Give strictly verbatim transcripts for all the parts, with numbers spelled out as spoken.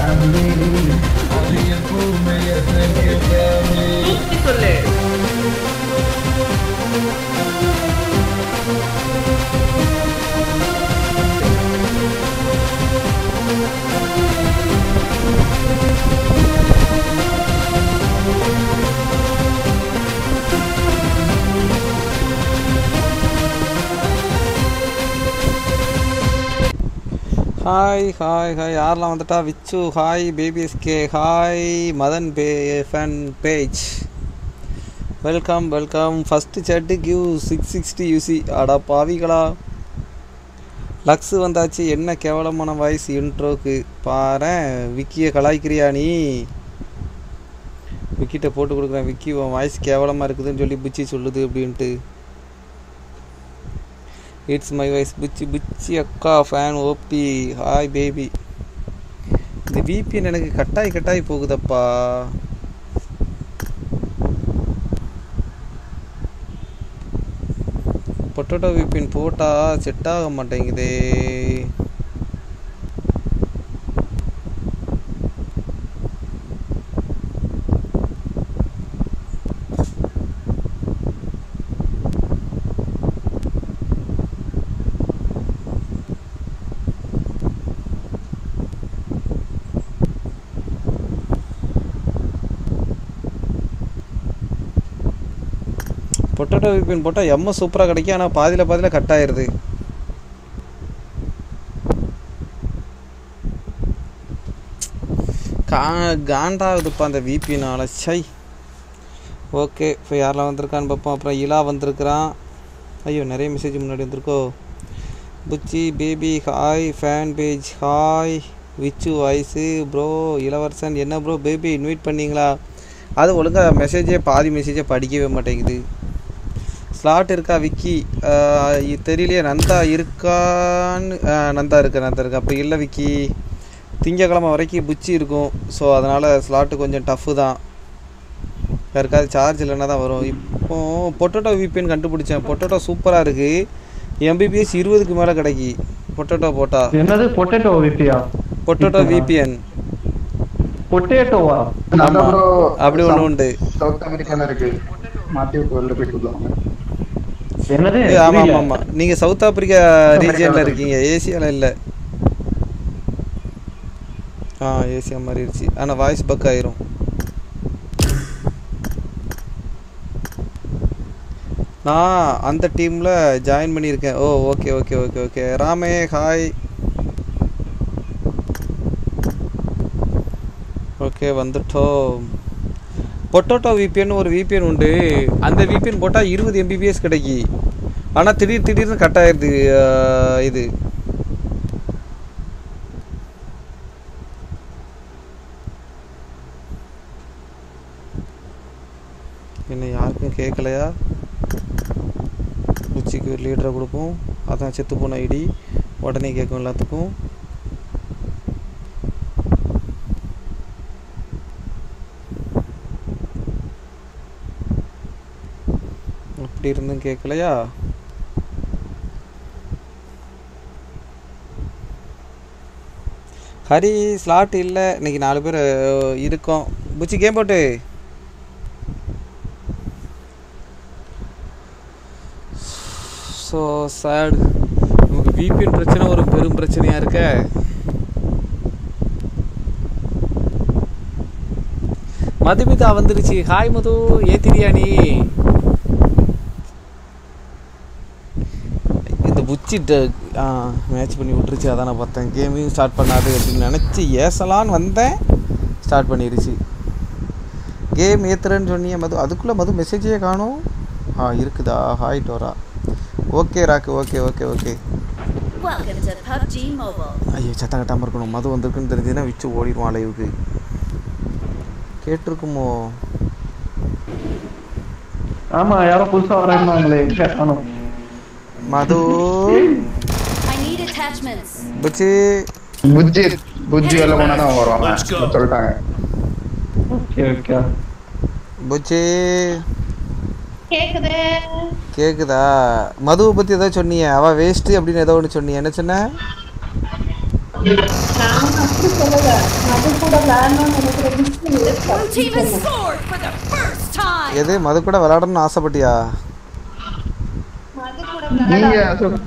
சொல்லு hi hi hi யாரெல்லாம் வந்துட்டா Vichu hi baby S K hi Madan பே fan page welcome welcome first chat give six sixty UC அடா பாவிகளா லக்ஸு வந்தாச்சு என்ன கேவலமான வாய்ஸ் இன்ட்ரோக்கு பாரேன் விக்கியை கலாய்க்கிறியா நீ விக்கிட்ட போட்டு கொடுக்குறேன் விக்கி உன் வாய்ஸ் கேவலமாக இருக்குதுன்னு சொல்லி புச்சி சொல்லுது அப்படின்ட்டு it's my voice Puchi Puchi அக்கா ஃபேன் ஓபி ஹாய் பேபி இந்த விபிஎன் எனக்கு கட்டாய் கட்டாய் போகுதப்பா பொட்டோட்டோ விபிஎன் போட்டால் செட் ஆக மாட்டேங்குதே பொட்டேட்டோ விபிஎன் போட்டால் எம்ம சூப்பராக கிடைக்கும் ஆனால் பாதியில் பாதியில் கட் ஆயிடுது கா காண்டாகுதுப்பா அந்த விபிஎனால் சை ஓகே இப்போ யாரெல்லாம் வந்திருக்கான்னு பார்ப்போம் அப்புறம் இலா வந்திருக்கிறான் ஐயோ நிறைய மெசேஜ் முன்னாடி வந்திருக்கோ Puchi baby hi fan page hi Vichu voice bro Ilavarasan என்ன ப்ரோ பேபி இன்வைட் பண்ணிங்களா அது ஒழுங்காக மெசேஜே பாதி மெசேஜே படிக்கவே மாட்டேங்குது ஸ்லாட் இருக்கா விக்கி தெரியலையே நந்தா இருக்கான்னு நந்தா இருக்கா நந்தா இருக்கா அப்போ இல்லை விக்கி திங்கக்கிழமை வரைக்கும் புச்சி இருக்கும் ஸோ அதனால் ஸ்லாட்டு கொஞ்சம் டஃப்பு தான் யாருக்காவது சார்ஜ் இல்லைன்னா தான் வரும் இப்போது பொட்டேட்டோ விபிஎன் கண்டுபிடிச்சேன் பொட்டேட்டோ சூப்பராக இருக்குது எம்பிபிஎஸ் இருபதுக்கு மேலே கிடைக்கி பொட்டேட்டோ போட்டால் என்னது பொட்டேட்டோ விபியா பொட்டேட்டோ விபிஎன் பொட்டேட்டோவா அப்படி ஒன்று உண்டு சவுத் அமெரிக்கால இருக்கு மாத்தி விட்டு போயிட்டு என்னது ஆமா ஆமா ஆமா நீங்க சவுத் ஆப்பிரிக்கா ரீஜியன்ல இருக்கீங்க ஏசியால இல்ல ஆ ஏசியா மாதிரி இருந்துச்சு ஆனா வாய்ஸ் பக் ஆயிரும் நான் அந்த டீம்ல ஜாயின் பண்ணியிருக்கேன் oh okay okay okay okay ராமே ஹாய் ஓகே வந்துட்டோம் பொட்டோட்டோ விபிஎன் ஒரு விபிஎன் உண்டு அந்த விபிஎன் போட்டால் இருபது எம்பிபிஎஸ் கிடைக்கி ஆனால் திடீர் திடீர்னு கட் ஆயிடுது இது என்ன யாருக்கும் கேட்கலையா உச்சிக்கு ஒரு லீடரை கொடுப்போம் அதான் செத்து போன ஐடி உடனே கேட்கும் எல்லாத்துக்கும் அப்படி இருந்தும் கேட்கலையா ஹரி ஸ்லாட் இல்லை இன்னைக்கு நாலு பேர் இருக்கோம் புச்சி கேம் போட்டு ஸோ சேட் நமக்கு விபிஎன் பிரச்சனை ஒரு பெரும் பிரச்சனையாக இருக்க மதுமிதா வந்துருச்சு ஹாய் மது ஏத்திரியா நீ இந்த புச்சி மேட்ச் பண்ணி விட்டுருச்சு அதான் நான் பார்த்தேன் கேமையும் ஸ்டார்ட் பண்ணாது அப்படின்னு நினச்சி ஏசலான்னு வந்தேன் ஸ்டார்ட் பண்ணிடுச்சு கேம் ஏற்றுறேன்னு சொன்னியே மது அதுக்குள்ளே மது மெசேஜே காணும் ஆ இருக்குதா ஹாய் டோரா ஓகே ராக்கு ஓகே ஓகே ஓகே ஐயோ சத்தம் கட்டாமல் இருக்கணும் மது வந்திருக்குன்னு தெரிஞ்சுன்னா விச்சு ஓடிடுவான் லைவுக்கு கேட்டிருக்குமோ ஆமா யாரோ புதுசா வராங்களே காணோம் மது புச்சி புஜ்ஜி புஜ்ஜி எல்லாம் போனா தான் வருவாங்க சொல்லிட்டாங்க ஓகே ஓகே புச்சி கேக்குதே கேக்குதா மதுவை பத்தி ஏதோ சொன்னியே அவ வேஸ்ட் அப்படின்னு ஏதோ ஒன்று சொன்னியே என்ன சொன்ன நான் அப்படி சொல்லல அது கூட விளையாடணும்னு நினைக்கிற Blue team has scored for the first time. எது மது கூட விளையாடணும்னு ஆசைப்பட்டியா? அது கூட நீங்க விளையாட சொல்லு.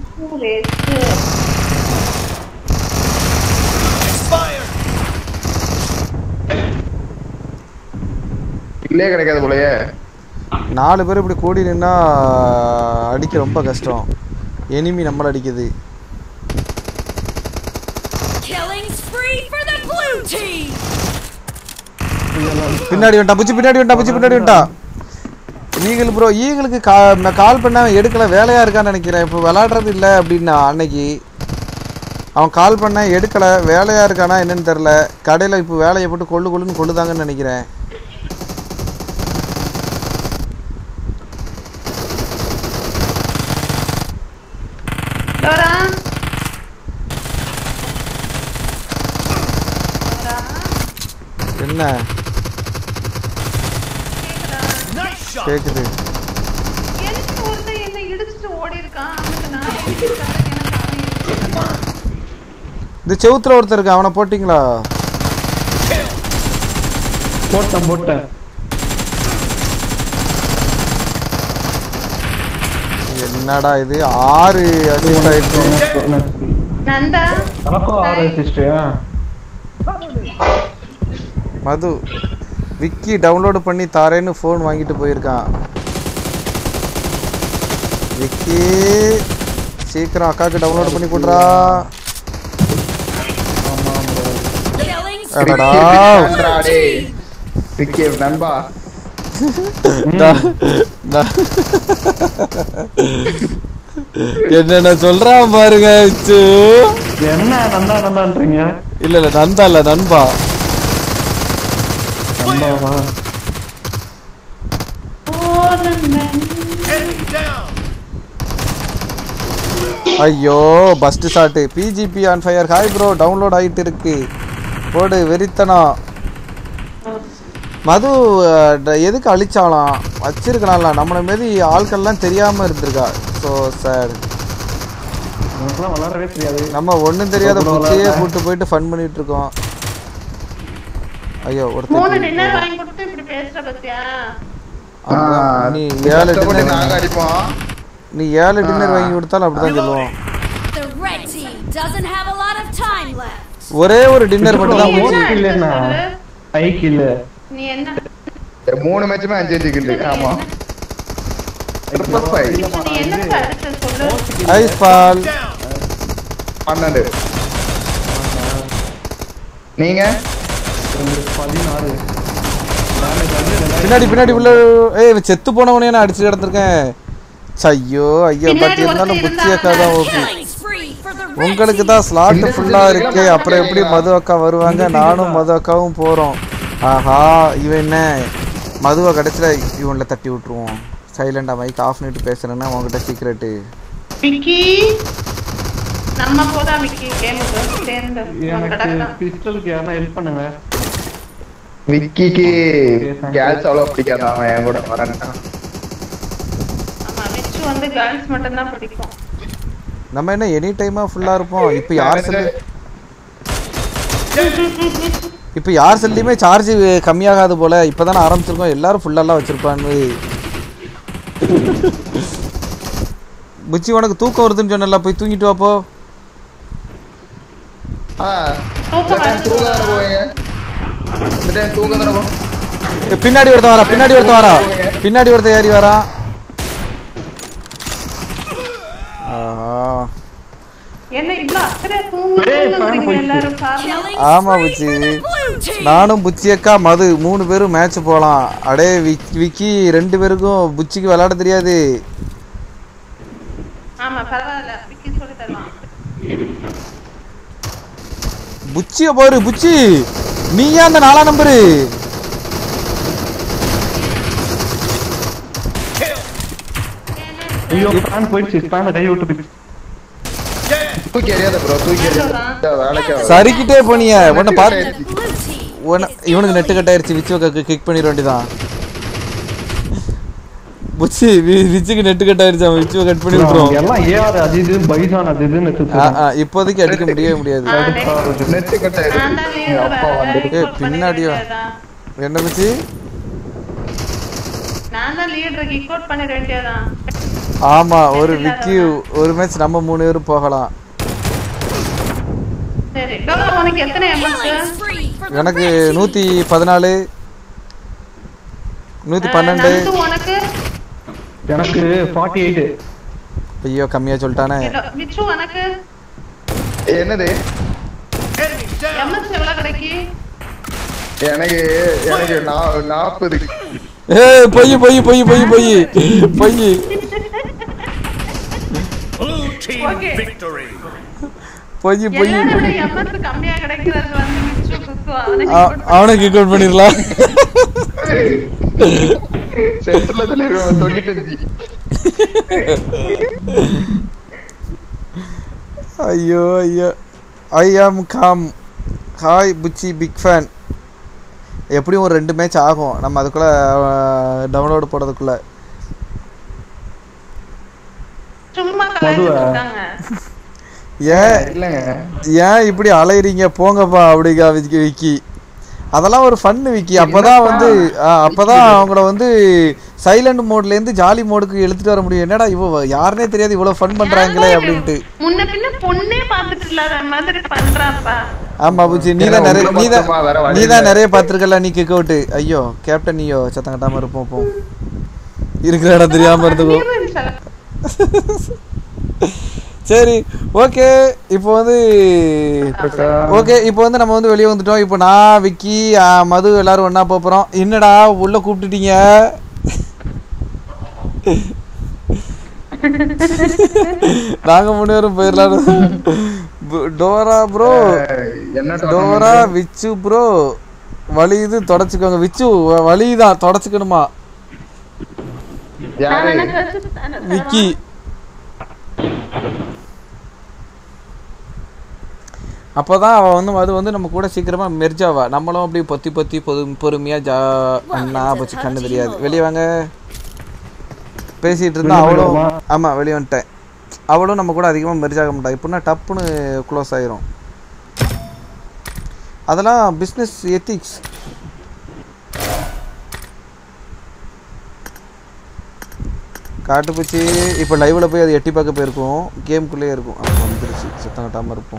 இல்லே கிடைக்காது போலயே. நாலு பேர் இப்படி கூடி நின்னா அடிக்க ரொம்ப கஷ்டம். எனிமி நம்மள அடிக்குது. Killing spree for the blue team. பின்னாடி வந்துட்டா புச்சி பின்னாடி வந்துட்டா புச்சி பின்னாடி வந்துட்டா. ஈகிள் ப்ரோ ஈகிளுக்கு கால் பண்ண எடுக்கல வேலையா இருக்கான்னு நினைக்கிறேன். இப்போ விளையாடுறது இல்லை அப்படின்னா அன்னைக்கு அவன் கால் பண்ண எடுக்கல வேலையா இருக்கானா என்னன்னு தெரியல. கடையில் இப்போ வேலையை போட்டு கொள்ளு கொள்ளுன்னு கொள்ளுதாங்கன்னு நினைக்கிறேன். என்ன கேக்குது? எனக்கு ஒருத்தன் என்ன இடிச்சிட்டு ஓடி இருக்கான். அவனுக்கு நான் இடிச்சிட்டேன். எனக்கு அவன் இந்த செவுத்துல ஒருத்தர் இருக்கு அவனை போட்டிங்களா? போட்டேன் போட்டேன். என்னடா இது ஆறு அசிஸ்ட் ஆயிடுச்சு. நந்தா எனக்கும் ஆறு சிஸ்டர். மது விக்கி டவுன்லோடு பண்ணி தாரேன்னு ஃபோன் வாங்கிட்டு போயிருக்கான். விக்கி சீக்கிரம் அக்காவுக்கு டவுன்லோட் பண்ணி கொடுறா. அடடா விக்கி நண்பா. என்னென்ன சொல்றான் பாருங்க. என்ன நந்தா நந்தான்றீங்க? இல்ல இல்ல நந்தா இல்ல நண்பா. நந்தாவா? ஐயோ first shot. BGP on fire. Hi bro download ஆகிட்டு இருக்கு போடு வெறித்தனம். மது எதுக்கு அழிச்சாலாம் வச்சிருக்கலாம்ல. நம்மள மாரி ஆட்கள்லாம் தெரியாம இருந்திருக்கா. ஸோ சார் நமக்குலாம் விளையாடவே தெரியாது. நம்ம ஒன்றும் தெரியாத புச்சியே கூட்டு போயிட்டு ஃபன் பண்ணிட்டு இருக்கோம். ஐயோ மூணு டின்னர் வாங்கி கொடுத்து இப்படி பேசுற பத்தியா? நீ ஏழு டின்னர் நாங்க அடிப்போம். நீ ஏழு டின்னர் வாங்கி கொடுத்தாலும் அப்படிதான் சொல்லுவோம். The red team doesn't have a lot of time left. ஒரே ஒரு டின்னர் மட்டும் தான் போச்சு. இல்லன்னா ஐக் இல்ல. நீ என்ன மூணு மேட்சுமே அஞ்சு அஞ்சு கில்லு. ஆமா ட்ரிபிள் ஃபைவ். நீ என்ன அடுத்து சொல்லு. ஐஸ் பால் பன்னெண்டு. நீங்க பதினாறு. பின்னாடி பின்னாடி உள்ள ஏய் செத்து போனவனே நான் அடிச்சு கிடந்திருக்கேன். ஐயோ ஐயோ பட் இருந்தாலும் புச்சி அக்கா தான் ஓகே. உங்களுக்கு தான் ஸ்லாட் ஃபுல்லா இருக்கு. அப்புறம் எப்படி மது அக்கா வருவாங்க? நானும் மது அக்காவும் போறோம். ஆஹா இவன் என்ன மதுவை கடைசியில் இவனில் தட்டி விட்டுருவோம். சைலண்டா மைக் ஆஃப் பண்ணிட்டு பேசுறேன்னா உங்ககிட்ட சீக்ரெட்டு. விக்கி நம்ம போதா விக்கி கேமுக்கு சேர்ந்து எனக்கு பிஸ்டலுக்கு யாரா ஹெல்ப் பண்ணுங்க. விக்கிக்கு கேர்ள்ஸ் அவ்வளோ பிடிக்காது. அவன் என் கூட வரேன்ட்டான். ஆமா விச்சு வந்து கேர்ள்ஸ் மட்டும் தான் பிடிக்கும். நம்ம என்ன எனி டைமா ஃபுல்லா இருப்போம். இப்போ யார் செல்லு இப்போ யார் செல்லையுமே சார்ஜ் கம்மியாகாது போல. இப்போதானே ஆரம்பிச்சிருக்கோம். எல்லாரும் ஃபுல்லெல்லாம் வச்சிருப்பான்னு. புச்சி உனக்கு தூக்கம் வருதுன்னு சொன்னல போய் தூங்கிட்டு வாப்போ. பின்னாடி ஒருத்தன் வரா பின்னாடி ஒருத்தன் வரா பின்னாடி ஒருத்தன் ஏறி வரா. என்ன இவ்ளோ அக்கறை தூங்குறீங்க எல்லாரும் காரணம்? ஆமா புச்சி நானும் புச்சி அக்கா மது மூணு பேரும் மேட்ச் போலாம். அடே விக்கி ரெண்டு பேருக்கும் புச்சிக்கு விளையாட தெரியாது. ஆமா பரவாயில்ல விக்கி சொல்லி தரலாம். புச்சிய பாரு புச்சி நீயா அந்த நாலாம் நம்பரு. ஐயோ ஸ்பான் போயிடுச்சு. ஸ்பான் கை விட்டு தூக்கி எறியாத ப்ரோ. தூக்கி எறியாத வேலைக்கு சரிக்கிட்டே போனிய உன்னை பார்த்து இவனுக்கு நெட்டு கட் ஆயிருச்சு. விச்சு கிக் பண்ணிட வேண்டியதான். புச்சி விச்சுக்கு நெட்டு கட் ஆயிருச்சு அவன் விச்சுவை கட் பண்ணி விட்டுருவோம் எல்லாம் ஏஆர் அது இது பைசான் அது இதுன்னு இப்போதைக்கு அடிக்க முடியவே முடியாது நெட் கட் ஆயிடுச்சு அப்பா வந்து பின்னாடியோ என்ன புச்சி நான் தான் லீடர் கிக் அவுட் பண்ண வேண்டியதான் ஆமா ஒரு விக்கி ஒரு மேட்ச் நம்ம மூணு பேரும் போகலாம் சரி டோரா உனக்கு எத்தனை எம்எஸ் எனக்கு நூத்தி பதினாலு நூத்தி பன்னெண்டு உனக்கு எனக்கு ஃபார்ட்டி எயிட் ஐயோ கம்மியா சொல்லிட்டானே விச்சு உனக்கு என்னது எம்எஸ் எவ்வளவு கிடைக்கு எனக்கு எனக்கு நாற்பது ஏய் பொய் பொய் பொய் பொய் பொய் பொய் பொய் பொய் எம்எஸ் கம்மியா கிடைக்கிறது வந்து விச்சு குக்குவா அவனை கிக் அவுட் பண்ணிரலாம் சென்டர்ல சொல்லிடுவோம் தொண்ணூத்தஞ்சு ஐயோ ஐயோ I am calm hi Puchi big fan எப்படியும் ஒரு ரெண்டு மேட்ச் ஆகும் நம்ம அதுக்குள்ள டவுன்லோடு போடுறதுக்குள்ள சும்மா கலாய்ச்சிட்டாங்க ஏன் இல்லங்க ஏன் இப்படி அலையறீங்க போங்கப்பா அப்படிங்க விக்கி விக்கி அதெல்லாம் ஒரு ஃபன்னு விக்கி அப்பதான் வந்து அப்பதான் அவங்கள வந்து சைலண்ட் மோட்ல இருந்து ஜாலி மோடுக்கு எடுத்துட்டு வர முடியும் என்னடா இவ யாருனே தெரியாது இவ்வளவு ஃபன் பண்றாங்களே அப்படின்ட்டு முன்ன பின்ன பொண்ணே பார்த்துட்டு இல்லாத மாதிரி பண்றாப்பா ஆமா புச்சி நீதான் நிறைய நீதான் நீதான் நிறைய பாத்துருக்கல நீ கிக் அவுட் ஐயோ கேப்டன் நீயோ சத்தம் கட்டாம இருப்போம் போ இருக்கிற இடம் தெரியாம இருந்துக்கோ சரி ஓகே இப்போ வந்து ஓகே இப்போ வந்து நம்ம வந்து வெளியே வந்துட்டோம் இப்போ நான் விக்கி மது எல்லாரும் ஒண்ணா போறோம் என்னடா உள்ள கூப்பிட்டுட்டீங்க நாங்க மூணு பேரும் போயிடலாம் Dora bro Dora Vichu bro வலி இது தொடச்சுக்கோங்க விச்சு வலிதான் தொடச்சுக்கணுமா விக்கி அப்போதான் அவள் வந்து அது வந்து நம்ம கூட சீக்கிரமா மெர்ஜாவா நம்மளும் அப்படி பொத்தி பொத்தி பொது பொறுமையா ஜா அண்ணா பச்சு கண்ணு தெரியாது வெளியே வாங்க பேசிட்டு இருந்தா அவளும் ஆமா வெளியே வந்துட்டேன் அவளும் நம்ம கூட அதிகமாக மெர்ஜாக மாட்டா இப்படின்னா டப்புன்னு க்ளோஸ் ஆயிரும் அதெல்லாம் பிஸ்னஸ் எத்திக்ஸ் காட்டுப்பூச்சி இப்போ லைவ்ல போய் அது எட்டி பார்க்க போயிருக்கும் கேம்குள்ளேயே இருக்கும் வந்துருச்சு சுத்தம் கட்டாமல் இருப்போம்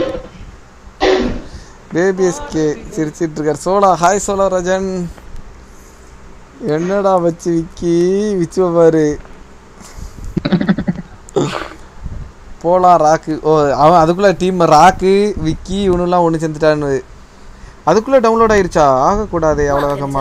பேபி எஸ்கே சிரிச்சிட்டு இருக்கார் சோலா ஹாய் சோலா ரஜன் என்னடா வச்சு விக்கி விச்சுவ பாரு போலாம் ராக்கு ஓ அவன் அதுக்குள்ள டீம் ராக்கு விக்கி இவனுலாம் ஒன்று சேர்ந்துட்டான்னு அதுக்குள்ள டவுன்லோட் ஆயிருச்சா ஆகக்கூடாது அவ்வளோ வேகமா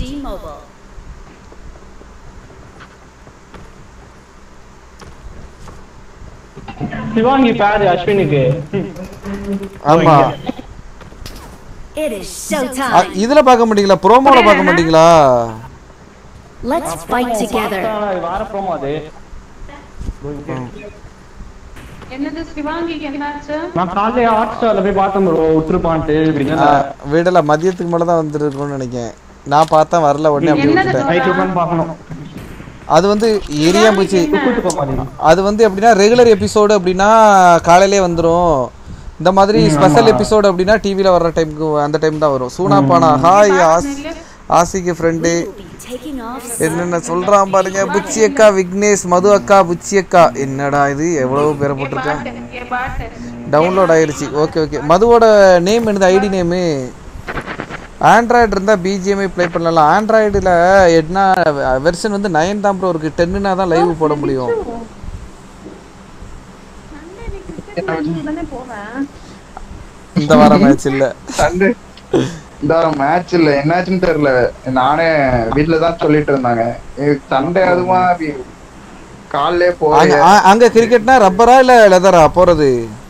சிவாங்கி பாரு அஸ்வினுக்கு ஆமா It is showtime. இதுல பார்க்க மாட்டீங்களா ப்ரோமோல பார்க்க மாட்டீங்களா Let's fight together. வார ப்ரோமோ அது என்னது சிவாங்கிக்கு என்னாச்சு நான் காலையில ஹாட் ஸ்டார்ல போய் பார்த்தேன் ப்ரோ உட்ருப்பான்ட்டு அப்படினா வீடல மதியத்துக்கு மேல தான் வந்திருக்கும்னு நினைக்கிறேன் நான் பார்த்தா வரல உடனே அப்படியே விட்டுட்டேன் நைட் உட்கார்ந்து பார்க்கணும் அது வந்து ஏரியா போச்சு அது வந்து எப்படின்னா ரெகுலர் எபிசோடு அப்படின்னா காலையிலே வந்துடும் இந்த மாதிரி ஸ்பெஷல் எபிசோடு அப்படின்னா டிவியில் வர்ற டைமுக்கு அந்த டைம் தான் வரும் சூனா பானா ஹாய் ஆஸ் ஆசிக்கு ஃப்ரெண்டு என்னென்ன சொல்கிறான் பாருங்க புச்சி அக்கா விக்னேஷ் மது அக்கா புச்சி அக்கா என்னடா இது எவ்வளோ பேரை போட்டிருக்கேன் டவுன்லோட் ஆயிடுச்சு ஓகே ஓகே மதுவோட நேம் என்னது ஐடி நேமு ஆண்ட்ராய்டு இருந்தால் பிஜிஎம்ஐ ப்ளே பண்ணலாம் ஆண்ட்ராய்டில் என்ன வெர்ஷன் வந்து நைன் தான் ப்ரோ இருக்குது டென்னுனா தான் லைவ் போட முடியும் இந்த வாரம் மேட்ச் இல்லை சண்டே இந்த வாரம் மேட்ச் இல்லை என்னாச்சுன்னு தெரியல நானே வீட்டில் தான் சொல்லிட்டு இருந்தாங்க சண்டே அதுமா காலையிலே போய் அங்கே கிரிக்கெட்னா ரப்பரா இல்லை லெதரா போகிறது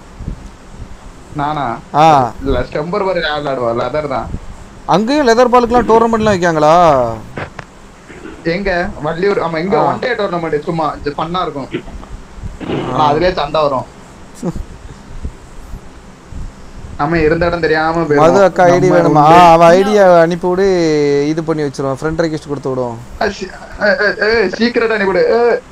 நானா ஆ இல்லை ஸ்டெம்பர் வரை யார் விளாடுவா லெதர் தான் அங்கேயும் லெதர் பாலுக்குலாம் டோர்னமெண்ட்லாம் வைக்காங்களா எங்க வள்ளியூர் ஆமா எங்க ஒன் டே டோர்னமெண்ட் சும்மா ஃபன்னா இருக்கும் ஆனா அதுலயே சண்டை வரும் நம்ம இருந்த இடம் தெரியாம மது அக்கா ஐடி வேணுமா? அவ ஐடியா அனுப்பி விடு, இது பண்ணி வச்சிருவோம், ஃப்ரெண்ட் ரெக்வெஸ்ட் கொடுத்து விடுவோம். சீக்கிரட் அனுப்பி விடு.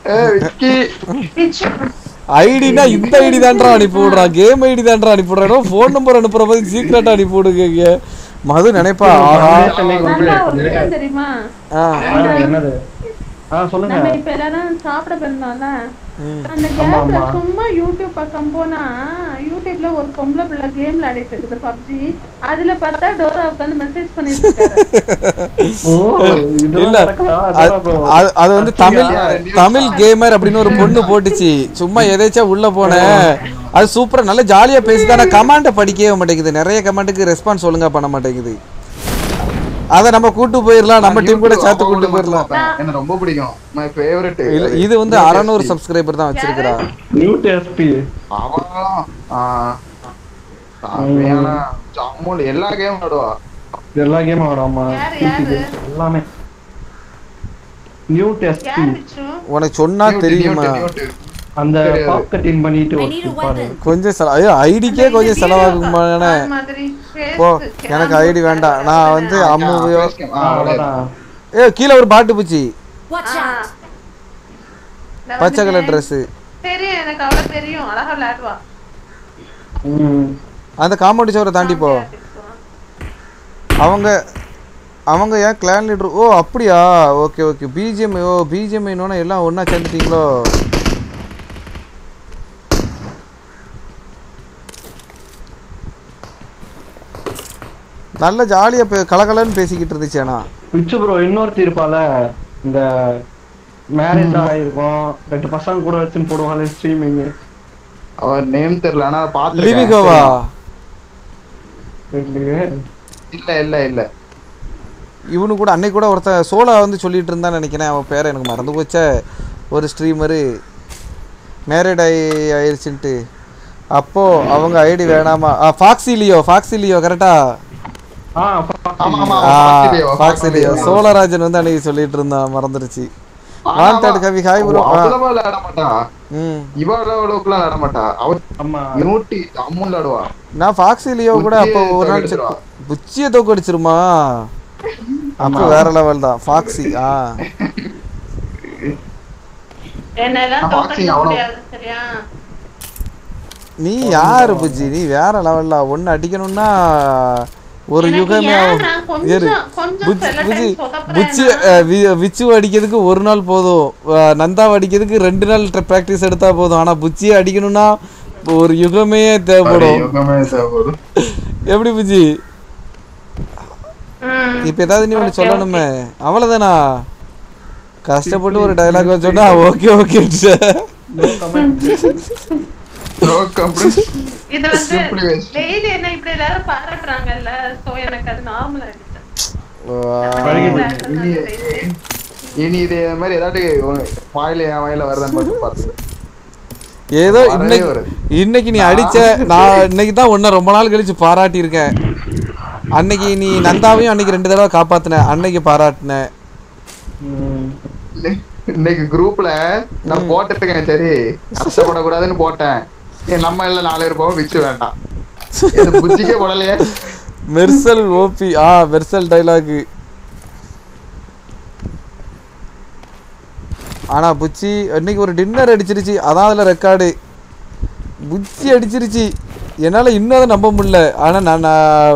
ஐடினா இந்த ஐடி தான்டா அனுப்பி விடுறான், கேம் ஐடி தான்டா அனுப்பி விடுறான். ஃபோன் நம்பர் அனுப்புற போது சீக்கிரட் அனுப்பி விடுங்க. மது நினைப்பா தெரியுமா? என்னது? ஆ சொல்லுங்க. நம்ம இப்ப எல்லாரும் சாப்பிட போயிருந்தோம்ல, அந்த கேம்ல சும்மா யூடியூப் பக்கம் போனா யூடியூப்ல ஒரு பொம்பளை பிள்ளை கேம் விளையாடிட்டு இருக்குது பப்ஜி. அதுல பார்த்தா டோரா உட்கார்ந்து மெசேஜ் பண்ணிட்டு இருக்காரு. இல்ல அது வந்து தமிழ் தமிழ் கேமர் அப்படின்னு ஒரு பொண்ணு போட்டுச்சு. சும்மா எதாச்சும் உள்ள போனேன், அது சூப்பரா நல்ல ஜாலியா பேசுது. ஆனா கமெண்ட்டை படிக்கவே மாட்டேங்குது, நிறைய கமெண்ட்டுக்கு ரெஸ்பான்ஸ் ஒழுங்கா பண்ண மாட்டேங்குது. அத நம்ம கூட்டு போயிரலாம், நம்ம டீம் கூட சேர்த்து கூட்டு போயிரலாம். எனக்கு ரொம்ப பிடிக்கும், மை ஃபேவரட். இல்ல இது வந்து அறுநூறு சப்ஸ்கிரைபர் தான் வச்சிருக்கா. நியூ டெஸ்பி அவன் ஆ சாமியானா ஜம்முல எல்லா கேம் ஆடுவா, எல்லா கேமும் ஆடுவாமா. யார் யாரு? எல்லாமே நியூ டெஸ்பி. யார் விச்சு? உனக்கு சொன்னா தெரியுமா? அந்த பாப் கட்டிங் பண்ணிட்டு ஒரு கொஞ்சம் செலவு. ஐயோ ஐடிக்கே கொஞ்சம் செலவாகுமா? மாதிரி போ, எனக்கு ஐடி வேண்டாம். நான் வந்து அம்முவையோ அவ்வளவுதான். ஏ கீழே ஒரு பாட்டு பூச்சி, Watch out! பச்சை கலர் ட்ரெஸ். தெரியும், எனக்கு அவ்வளவு தெரியும், அழகா விளையாடுவா. அந்த காம்பவுண்ட் சவரை தாண்டி போ. அவங்க அவங்க ஏன் கிளான் லீடர்? ஓ அப்படியா, ஓகே ஓகே. பிஜிஎம், ஓ பிஜிஎம் இன்னொன்னு எல்லாம் ஒன்றா சேர்ந்துட்டீங்களோ? நல்ல ஜாலியா கலகலன்னு பேசிக்கிட்டு இருந்துச்சு. ஆனா விச்சு ப்ரோ இன்னொருத்தி இருப்பால, இந்த மேரேஜ் ஆயிருக்கும், ரெண்டு பசங்க கூட வச்சுன்னு போடுவாங்க ஸ்ட்ரீமிங். அவர் நேம் தெரியல, ஆனா பாத்து லிவிகோவா? இல்ல இல்ல இல்ல இவனு கூட அன்னைக்கு கூட ஒருத்தன் சோலா வந்து சொல்லிட்டு இருந்தான்னு நினைக்கிறேன். அவன் பேரை எனக்கு மறந்து போச்ச. ஒரு ஸ்ட்ரீமரு மேரேட் ஆகி ஆயிடுச்சுன்ட்டு. அப்போ அவங்க ஐடி வேணாமா? ஃபாக்ஸிலியோ, ஃபாக்ஸிலியோ கரெக்டா? ஃபாக்ஸிலியோ சோழராஜன் வந்து அன்னைக்கு சொல்லிட்டு இருந்தான், மறந்துருச்சு. Wanted Kavi hi bro. அவ்வளவா விளையாட மாட்டா, இவள அளவுக்குலாம் விளையாட மாட்டா. அவ நூட்டி அம்மு விளையாடுவா. நான் ஃபாக்ஸிலியோ கூட அப்போ ஒரு நாள் புச்சிய தோக்கு அடிச்சிருமா, அப்போ வேற லெவல் தான் ஃபாக்ஸி. ஆ என்னெல்லாம் தோக்கடிக்க முடியாது சரியா? நீ யாரு புஜி, நீ வேற லெவல்ல. ஒன்னு அடிக்கணும்னா ஒரு யுகமே விச்சு அடிக்கிறதுக்கு ஒரு நாள் போதும், நந்தாவை அடிக்கிறதுக்கு ரெண்டு நாள் பிராக்டிஸ் எடுத்தா போதும். ஆனா புச்சியை அடிக்கணும்னா ஒரு யுகமே தேவைப்படும். எப்படி புஜி? இப்ப ஏதாவது நீ ஒண்ணு சொல்லணுமே, அவ்வளவுதானா? கஷ்டப்பட்டு ஒரு டைலாக் சொன்னா ஓகே ஓகே. இது வந்து டெய்லி என்ன இப்படி எல்லாரும் பாராட்டுறாங்கல்ல, சோ எனக்கு அது நார்மல் ஆயிடுச்சு. இனி இது மாதிரி ஏதாவது வாயில என் வாயில வருதான்னு மட்டும் பாத்து. ஏதோ இன்னைக்கு இன்னைக்கு நீ அடிச்ச, நான் இன்னைக்கு தான் உன்னை ரொம்ப நாள் கழிச்சு பாராட்டி இருக்கேன். அன்னைக்கு நீ நந்தாவையும் அன்னைக்கு ரெண்டு தடவை காப்பாத்தின, அன்னைக்கு பாராட்டின. இன்னைக்கு குரூப்ல நான் போட்டுருக்கேன், சரி கஷ்டப்படக்கூடாதுன்னு போட்டேன். நம்ம எல்லாம் நாலு பேர் போவோம், விச்சு வேண்டாம். புத்திக்கே போடலையே. மெர்சல் ஓபி. ஆ மெர்சல் டைலாக். ஆனா புச்சி இன்னைக்கு ஒரு டின்னர் அடிச்சிருச்சு, அதான் அதுல ரெக்கார்டு. புச்சி அடிச்சிருச்சு, என்னால இன்னும் அதை நம்ப முடியல. ஆனா நான்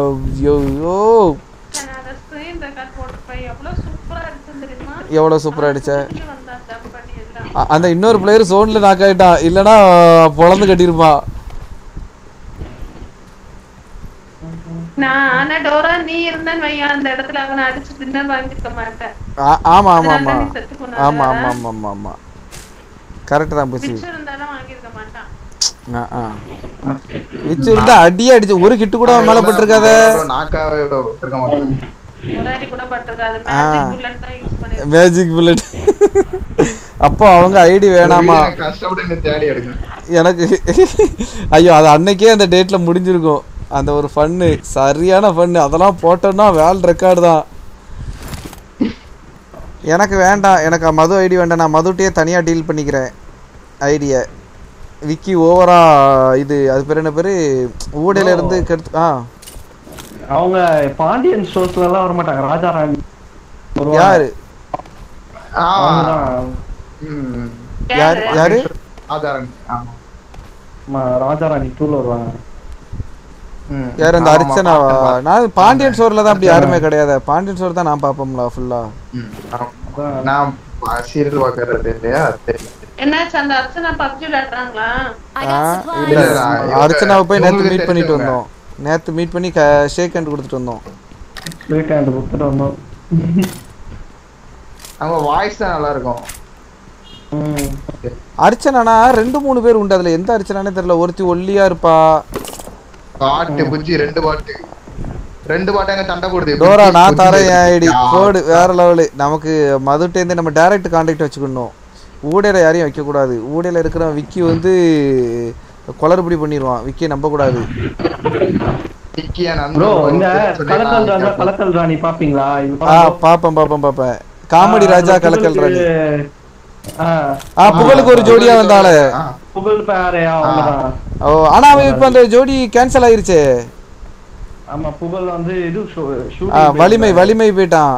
எவ்வளவு சூப்பரா அடிச்ச. அந்த இன்னொரு பிளேயர் சோன்ல நாக் ஆயிட்டான், இல்லனா பொளந்து கட்டிருப்பான். நான் ஆனா டோரா நீ இருந்தான் வையா, அந்த இடத்துல அவனை அடிச்சு டின்னர் வாங்கிக்க மாட்டேன். ஆமா ஆமா ஆமா ஆமா ஆமா ஆமா ஆமா கரெக்ட் தான் புச்சி. விச்சு இருந்தாலும் வாங்கிருக்க மாட்டான். ஆ ஆ விச்சு இருந்தா அடியே அடிச்சு ஒரு ஹிட் கூட மேல பட்டிருக்காதே. நாக்காவே இருக்க மாட்டேன், ஒரு அடி கூட பட்டிருக்காது. மேஜிக் புல்லட் தான் யூஸ் பண்ணிருக்கேன், மேஜிக் புல்லட். அப்போ அவங்க ஐடி வேணாமா? கஷ்டப்பட்டு தேடி எடுங்க எனக்கு. ஐயோ அது அன்னைக்கே அந்த டேட்ல முடிஞ்சிருக்கும். அந்த ஒரு ஃபன்னு, சரியான ஃபன்னு. அதெல்லாம் போட்டோம்னா வேல் ரெக்கார்டு தான். எனக்கு வேண்டாம், எனக்கு மது ஐடி வேண்டாம். நான் மதுட்டையே தனியாக டீல் பண்ணிக்கிறேன் ஐடியை. விக்கி ஓவரா இது அது பேர் என்ன பேரு ஊடையில இருந்து கெடுத்து ஆ அவங்க பாண்டியன் ஸ்டோர்ஸ்ல எல்லாம் வர மாட்டாங்க. ராஜா ராணி யாரு யாரு யாரு ராஜா ராணி டூல வருவாங்க. யார் அந்த அர்ச்சனாவா? நான் பாண்டியன் ஸ்டோர்ல தான் அப்படி யாருமே கிடையாது. பாண்டியன் ஸ்டோர் தான் நான் பாப்போம்ல ஃபுல்லா. நான் சீரியல் பார்க்கறது இல்லையா? என்னாச்சு அந்த அர்ச்சனா பப்ஜி விளையாடுறாங்களா? அர்ச்சனாவை போய் நேத்து மீட் பண்ணிட்டு வந்தோம். நேத்து மீட் பண்ணி ஷேக் ஹேண்ட் கொடுத்துட்டு வந்தோம். ஷேக் ஹேண்ட் கொடுத்துட்டு வந்தோம். அவங்க வாய்ஸ் தான் நல்லா இருக்கும். அர்ச்சனானா ரெண்டு மூணு பேர் உண்டு. அதுல எந்த அர்ச்சனானே தெரியல. ஒருத்தி ஒல்லியா இருப்பா. பாட்டு புஜ்ஜி ரெண்டு பாட்டு ரெண்டு பாட்டாங்க சண்டை போடுது. டோரா நான் தரேன் ஐடி கோடு வேற லெவலு. நமக்கு மதுட்டேந்து நம்ம டைரக்ட் கான்டாக்ட் வச்சுக்கணும். ஊடையில யாரையும் வைக்க கூடாது. ஊடையில இருக்கிற விக்கி வந்து கொளறுபடி பண்ணிடுவான். விக்கியை நம்ப கூடாது. ப்ரோ இந்த கலக்கல் ராஜா கலக்கல் ராணி பாப்பீங்களா? ஆ பாப்பேன் பாப்பேன் பாப்பேன். காமெடி ராஜா கலக்கல் ராணி. ஆ புகழுக்கு ஒரு ஜோடியா வந்தாளே. புகழ் பேரே அவங்கதான். ஓ ஆனா அவன் இப்ப அந்த ஜோடி கேன்சல் ஆயிருச்சே. ஆமா புகழ் வந்து இது ஆ வலிமை வலிமை போய்ட்டான்.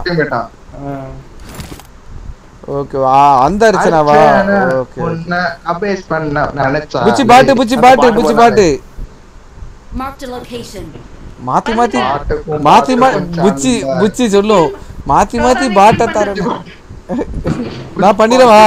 ஓகே ஆ அந்த அர்ச்சனாவா? ஓகே உன்னை அபேஸ் பண்ண நினைச்சா புச்சி பாட்டு புச்சி பாட்டு புச்சி பாட்டு Marked a location. மாத்தி மாத்தி மாத்தி புச்சி புச்சி சொல்லு. மாத்தி மாத்தி பாட்ட தரேன். நான் பண்ணிரவா?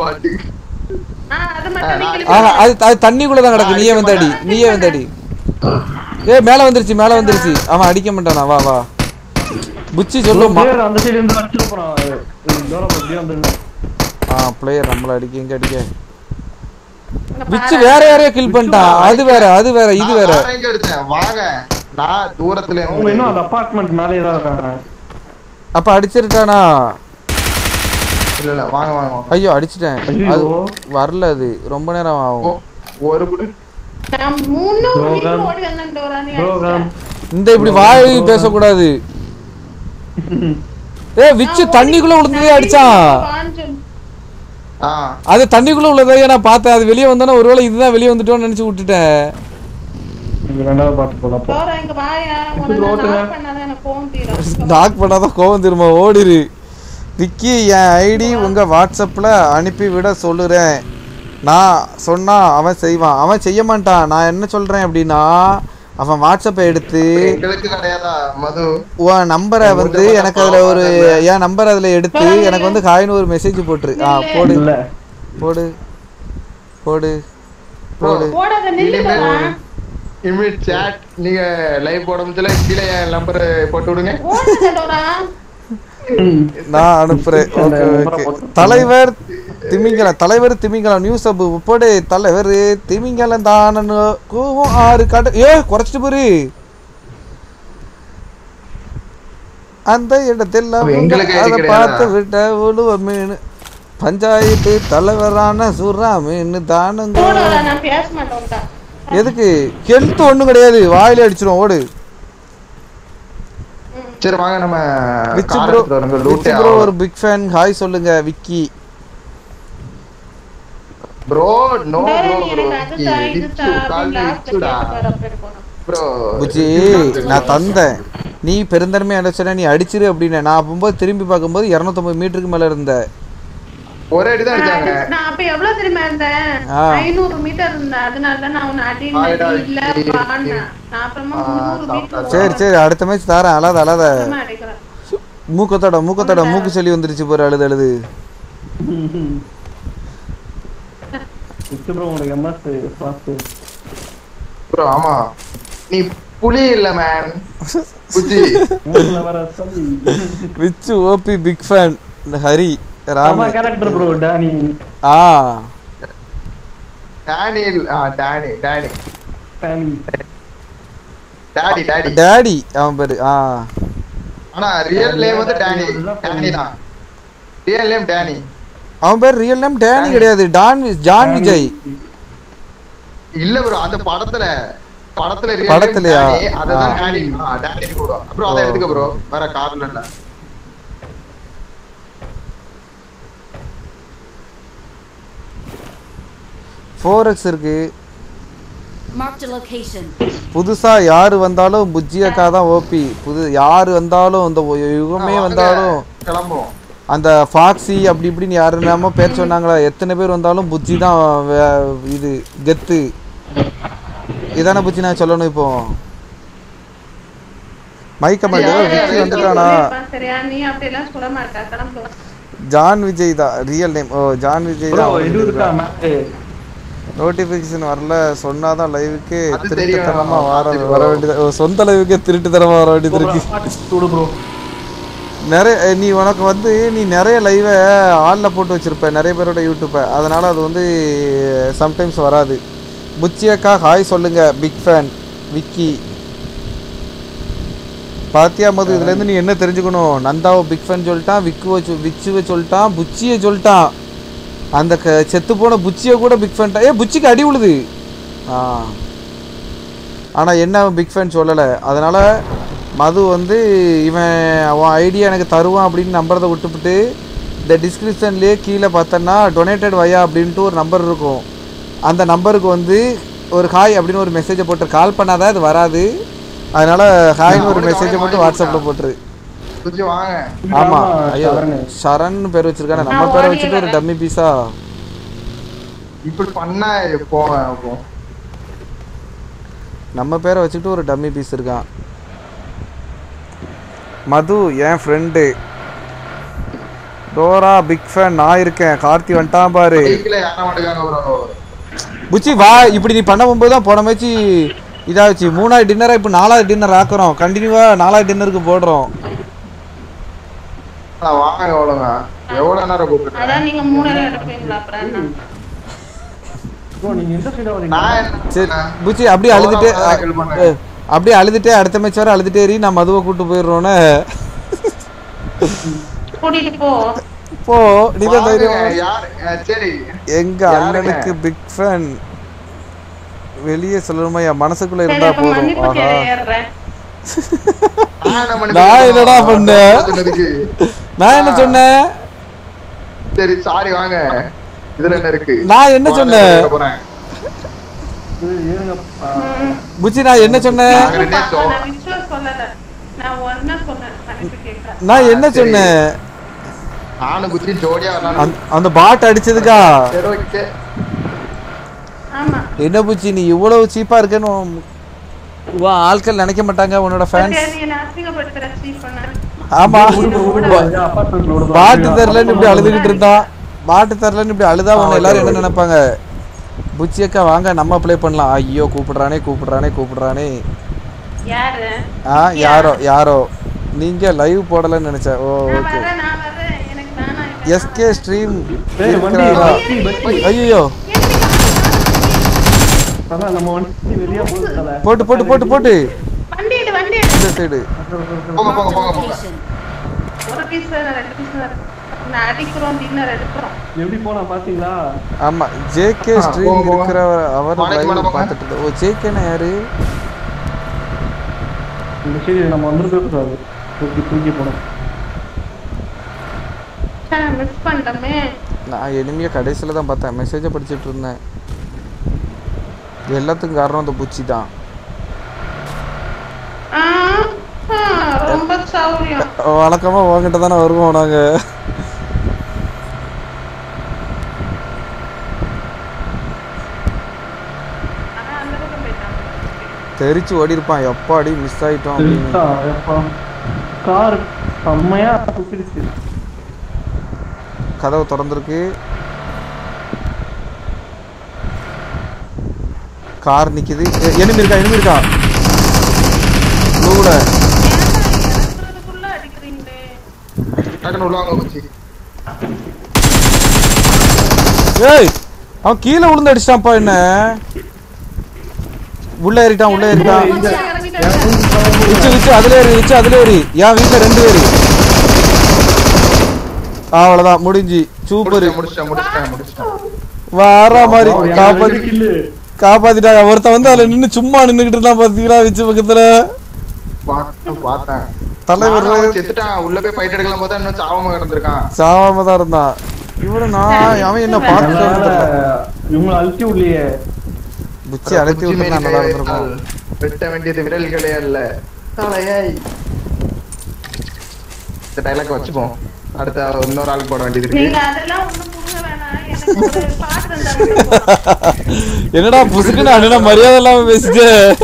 அது அது தண்ணிக்குள்ள தான் கிடக்கு. நீயே வந்தாடி நீயே வந்தாடி. ஏய் மேல வந்துருச்சு மேல வந்துருச்சு. அவன் அடிக்க மாட்டானா? வா வா புச்சி சொல்லு. அந்த சைடு இருந்து அடிச்சு போறான். டோரா அப்படியே வந்து ஆ பிளேயர் நம்மள அடிக்க எங்க அடிக்க. புச்சி வேற யாரையோ கில் பண்ணிட்டான். அது வேற அது வேற இது வேற. நான் எங்க அடிச்சேன்? வாங்க நான் தூரத்துல அவங்க இன்னும் அந்த அபார்ட்மெண்ட் மேலே தான் இருக்காங்க. அப்ப அடிச்சிட்டானா? இல்ல இல்ல வாங்க வாங்க. ஐயோ அடிச்சிட்டேன். அது வரல. அது ரொம்ப நேரம் ஆகும். ஒரு குடு நான் மூணு மீட்டர் ஓடி வந்தேன் டோரா. நீ இந்த இப்படி வாய் பேச கூடாது. ஏய் விச்சு தண்ணிக்குள்ள விழுந்ததே அடிச்சான். ஆ அது தண்ணிக்குள்ள உள்ளதே நான் பார்த்தேன். அது வெளிய வந்தானே ஒருவேளை இதுதான் வெளிய வந்துட்டோம்னு நினைச்சு விட்டுட்டேன். நீங்க ரெண்டாவது பாத்து போலாம். டோரா இங்க வாயா. உன்னை நாக் பண்ணாத எனக்கு கோவம் தீரும். நாக் பண்ணாத கோவம் தீருமா? ஓடிரு. விக்கி என் ஐடி உங்க வாட்ஸ்அப்ல அனுப்பி விட சொல்லுறேன். நான் சொன்னா அவன் செய்வான். அவன் செய்ய மாட்டான். நான் என்ன சொல்றேன் அப்படின்னா அவன் வாட்ஸ்அப்பை எடுத்து உன் நம்பரை வந்து எனக்கு அதுல ஒரு என் நம்பர் அதுல எடுத்து எனக்கு வந்து காயின்னு ஒரு மெசேஜ் போட்டுரு. ஆ போடு போடு போடு போடு. இமிட் சாட் நீங்க லைவ் போடும்போது கீழே என் நம்பர் போட்டு விடுங்க. நான் அனுப்புறேன். Okay okay. தலைவர் திமிங்கலம் தலைவர் திமிங்கலம் நியூஸ் அப் போடு. தலைவர் திமிங்கலம் தானு கோவம் ஆறு காட்டு. ஏ குறைச்சிட்டு போரு. அந்த இடத்துல அதை பார்த்து விட்ட உழுவ மீன் பஞ்சாயத்து தலைவரான சுறா மீன் தானுங்க. எதுக்கு ஹெல்த் ஒண்ணும் கிடையாது. வாயில அடிச்சிடும். ஓடு. சரி வாங்க நம்ம விச்சி ப்ரோ விச்சி ப்ரோ ஒரு பிக் ஃபேன். ஹாய் சொல்லுங்க Vicky bro. No bro Vichu call விச்சுடா ப்ரோ. புச்சி நான் தந்தேன். நீ பெருந்தன்மை அடிச்சன நீ அடிச்சிரு அப்படின்னு. நான் அப்போது திரும்பி பார்க்கும்போது இருநூத்தி ஐம்பது மீட்டருக்கு மேல இருந்த. ஒரே அடி தான் அடிச்சாங்க. நான் அப்ப எவ்வளவு தெரியுமா இருந்தேன்? ஐநூறு மீட்டர் இருந்தேன். அதனால தான் நான் உன்னை அடி இல்ல பாண்ணேன். நான் அப்புறமா முந்நூறு மீட்டர். சரி சரி அடுத்த மேட்ச் தரேன். அழாத அழாத. மூக்கத்தோட மூக்கத்தோட மூக்கு சொல்லி வந்துருச்சு போற. அழுது அழுது. ப்ரோ உங்களுக்கு எம்எஸ் பாத்து ப்ரோ. ஆமா நீ புலி இல்ல man. Puji Vichu OP big fan. Hari Rama character bro. Danny ஆ டானி ஆ Danny Danny Danny daddy daddy daddy அவன் பேரு. ஆ ஆனா ரியல் நேம் வந்து டானி. டானி தான் ரியல் நேம். டானி அவன் பேர் ரியல் நேம் டானி கிடையாது. டான் ஜான் விஜய் இல்ல ப்ரோ. அந்த படத்துல படத்துல ரியல் படத்துலயா? அதுதான் டானி. ஆ டானி ப்ரோ. அப்புறம் அத எடுத்துக்க ப்ரோ. வேற கார்ல இல்ல. ஃபோர் எக்ஸ் இருக்கு. Marked a location. புதுசா யாரு வந்தாலும் புஜ்ஜி அக்கா தான் ஓபி. புது யாரு வந்தாலும் இந்த யுகமே வந்தாலும் கிளம்புவோம். அந்த ஃபாக்ஸி அப்படி இப்படின்னு யாரு நாம பேர் சொன்னாங்களா, எத்தனை பேர் வந்தாலும் புஜ்ஜி தான் இது கெத்து. இதான புஜ்ஜி நான் சொல்லணும். இப்போ மைக்கமெண்ட் விக்கி வந்துட்டானா? சரியா நீ அப்படி எல்லாம் சொல்ல மாட்டா. கிளம்பு. ஜான் விஜய் தான் ரியல் நேம். ஓ ஜான் விஜய் ப்ரோ தான். இது இருக்கா மேட்ச் நோட்டிஃபிகேஷன் வரல சொன்னாதான் லைவுக்கு திருட்டுத்தனமா வர வர வேண்டியது. சொந்த லைவுக்கே திருட்டுத்தனமா வர வேண்டியது இருக்கு. ப்ரோ நிறைய நீ உனக்கு வந்து நீ நிறைய லைவை ஆளில் போட்டு வச்சிருப்ப நிறைய பேரோட யூடியூப்பை, அதனால அது வந்து சம்டைம்ஸ் வராது. புச்சியக்கா ஹாய் சொல்லுங்க. Big fan Vicky. பாத்தியா மது, இதுலேருந்து நீ என்ன தெரிஞ்சுக்கணும்? நந்தாவை பிக் ஃபேன் சொல்லிட்டான், விக்குவை விச்சுவை சொல்லிட்டான், புச்சியை சொல்லிட்டான். அந்த க செத்து போன புச்சியை கூட பிக் ஃபேன்ட்டா. ஏ புச்சிக்கு அடி உழுது. ஆ ஆனால் என்ன பிக் ஃபேன் சொல்லலை. அதனால் மது வந்து இவன் அவன் ஐடியா எனக்கு தருவான் அப்படின்னு நம்புறதை விட்டுவிட்டு இந்த டிஸ்கிரிப்ஷன்லேயே கீழே பார்த்தோன்னா டொனேட்டட் வயா அப்படின்ட்டு ஒரு நம்பர் இருக்கும். அந்த நம்பருக்கு வந்து ஒரு ஹாய் அப்படின்னு ஒரு மெசேஜை போட்டு கால் பண்ணாதான் அது வராது. அதனால் ஹாய்னு ஒரு மெசேஜை போட்டு வாட்ஸ்அப்பில் போட்டுரு. ஆமா ஐயோ சரண் பேர் வச்சிருக்கானே, நம்ம பேரை வச்சுட்டு ஒரு டம்மி பீஸா இப்படி பண்ணா போவேன். நம்ம பேரை வச்சுட்டு ஒரு டம்மி பீஸ் இருக்கான். மது என் ஃப்ரெண்டு. டோரா பிக் ஃபேன் நான் இருக்கேன். கார்த்தி வந்துட்டான் பாரு. புச்சி வா. இப்படி நீ பண்ண போகும்போது தான் போன மேட்சி இதாச்சு. மூணாவது டின்னரா இப்போ நாலாவது டின்னர் ஆக்குறோம். கண்டினியூவா நாலாவது டின்னருக்கு போடுறோம். வாங்க எவ்வளோங்க எவ்வளோ நேரம் கூப்பிட்டு அதான் நீங்க மூணு நேரம் எடுப்பீங்களா? அப்புறம் என்ன ப்ரோ நீங்க எந்த சைடு வரீங்க? சரி புச்சி அப்படியே அழுதுட்டே அப்படியே அழுதுட்டே அடுத்த மேட்ச் வர அழுதுட்டே ஏறி நான் மதுவை கூட்டு போயிடுறோன்னு கூட்டிட்டு போ போ. நீதான் தைரியம். சரி எங்க அண்ணனுக்கு பிக் ஃபேன் வெளியே சொல்லணுமா? என் மனசுக்குள்ள இருந்தா போதும். ஆஹா நான் என்னடா பண்ணேன்? நான் என்ன சொன்னேன்? சரி சாரி வாங்க. இதுல என்ன இருக்கு? நான் என்ன சொன்னேன் புச்சி? நான் என்ன சொன்னேன்? நான் என்ன சொன்னேன்? நானும் குச்சி ஜோடியா அந்த பாட் அடிச்சதுக்கா? என்ன புச்சி நீ இவ்வளவு சீப்பா இருக்கேன்னு வா ஆட்கள் நினைக்க மாட்டாங்க உன்னோட ஃபேன்ஸ். ஆமா பாட்டு தரலன்னு இப்படி அழுதுகிட்டு இருந்தான். பாட்டு தரலன்னு இப்படி அழுதா உன்னை எல்லாரும் என்ன நினைப்பாங்க? புச்சி அக்கா வாங்க நம்ம ப்ளே பண்ணலாம். ஐயோ கூப்பிடுறானே கூப்பிடுறானே கூப்பிடுறானே. ஆ யாரோ யாரோ நீங்க லைவ் போடலன்னு நினைச்சேன். ஓ ஓகே. எஸ்கே ஸ்ட்ரீம் ஐயோ போட்டு போட்டு போட்டு போட்டு இந்த சைடு ஆமா ஜேகே ஸ்ட்ரீம் இருக்கிற அவர் லைவ் பார்த்துட்டு. ஓ ஜேகேனா யாரு? இந்த சைடு நம்ம வந்திருக்கவே கூடாது. தூக்கி தூக்கி போடும். மிஸ் பண்ணிட்டோமே. நான் எனிமியை கடைசியில் தான் பார்த்தேன். மெசேஜை படிச்சுட்டு இருந்தேன். எல்லாத்துக்கும் காரணம் அந்த புச்சி தான். ரொம்ப சௌரியம். வழக்கமா உங்ககிட்ட தானே வருவோம் நாங்க. தெரிச்சு ஓடி இருப்பான். எப்பாடி மிஸ் ஆயிட்டோம். கார் செம்மையா சுத்திடுச்சு. கதவு திறந்துருக்கு. கார் நிக்குது. எனிமி இருக்கா எனிமி இருக்கா ப்ளூல. ஏய் அவன் கீழே விழுந்து அடிச்சிட்டான்ப்பா. என்ன உள்ள ஏறிட்டான் உள்ள ஏறிட்டான். விச்சு விச்சு அதுல ஏறி விச்சு அதுல ஏறி. என் வீட்டுல ரெண்டு பேரு. அவ்வளவுதான் முடிஞ்சு. சூப்பர் வார மாதிரி காப்பாத்தி காப்பாத்திட்டாங்க. ஒருத்தன் வந்து அதுல நின்று சும்மா நின்னுகிட்டு இருந்தான் பாத்தீங்களா விச்சு பக்கத்துல. தலைவர் உள்ள போய் ஃபைட் எடுக்கலாம் பார்த்தா இன்னும் சாவாம கிடந்திருக்கான். சாவாம தான் இருந்தான். இவரு நான் அவன் என்ன பார்த்து இவங்களை அழுத்தி உள்ளே புச்சி அழுத்தி விட்டு நல்லா இருந்திருக்கும். வெட்ட வேண்டியது விரல்களே அல்ல தலையாய். இந்த டைலாக் வச்சுப்போம். அடுத்த இன்னொரு ஆள் போட வேண்டியது இருக்கு. நீங்க அதெல்லாம் ஒண்ணும் புடுங்க வேணாம். எனக்கு ஒரு பாட்டு இருந்தா என்னடா புசுக்குன்னு அண்ணா மரியாதை இல்லாம பேசிட்டு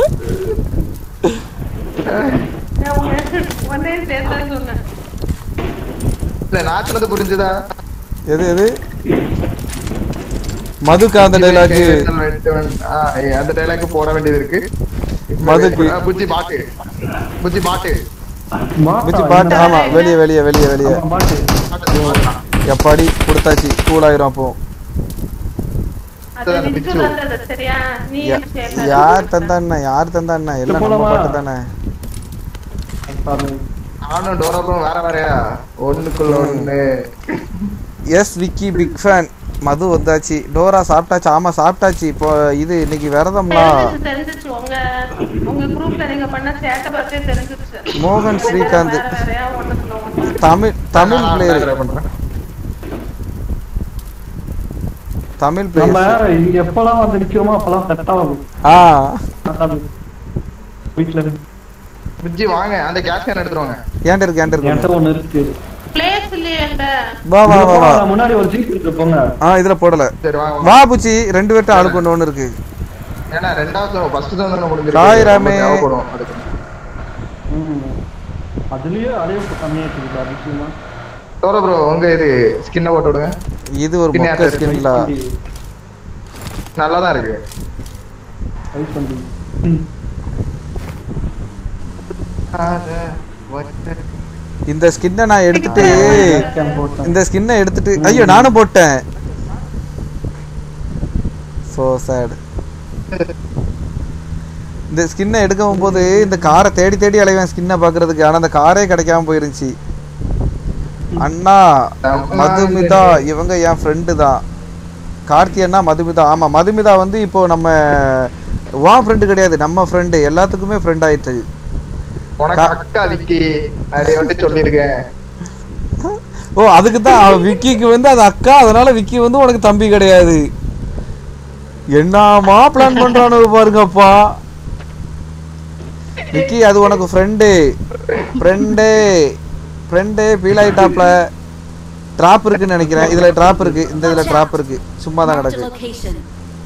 ஒன்னே சேர்ந்து சொன்னேன். இல்ல நான் சொன்னது புரிஞ்சுதா? எது எது மதுக்கு அந்த டைலாக் அந்த டைலாக் போட வேண்டியது இருக்கு. மதுக்கு புச்சி பாட்டு புச்சி பாட்டு புச்சி பாட்டு. ஆமா வெளியே வெளியே வெளியே வெளியே எப்பாடி கொடுத்தாச்சு கூலாயிரும். அப்போ யார் தந்தா யார் தந்தா எல்லாம் நம்ம பாட்டு தானே. நானும் டோராப்பும் வேற வேறையா ஒண்ணுக்குள்ள ஒண்ணு. Yes Vicky big fan. Madhu வந்தாச்சு. டோரா சாப்பிட்டாச்சு. ஆமா சாப்பிட்டாச்சு. இப்போ இது இன்னைக்கு விரதம்லாம் தெரிஞ்சிச்சு. உங்க உங்க குரூப்ல நீங்க பண்ண சேட்டை பார்த்தே தெரிஞ்சிச்சு. மோகன் ஸ்ரீகாந்த் தமிழ் தமிழ் பிளேயர் தமிழ் நம்ம பிளேயர். இங்க எப்பலாம் வந்து நிக்கிறோமோ அப்பலாம் செட் ஆகும். ஆ வீட்ல இருக்கு. புச்சி வாங்க அந்த கேஸ் கேன் எடுத்துருவாங்க. ஏன்ட இருக்கு ஏன்ட இருக்கு என்கிட்ட ஒன்னு இருக்கு. பிளேஸ் இல்லையேங்க. வா வா வா வா. முன்னாடி ஒரு ஜீப் இருக்கு போங்க. ஆ இதுல போடல. சரி வாங்க. வா புச்சி ரெண்டு பேர்ட்ட ஆளுக்கு ஒண்ணு ஒண்ணு இருக்கு. ஏன்னா ரெண்டாவது ஃபர்ஸ்ட் தான் நம்ம முடிஞ்சிருக்கு. சாய் ராமே. தேவைப்படும் அதுக்கு. ம். அதுலயே அலைவு கம்மியா இருக்கு அதிகமா. டோரா ப்ரோ உங்க இது ஸ்கின்ன போட்டு விடுங்க. இது ஒரு மொக்க ஸ்கின்ல நல்லா தான் இருக்கு. ரைட் பண்ணி. இந்த ஸ்கின்னை நான் எடுத்துட்டு இந்த ஸ்கின்னை எடுத்துட்டு ஐயோ நானும் போட்டேன். So sad. இந்த ஸ்கின்னை எடுக்கும் போது இந்த காரை தேடி தேடி அலைவேன் ஸ்கின்னை பாக்குறதுக்கு. ஆனா அந்த காரே கிடைக்காம போயிருந்துச்சு. அண்ணா மதுமிதா இவங்க என் ஃப்ரெண்டு தான். கார்த்தி அண்ணா மதுமிதா. ஆமா மதுமிதா வந்து இப்போ நம்ம வா ஃப்ரெண்டு கிடையாது நம்ம ஃப்ரெண்டு. எல்லாத்துக்குமே ஃப்ரெண்ட் ஆயிட்டு. உனக்கு அக்கா விக்கி அதை வந்து சொல்லிருக்கேன். ஓ அதுக்கு தான் விக்கிக்கு வந்து அது அக்கா. அதனால விக்கி வந்து உனக்கு தம்பி கிடையாது. என்னமா பிளான் பண்றானு பாருங்கப்பா. விக்கி அது உனக்கு ஃப்ரெண்டு ஃப்ரெண்டு ஃப்ரெண்டு ஃபீல் ஆயிட்டாப்ல. டிராப் இருக்குன்னு நினைக்கிறேன். இதுல டிராப் இருக்கு. இந்த இதுல டிராப் இருக்கு. சும்மா தான் Marked a கிடக்கு. location.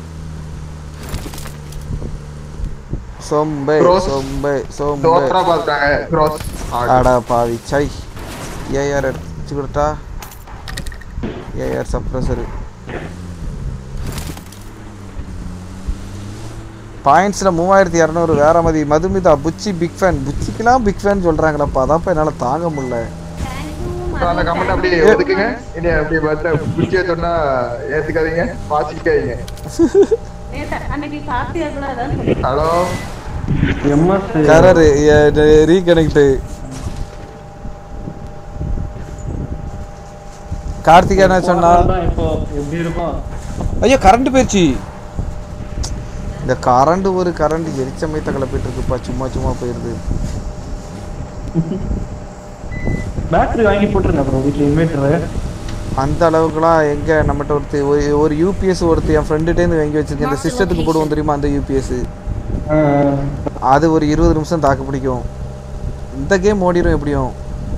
சொம்பே சொம்பே சொம்பே. டோரா பார்த்தாங்க க்ராஸ். அடா பாவி சை. ஏஆர் எடுத்து கொடுத்தா ஏஆர் சப்ரஸர். பாயிண்ட்ஸில் மூவாயிரத்தி இரநூறு வேற மதி. Madhumitha Puchi big fan. புச்சிக்கெல்லாம் பிக் ஃபேன் சொல்கிறாங்களப்பா. அதான்ப்பா என்னால் தாங்க முடியல. அந்த கமெண்ட் அப்படியே ஒதுக்குங்க. இனி அப்படியே பார்த்தா புச்சியை சொன்னா ஏற்றுக்காதீங்க வாசிக்காதீங்க. அன்னைக்கு கார்த்தியா கூட அதான் சொன்னேன். ஹலோ எம்எஸ் கரர் ரீகனெக்ட். கார்த்திகா என்ன சொன்னா இப்போ எப்படி இருக்கும்? ஐயோ கரண்ட் போயிடுச்சு. இந்த கரண்ட் ஒரு கரண்ட் எரிச்சமைத்த கிளப்பிட்டு இருக்குப்பா. சும்மா சும்மா போயிருது. பேட்டரி வாங்கி போட்டுருங்க ப்ரோ வீட்ல இன்வெர்ட்டர். அந்த அளவுக்குலாம் எங்க நம்மகிட்ட ஒருத்தி ஒரு- ஒரு யூபிஎஸ் ஒருத்தி என் ஃப்ரெண்டுகிட்டேருந்து வாங்கி வச்சிருக்கேன். இந்த சிஸ்டத்துக்கு போடுவோம் தெரியுமா அந்த யூபிஎஸ். அது ஒரு இருபது நிமிஷம் தாக்கு பிடிக்கும். இந்த கேம் ஓடிடும் எப்படியும்.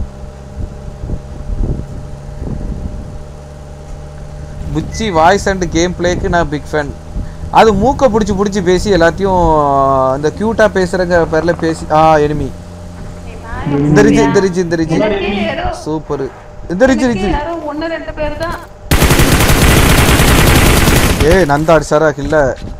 புச்சி வாய்ஸ் அண்ட் கேம் பிளேக்கு நான் பிக் ஃபேன். அது மூக்க பிடிச்சி பிடிச்சி பேசி எல்லாத்தையும் இந்த க்யூட்டா பேசுறங்க பேர்ல பேசி ஆ எனிமி. இந்த ரிஜி இந்த ரிஜி இந்த ரிஜி சூப்பர். இந்த ரிஜி ரிஜி யாரும் ஒன்னு ரெண்டு பேர் தான். ஏய் நந்தா அடிச்சாரா இல்ல.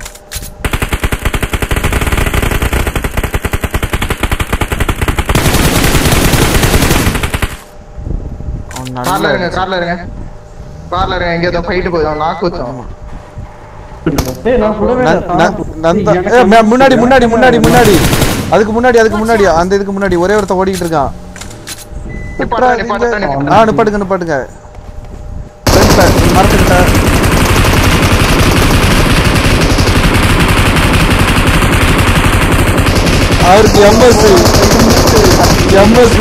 கார்ல இருங்க கார்ல இருங்க கார்ல இருங்க. எங்க ஏதோ ஃபைட் போய் நாக்கு வச்சோம். ஏய் நான் சொல்லவே இல்ல. நந்தா ஏய் மே- முன்னாடி முன்னாடி முன்னாடி முன்னாடி அதுக்கு முன்னாடி அதுக்கு முன்னாடி அந்த இதுக்கு முன்னாடி ஒரே ஒருத்தன் ஓடிட்டு இருக்கான். நிப்பாட்டுங்க, நிப்பாட்டுங்க, நிப்பாட்டுங்க. ஆ நிப்பாட்டுங்க நிப்பாட்டுங்க. ஃப்ரெண்ட்ல மறந்துட்ட. அவருக்கு எம்எஸ் எம்எஸ்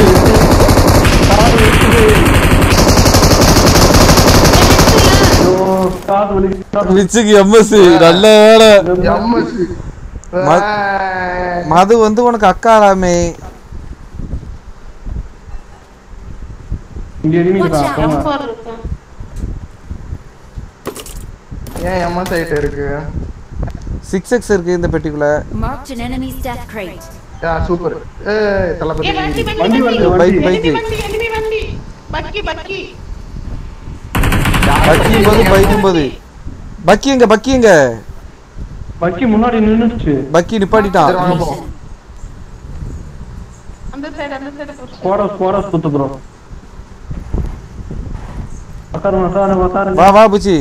காது வலி விச்சுக்கு எம்எஸ் நல்ல வேலை. மது வந்து உனக்கு அக்காலாமே. இங்க எனிமிடா ஏன் எம்எஸ் ஐட்ட இருக்கு? சிக்ஸ் எக்ஸ் இருக்கு இந்த பெட்டிக்குள்ள. Marked an enemy's death crate. Yeah super. ஏய் தலபதி. ஏ வண்டி வண்டி வண்டி வருது பைக் வண்டி பைக் வண்டி எனிமி வண்டி பக்கி பக்கி பக்கி போது பைக்கும் போது. பக்கி எங்க பக்கி எங்க? பக்கி முன்னாடி நின்னுச்சு. பக்கி நிப்பாட்டிட்டான். அந்த சைடு அந்த சைடு போச்சு. ஸ்குவாட் ஸ்குவாட் சுத்து ப்ரோ. அக்கார அக்கார அக்கார வா வா புச்சி.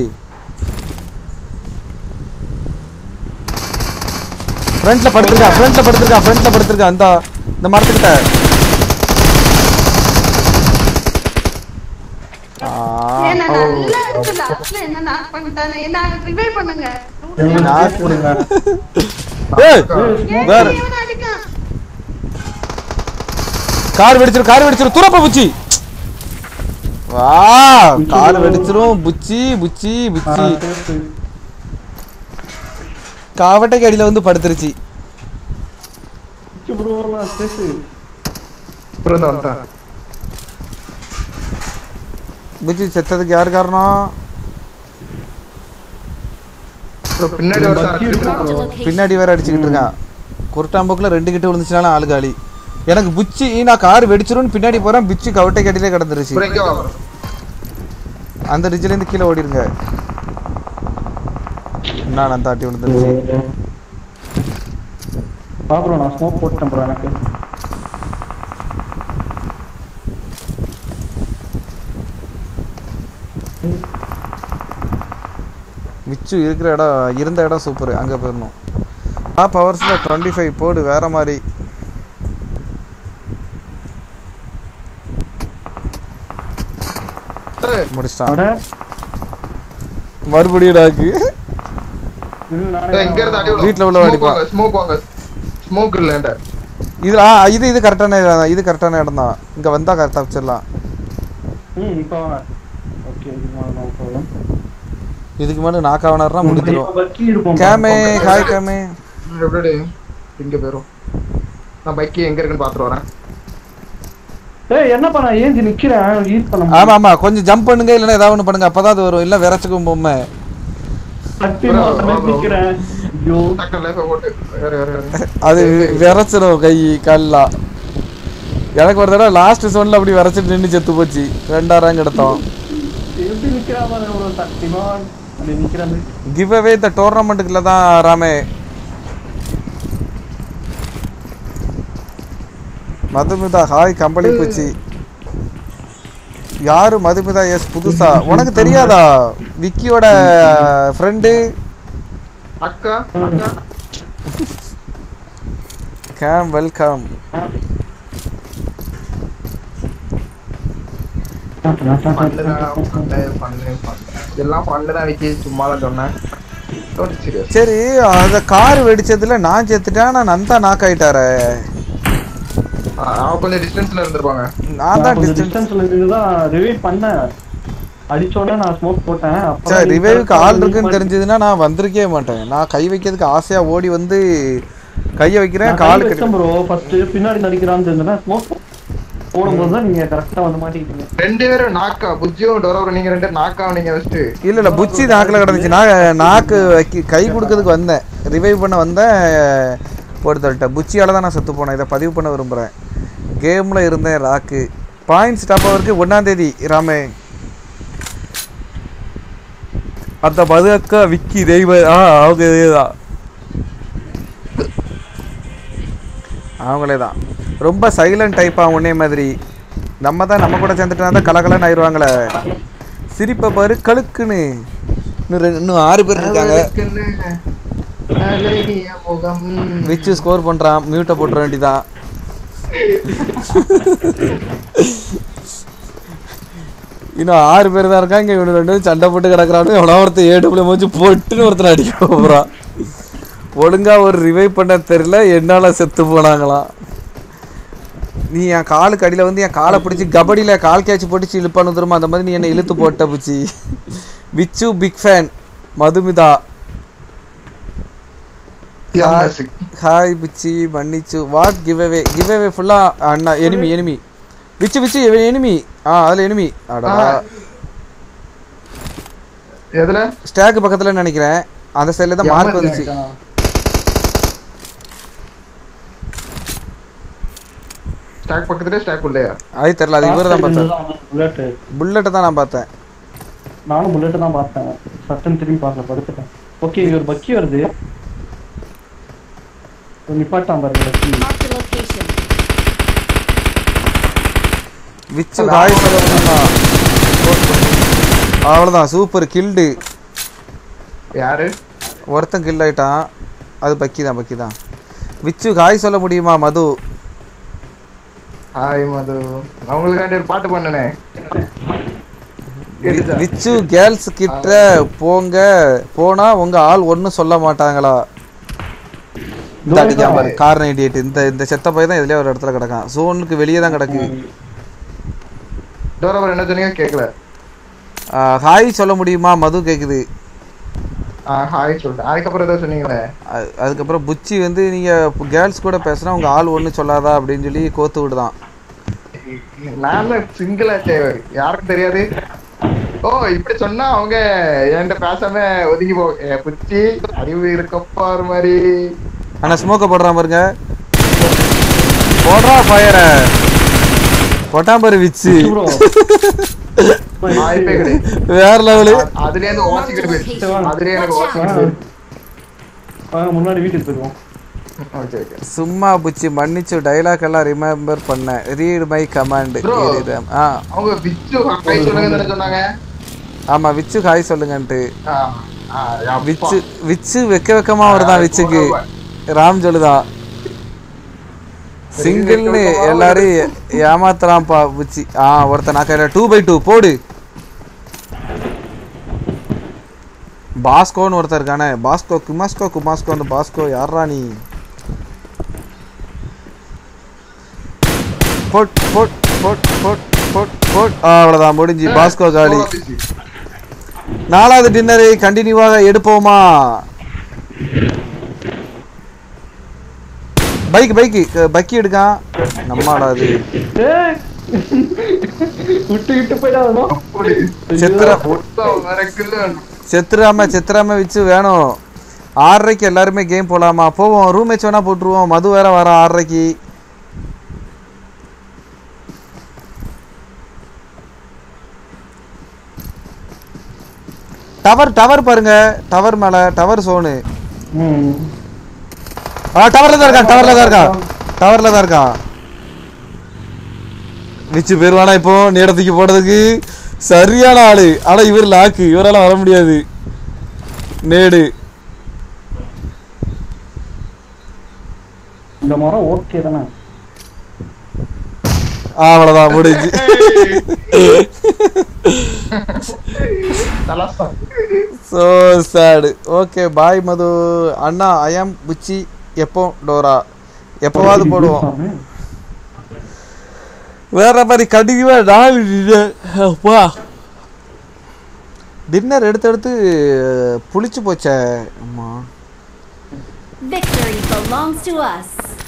ஃப்ரண்ட்ல படுத்துருக்கா ஃப்ரண்ட்ல படுத்துருக்கா ஃப்ரண்ட்ல படுத்துருக்கா அந்த இந்த மரத்துக்கிட்ட. ஏன்னா நல்லா இருக்கு லாஸ்ட்ல என்ன நாக் பண்ணிட்டானே. என்ன ரிவைவ் பண்ணுங்க. நான் போடுங்க. ஏய் வேற இவன அடிக்கான். Car வெடிச்சிரு car வெடிச்சிரு துரப்ப Buchi. வா கார் வெடிச்சிரும் புச்சி புச்சி புச்சி. காவட்டைக்கு அடியில வந்து படுத்துருச்சு. ப்ரோ வரலாம் ஸ்டேஸ். ப்ரோ வந்தா. புச்சி செத்ததுக்கு யார் காரணம்? ப்ரோ பின்னாடி ஒரு பின்னாடி வேற அடிச்சுக்கிட்டு இருக்கான். குருட்டாம்போக்குல ரெண்டு கிட்ட விழுந்துச்சுனால ஆளு காலி. எனக்கு புச்சி நான் கார் வெடிச்சிரும்னு பின்னாடி போறேன். புச்சி கவட்டை கடியிலே கிடந்துருச்சு. அந்த ரிட்ஜ்ல இருந்து கீழே ஓடிருங்க. நான் அந்த தாட்டி விழுந்துருச்சு. பாப்ரோ நான் ஸ்மோக் போட்டேன் ப்ரோ எனக்கு. மிச்சு இருக்கிற இடம் இருந்த இடம் சூப்பர். அங்கே போயிடணும். டாப் ஹவர்ஸில் டுவெண்ட்டி ஃபைவ் போடு வேற மாதிரி. முடிச்சிட்டான் மறுபடியும் டாக்கு. வீட்டில் உள்ள அடிப்பான். ஸ்மோக் வாங்க ஸ்மோக் இல்ல இது ஆ இது இது கரெக்டான இடம். இது கரெக்டான இடம் தான். இங்கே வந்தால் கரெக்டாக வச்சிடலாம். ம் இப்போ ஓகே இதுக்கு மேலே நாக்காவனா முடிச்சிடும். பக்கி இருக்கும். கேமே ஹாய் கேமே. எப்படி இங்க போயிரும். நான் பைக் எங்க இருக்குன்னு பாத்துட்டு வரேன். ஏய் என்ன பண்ண ஏஞ்சி நிக்கிறேன் ஹீல் பண்ண. ஆமா ஆமா கொஞ்சம் ஜம்ப் பண்ணுங்க இல்லனா ஏதாவது ஒன்னு பண்ணுங்க அப்பதான் அது வரும். இல்ல விரச்சுக்கும் பொம்மை. சத்தியமா நிக்கிறேன். ஐயோ டக்கல் லைஃப் போட்டு வேற வேற அது விரச்சிரும் கை கால்ல. எனக்கு ஒரு தடவை லாஸ்ட் சோன்ல அப்படி விரச்சிட்டு நின்னு செத்து போச்சு. ரெண்டாம் ரேங்க் எடுத்தோம். எப்படி நிக்கிறா பாரு ஒரு சத்தியமா அப்படி நிக்கிறானே. கிவ் அவே தி டோர்னமென்ட்க்குல தான் ராமே. மதுமிதா ஹாய் கம்பளி பூச்சி. யாரு மதுமிதா? எஸ் புதுசா உனக்கு தெரியாதா? விக்கியோட ஃப்ரெண்டு அக்கா கேம் வெல்கம். இதெல்லாம் பண்ணதான் விக்கி சும்மா தான் சொன்னேன். சரி அந்த கார் வெடிச்சதுல நான் செத்துட்டேன். நான் நந்தா நாக் ஆயிட்டாரு. அவ கொஞ்சம் டிஸ்டன்ஸ்ல இருந்திருப்பாங்க. நான் தான் டிஸ்டன்ஸ்ல இருந்துதான் ரிவைவ் பண்ணேன். அடிச்சோட நான் ஸ்மோக் போட்டேன். அப்ப ரிவைவ்க்கு ஆள் இருக்குன்னு தெரிஞ்சதுன்னா நான் வந்திருக்கவே மாட்டேன். நான் கை வைக்கிறதுக்கு ஆசையா ஓடி வந்து கைய வைக்கிறேன். கால் கட்டி ப்ரோ ஃபர்ஸ்ட் பின்னாடி நடிக்கிறான்னு தெரிஞ்சனா ஸ்மோக் போடும்போது தான் நீங்க கரெக்ட்டா வந்து மாட்டிக்கிட்டீங்க. ரெண்டு பேரும் நாக்கா புஜ்ஜியும் டோரோ நீங்க ரெண்டு நாக்கா நீங்க ஃபர்ஸ்ட். இல்ல இல்ல புச்சி நாக்குல கிடந்துச்சு. நான் நாக்கு கை கொடுக்கிறதுக்கு வந்தேன். ரிவைவ் பண்ண வந்தேன். போட்டு தள்ளிட்டேன். புச்சியால தான் நான் செத்து போனேன். இதை பதிவு பண்ண விரும்புறேன். கேம்ல இருந்தேன் ராக்கு. பாயிண்ட்ஸ் டாப் அவருக்கு ஒன்னாம் தேதி ராமே. அந்த மது அக்கா விக்கி தெய்வ ஆ அவங்க இதேதான். அவங்களே தான் ரொம்ப சைலண்ட் டைப்பா உன்னே மாதிரி. நம்ம தான் நம்ம கூட சேர்ந்துட்டா தான் கலகலன்னு ஆயிடுவாங்களே. சிரிப்பை பாரு கழுக்குன்னு. இன்னும் இன்னும் ஆறு பேர் இருக்காங்க. விச்சு ஸ்கோர் பண்றான். மியூட்டை போட்டுற வேண்டிதான். இன்னும் ஆறு பேர் தான் இருக்காங்க. இவனு ரெண்டு சண்டை போட்டு கிடக்குறானு எவ்வளோ ஒருத்தர் ஏடபிள்யூ வச்சு போட்டுன்னு ஒருத்தர் அடிக்க போகிறான். ஒழுங்கா ஒரு ரிவைவ் பண்ண தெரியல. என்னால் செத்து போனாங்களாம். நீ என் காலுக்கு அடியில் வந்து என் காலை பிடிச்சி கபடியில் கால் கேட்ச் போட்டுச்சு இழுப்பானு தருமா அந்த மாதிரி நீ என்னை இழுத்து போட்ட பூச்சி. Vichu big fan. Madhumitha hi பிச்சி மன்னிச்சு what give away give away ஃபுல்லா அண்ணா எனிமி எனிமி பிச்சி பிச்சி எனிமி ஆ அதுல எனிமி அடா எதுல ஸ்டாக் பக்கத்துல நினைக்கிறேன் அந்த சைடுல தான் மார்க் வந்துச்சு ஸ்டாக் பக்கத்துலயே ஸ்டாக் உள்ளயா அது தெரியல அது இவர தான் பார்த்தேன் புல்லட் புல்லட் தான் நான் பார்த்தேன் நானும் புல்லட் தான் பார்த்தேன் சட்டன் திரும்பி பார்க்கல படுத்துட்டேன் ஓகே இது ஒரு பக்கி வருது நிப்பாட்டான் பாருங்க Marked a location. Vichu hi சொல்லுங்க அவ்வளவுதான் சூப்பர் கில்டு யாரு ஒருத்தன் கில் ஆயிட்டான் அது பக்கி தான் பக்கி தான் விச்சு ஹாய் சொல்ல முடியுமா மது ஹாய் மது அவங்களுக்காண்டி ஒரு பாட்டு பண்ணனே விச்சு கேர்ள்ஸ் கிட்ட போங்க போனா உங்க ஆள் ஒன்னும் சொல்ல மாட்டாங்களா இந்த அடிக்காம பாரு கார் நைன்டி எயிட் இந்த இந்த செத்த பையன் தான் இதுலயே ஒரு இடத்துல கிடக்கான் ஜோனுக்கு வெளியே தான் கிடக்கு டோரவர் என்ன சொன்னீங்க கேட்கல ஹாய் சொல்ல முடியுமா மது கேக்குது ஹாய் சொல்லிட்டேன் அதுக்கப்புறம் ஏதோ சொன்னீங்களே அதுக்கப்புறம் புச்சி வந்து நீங்க கேர்ள்ஸ் கூட பேசுனா உங்க ஆள் ஒன்றும் சொல்லாதா அப்படின்னு சொல்லி கோத்து விடுதான் நான் சிங்கிள் ஆச்சே யாருக்கும் தெரியாது ஓ இப்படி சொன்னா அவங்க என்கிட்ட பேசாம ஒதுங்கி போ புச்சி அறிவு இருக்கப்பா ஒரு மாதிரி ஆனா ஸ்மோக்க போடுறான் பாருங்க போடுறா ஃபயர கொட்டாம்பரு விச்சு வேற லெவலு அதுலயே இருந்து ஓசிக்கிட்டு போயிடுச்சு அதுலயே எனக்கு ஓசிக்கிட்டு முன்னாடி வீட்டுக்கு போயிடுவோம் சும்மா புச்சி மன்னிச்சு டைலாக் எல்லாம் ரிமெம்பர் பண்ண ரீட் மை கமாண்ட் அவங்க விச்சு ஹாய் சொல்லுங்க சொன்னாங்க ஆமா விச்சு ஹாய் சொல்லுங்கன்ட்டு விச்சு விச்சு வெக்க வெக்கமா வருதான் விச்சுக்கு ராம் சொல்லுதான் சிங்கிள்னு எல்லாரையும் ஏமாத்தலாம்ப்பா புச்சி ஆ ஒருத்தன் நான் கையில டூ பை டூ போடு பாஸ்கோன்னு ஒருத்தர் இருக்கானே பாஸ்கோ குமாஸ்கோ குமாஸ்கோ அந்த பாஸ்கோ யாரா நீ bot bot bot bot bot bot அவ்வளோதான் முடிஞ்சு பாஸ்கோ காலி நாலாவது டின்னரை கண்டினியூவாக எடுப்போமா பைக் பைக்கு பக்கி எடுக்கான் நம்மளா அது செத்துராம செத்துராம வச்சு வேணும் ஆறரைக்கு எல்லாருமே கேம் போலாமா போவோம் ரூம் மேட்ச் வேணா போட்டுருவோம் மது வேற வர ஆறரைக்கு டவர் டவர் பாருங்க டவர் மேல டவர் சோனு ஆ டவர்ல தான் இருக்கான் டவர்ல தான் இருக்கான் டவர்ல தான் இருக்கான் விச்சு பேருவானா இப்போ நேரத்துக்கு போடுறதுக்கு சரியான ஆளு ஆனா இவர் லாக்கு இவரால வர முடியாது நேடு இந்த மரம் ஓகே தானே அவ்வளவுதான் முடிஞ்சு so sad okay bye Madhu Anna I ஆம் புச்சி எப்போ டோரா எப்போவாது போடுவோம் வேற மாதிரி கண்டிப்பா நாலு அப்பா டின்னர் எடுத்து எடுத்து புளிச்சு போச்சே அம்மா Victory belongs to us.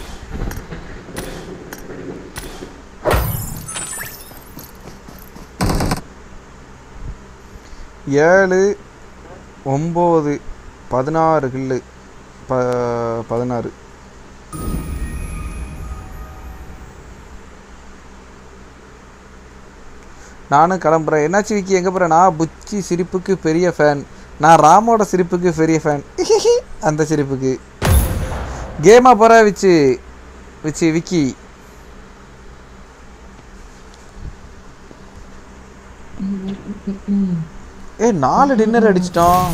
ஏழு ஒம்பது பதினாறு கில்லு ப பதினாறு நானும் கிளம்புறேன் என்னாச்சு விக்கி எங்கே போகிறேன் நான் புச்சி சிரிப்புக்கு பெரிய ஃபேன் நான் ராமோட சிரிப்புக்கு பெரிய ஃபேன் அந்த சிரிப்புக்கு கேமாக போகிற விச்சு விச்சு விக்கி ஏ நாலு டின்னர் அடிச்சிட்டோம்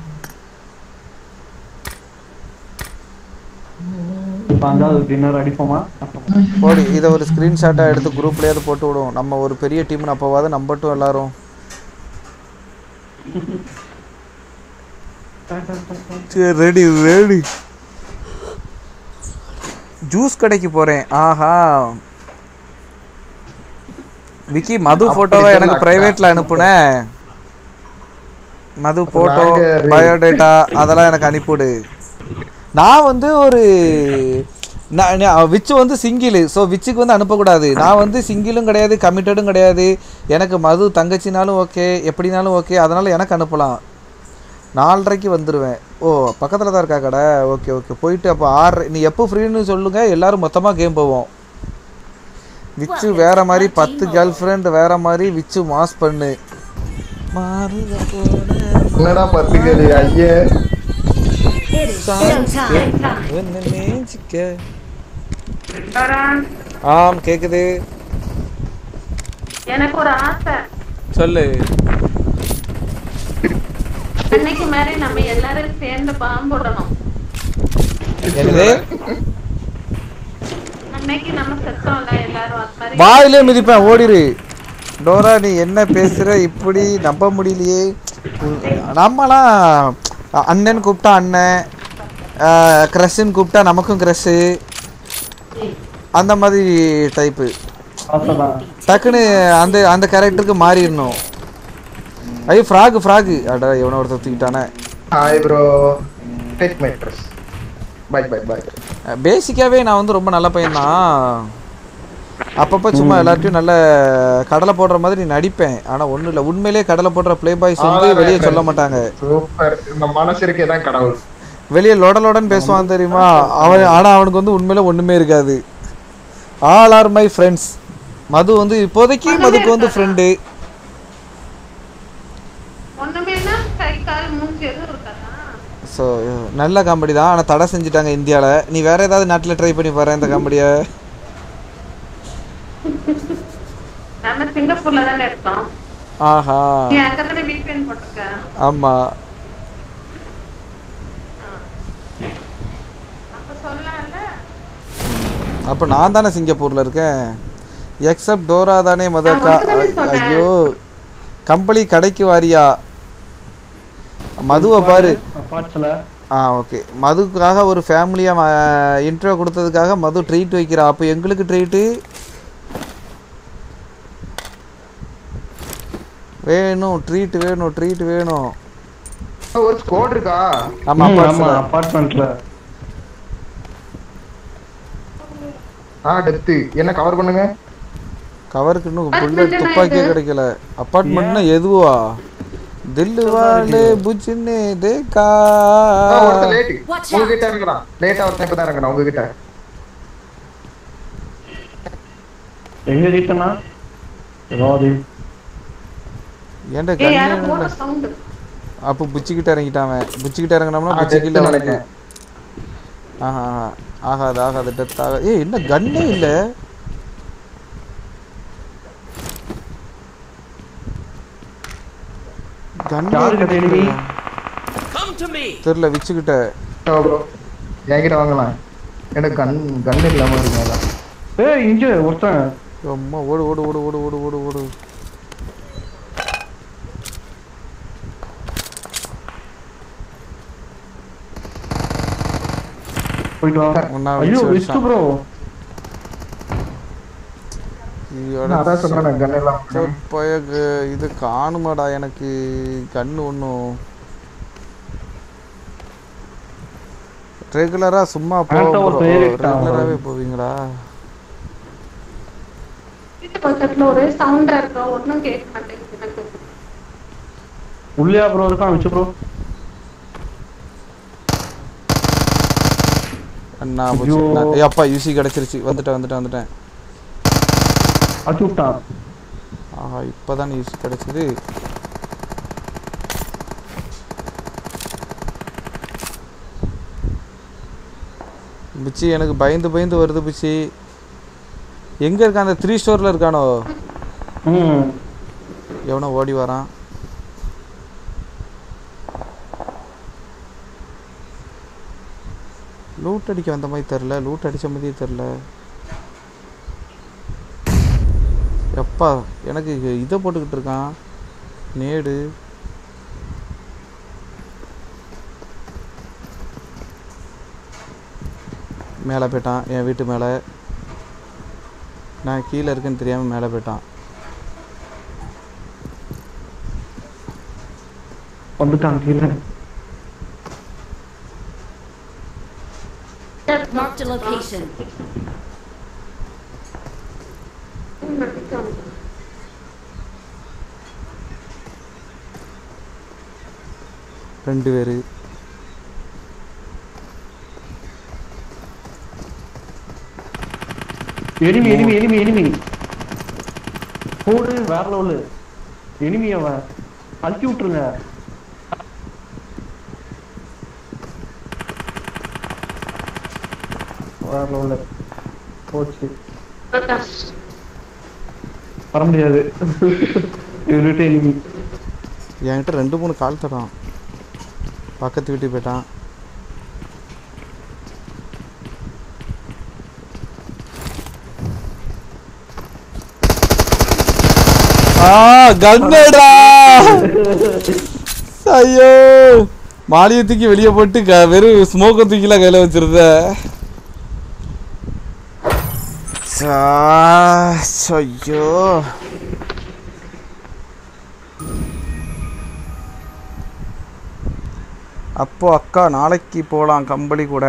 டின்னர் அடிப்போமா போடி இதை ஒரு ஸ்க்ரீன்ஷாட்டாக எடுத்து குரூப்லேயாவது போட்டு விடுவோம் நம்ம ஒரு பெரிய டீம்னு அப்போவாது நம்பட்டும் எல்லாரும் சரி ரெடி ரெடி ஜூஸ் கடைக்கு போகிறேன் ஆஹா விக்கி மது ஃபோட்டோவை எனக்கு ப்ரைவேட்டில் அனுப்புனேன் மது போட்டோ நாங்க- பயோடேட்டா அதெல்லாம் எனக்கு அனுப்பிவிடு. நான் வந்து ஒரு நான் நான் விச்சு வந்து சிங்கிளு, ஸோ விச்சுக்கு வந்து அனுப்பக்கூடாது. நான் வந்து சிங்கிளும் கிடையாது கமிட்டடும் கிடையாது. எனக்கு மது தங்கச்சினாலும் ஓகே எப்படினாலும் ஓகே, அதனால் எனக்கு அனுப்பலாம். நாலரைக்கு வந்துடுவேன். ஓ பக்கத்தில் தான் இருக்கா கடை. ஓகே ஓகே போயிட்டு அப்போ ஆறு நீ எப்போ ஃப்ரீன்னு சொல்லுங்கள், எல்லோரும் மொத்தமாக கேம் போவோம். விச்சு வேற மாதிரி பத்து கேர்ள் ஃப்ரெண்ட் வேற மாதிரி விச்சு மாஸ் பண்ணு. என்னடா பத்துக்கிறது ஐயே It is showtime. ஆம் கேக்குது. எனக்கு ஒரு ஆசை. சொல்லு. அன்னைக்கு மாதிரி நம்ம எல்லாரும் சேர்ந்து பாம்புடணும். என்னது? அன்னைக்கு நம்ம செத்தோம்ல எல்லாரும், அது மாதிரி வாயிலே மிதிப்பேன் ஓடிரு. டோரா நீ என்ன பேசுற, இப்படி நம்ப முடியலையே. நம்மலாம் அண்ணன் கூப்பிட்டா அண்ணன், க்ரஷ்ன்னு கூப்பிட்டா நமக்கும் க்ரஷ்ஷு, அந்த மாதிரி டைப்பு. டக்குன்னு அந்த அந்த கேரக்டருக்கு மாறிடணும். ஐயோ ஃப்ராகு ஃப்ராகு அடா எவனோ ஒருத்தர் தூக்கிட்டானே. Hi bro take my dress bye bye bye. பேசிக்காகவே நான் வந்து ரொம்ப நல்ல பையன்தான். அப்பப்போ சும்மா எல்லார்ட்டையும் நல்ல கடலை போடுற மாதிரி நடிப்பேன். ஆனால் ஒன்றும் இல்லை, உண்மையிலே கடலை போடுற ப்ளே பாய்ஸ் வந்து வெளியே சொல்ல மாட்டாங்க. சூப்பர். இந்த மனசிற்கே தான் கடவுள். வெளியே லொட லொடன்னு பேசுவான் தெரியுமா அவன், ஆனால் அவனுக்கு வந்து உண்மையில ஒன்றுமே இருக்காது. All are my friends. Madhu வந்து இப்போதைக்கு மதுக்கு வந்து ஃப்ரெண்டு. ஸோ நல்ல காமெடி தான், ஆனால் தடை செஞ்சுட்டாங்க இந்தியாவில். நீ வேற ஏதாவது நாட்டில் ட்ரை பண்ணி பாரு இந்த காமெடியை. நம்ம சிங்கப்பூர்ல தானே இருக்கோம். ஆஹா நீ அங்க தானே வீக்கெண்ட் போட்டுக்க. ஆமா அப்ப சொல்லல. அப்போ நான் தானே சிங்கப்பூரில் இருக்கேன். எக்ஸப்ட் டோரா தானே மதக்கா. ஐயோ கம்பளி கடைக்கு வாரியா. மதுவை பாரு. ஆ ஓகே மதுக்காக ஒரு ஃபேமிலியாக இன்ட்ரோ கொடுத்ததுக்காக மது ட்ரீட் வைக்கிறா. அப்போ எங்களுக்கு ட்ரீட்டு வேணும், ட்ரீட் வேணும், ட்ரீட் வேணும். ஒரு ஸ்குவாட் இருக்கா? ஆமா ஆமா அபார்ட்மெண்ட்ல. ஆ டெப்த் என்ன கவர் பண்ணுங்க. கவருக்கு இன்னும் புல்லட் துப்பாக்கியே கிடைக்கல. அபார்ட்மெண்ட்னா எதுவா? தில்லு வாலே புஜ்னே தேகா. ஒருத்த லேட் உங்ககிட்ட இருக்கடா. லேட்டா ஒருத்த இப்ப தான் இருக்கடா உங்ககிட்ட. எங்க கிட்டனா ரோதி ஏன்டா கண்ணு. அப்போ புச்சிக்கிட்ட இறங்கிட்டான். புச்சிக்கிட்ட இறங்கினோம்னா புச்சிக்கிட்ட நினைக்கிறேன். ஆஹா ஆகாது ஆகாது டெத் ஆகாது. ஏய் என்ன கன்னே இல்லை. தெரியல விச்சுக்கிட்ட. என்கிட்ட வாங்கலாம். எனக்கு கன் கன் இல்லாம இருக்காதா? ஏய் இங்க ஒருத்தன். அம்மா ஓடு ஓடு ஓடு ஓடு ஓடு ஓடு ஓடு. போயிட்டு வா. ஐயோ விஷ்ணு ப்ரோ. அதான் சொல்றேன் கன் எல்லாம். போயக்கு இது காணுமாடா எனக்கு கண்ணு ஒன்றும். ரெகுலரா சும்மா போவோம். ரெகுலராகவே போவீங்களா? பக்கத்துல ஒரே சவுண்டா இருக்கா, ஒன்னும் கேட்க மாட்டேங்குது எனக்கு. உள்ளியா ப்ரோ இருக்கான் விச்சு ப்ரோ. அண்ணா ஏ அப்பா யூசி கிடைச்சிருச்சு. வந்துட்டேன் வந்துட்டேன் வந்துட்டேன். அச்சுட்டான். ஆஹா இப்போதான் யூசி கிடைச்சது. பிச்சி எனக்கு பயந்து பயந்து வருது பிச்சி. எங்க இருக்கான்? அந்த த்ரீ ஸ்டோர்ல இருக்கானோ? ம் எவனோ ஓடி வரான். லூட் அடிக்க வந்த மாதிரி தெரில. லூட் அடித்த மாதிரியே தெரில. எப்பா எனக்கு இதை போட்டுக்கிட்டு இருக்கான் நேடு. மேலே போயிட்டான் என் வீட்டு மேலே. நான் கீழே இருக்குன்னு தெரியாமல் மேலே போயிட்டான். வந்துட்டான் கீழே. Marked a location. ரெண்டு பேரு எனிமி எனிமி எனிமி எனிமி போடு வேற லெவலு. எனிமி அவன் அழுத்தி விட்டுருங்க. வேற லெவலு போச்சு. வர முடியாது. இவர்கிட்ட எனிமி. என்கிட்ட ரெண்டு மூணு கால் தரான். பக்கத்து வீட்டுக்கு போயிட்டான். ஆ கன்னடா. ஐயோ மாலியை தூக்கி வெளியே போட்டு க வெறும் ஸ்மோக்கை தூக்கிலாம் கையில் வச்சிருந்த. ஐயோ அப்போ அக்கா நாளைக்கு போகலாம் கம்பளி கூட.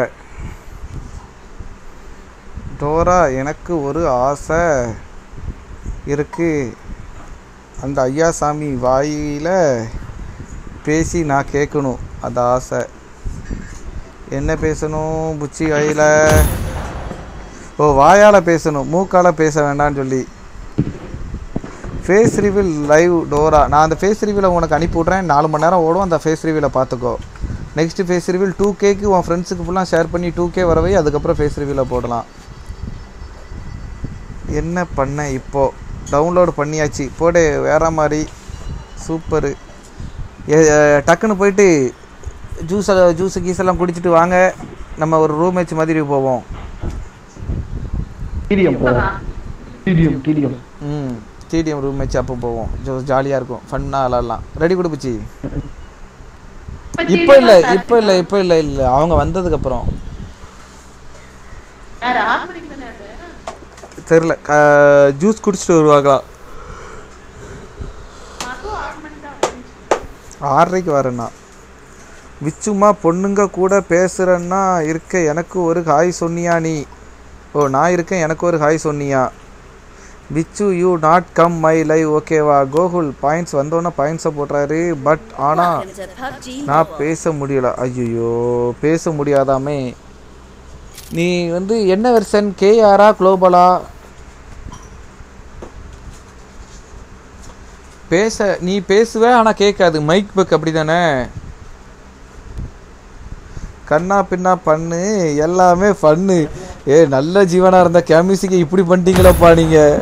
டோரா எனக்கு ஒரு ஆசை இருக்கு. அந்த ஐயாசாமி வாயில் பேசி நான் கேட்கணும். அந்த ஆசை என்ன பேசணும் புச்சி வாயில்? ஓ வாயால் பேசணும், மூக்கால் பேச வேண்டாம்னு சொல்லி. Face reveal live Dora. நான் அந்த ஃபேஸ் ரிவீலை உனக்கு அனுப்பி விட்றேன். நாலு மணி நேரம் ஓடும். அந்த ஃபேஸ் ரிவீலை பார்த்துக்கோ. Next face reveal to cake உன் ஃப்ரெண்ட்ஸுக்கு ஃபுல்லாக ஷேர் பண்ணி டூ கே வரவே அதுக்கப்புறம் ஃபேஸ் ரிவீலை போடலாம். என்ன பண்ண இப்போது? டவுன்லோடு பண்ணியாச்சு. போடு வேற மாதிரி. சூப்பரு. டக்குன்னு போயிட்டு ஜூஸ் ஜூஸு கீஸ் எல்லாம் குடிச்சிட்டு வாங்க. நம்ம ஒரு ரூம் மேட்ச் மாதிரி போவோம். டிடிஎம் போவோம். டிடிஎம் டிடிஎம் ம் டிடிஎம் ரூம் மேட்ச் அப்போ போவோம். ஜோ ஜாலியாக இருக்கும். ஃபன்னாக விளாட்லாம். ரெடி கொடுப்புச்சி. இப்போ இல்லை இப்போ இல்லை இப்போ இல்லை இல்லை அவங்க வந்ததுக்கப்புறம் தெரில. ஜூஸ் குடிச்சிட்டு வருவாங்களா? ஆறரைக்கு வரேண்ணா. விச்சுமா பொண்ணுங்க கூட பேசுகிறேன்னா இருக்க எனக்கு ஒரு ஹாய் சொன்னியா நீ? ஓ நான் இருக்கேன் எனக்கு ஒரு ஹாய் சொன்னியா? Vichu you not come my live ஓகேவா? கோகுல் பாயிண்ட்ஸ் வந்தோன்னே பாயிண்ட்ஸை போடுறாரு. பட் ஆனால் நான் பேச முடியலை. ஐயோ பேச முடியாதாமே. நீ வந்து என்ன வெர்ஷன்? கேஆரா குளோபலா? பேச நீ பேசுவ ஆனால் கேட்காது. மைக் பக் அப்படி தானே? கண்ணா பின்னா பண்ணு எல்லாமே பண்ணு. ஏ நல்ல ஜீவனாக இருந்த கேமியூசிக்கு இப்படி பண்ணிட்டீங்களப்பா நீங்கள்.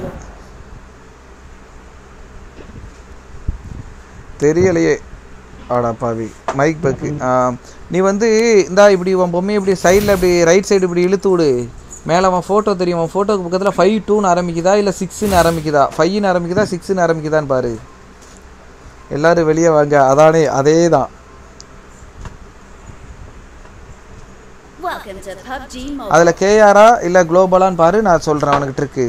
தெரியலையே. ஆடா பாவி மைக் பக்கு. நீ வந்து இந்தா இப்படி உன் பொம்மையை இப்படி சைடில் இப்படி ரைட் சைடு இப்படி இழுத்து விடு. மேலே அவன் ஃபோட்டோ தெரியும். அவன் ஃபோட்டோக்கு பக்கத்தில் ஃபைவ் டூன்னு ஆரம்பிக்குதா இல்லை சிக்ஸுன்னு ஆரம்பிக்குதா? ஃபைவ்னு ஆரம்பிக்குதா சிக்ஸுன்னு ஆரம்பிக்குதான்னு பாரு. எல்லோரும் வெளியே வாங்க. அதானே அதே தான். அதில் கேஆரா இல்லை குளோபலான்னு பாரு. நான் சொல்கிறேன் அவனுக்கு ட்ரிக்கு.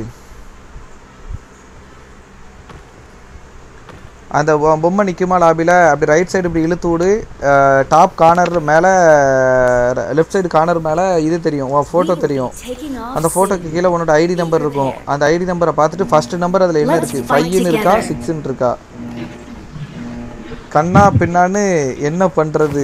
அந்த பொம்மை நிற்குமா லாபியில் அப்படி ரைட் சைடு இப்படி இழுத்து விடு. டாப் கார்னர் மேலே லெஃப்ட் சைடு கார்னர் மேலே இது தெரியும், உன் ஃபோட்டோ தெரியும். அந்த ஃபோட்டோக்கு கீழே உன்னோட ஐடி நம்பர் இருக்கும். அந்த ஐடி நம்பரை பார்த்துட்டு ஃபஸ்ட்டு நம்பர் அதில் என்ன இருக்குது? ஃபைவ்னு இருக்கா சிக்ஸுன்னு இருக்கா? கண்ணா பின்னான்னு என்ன பண்ணுறது?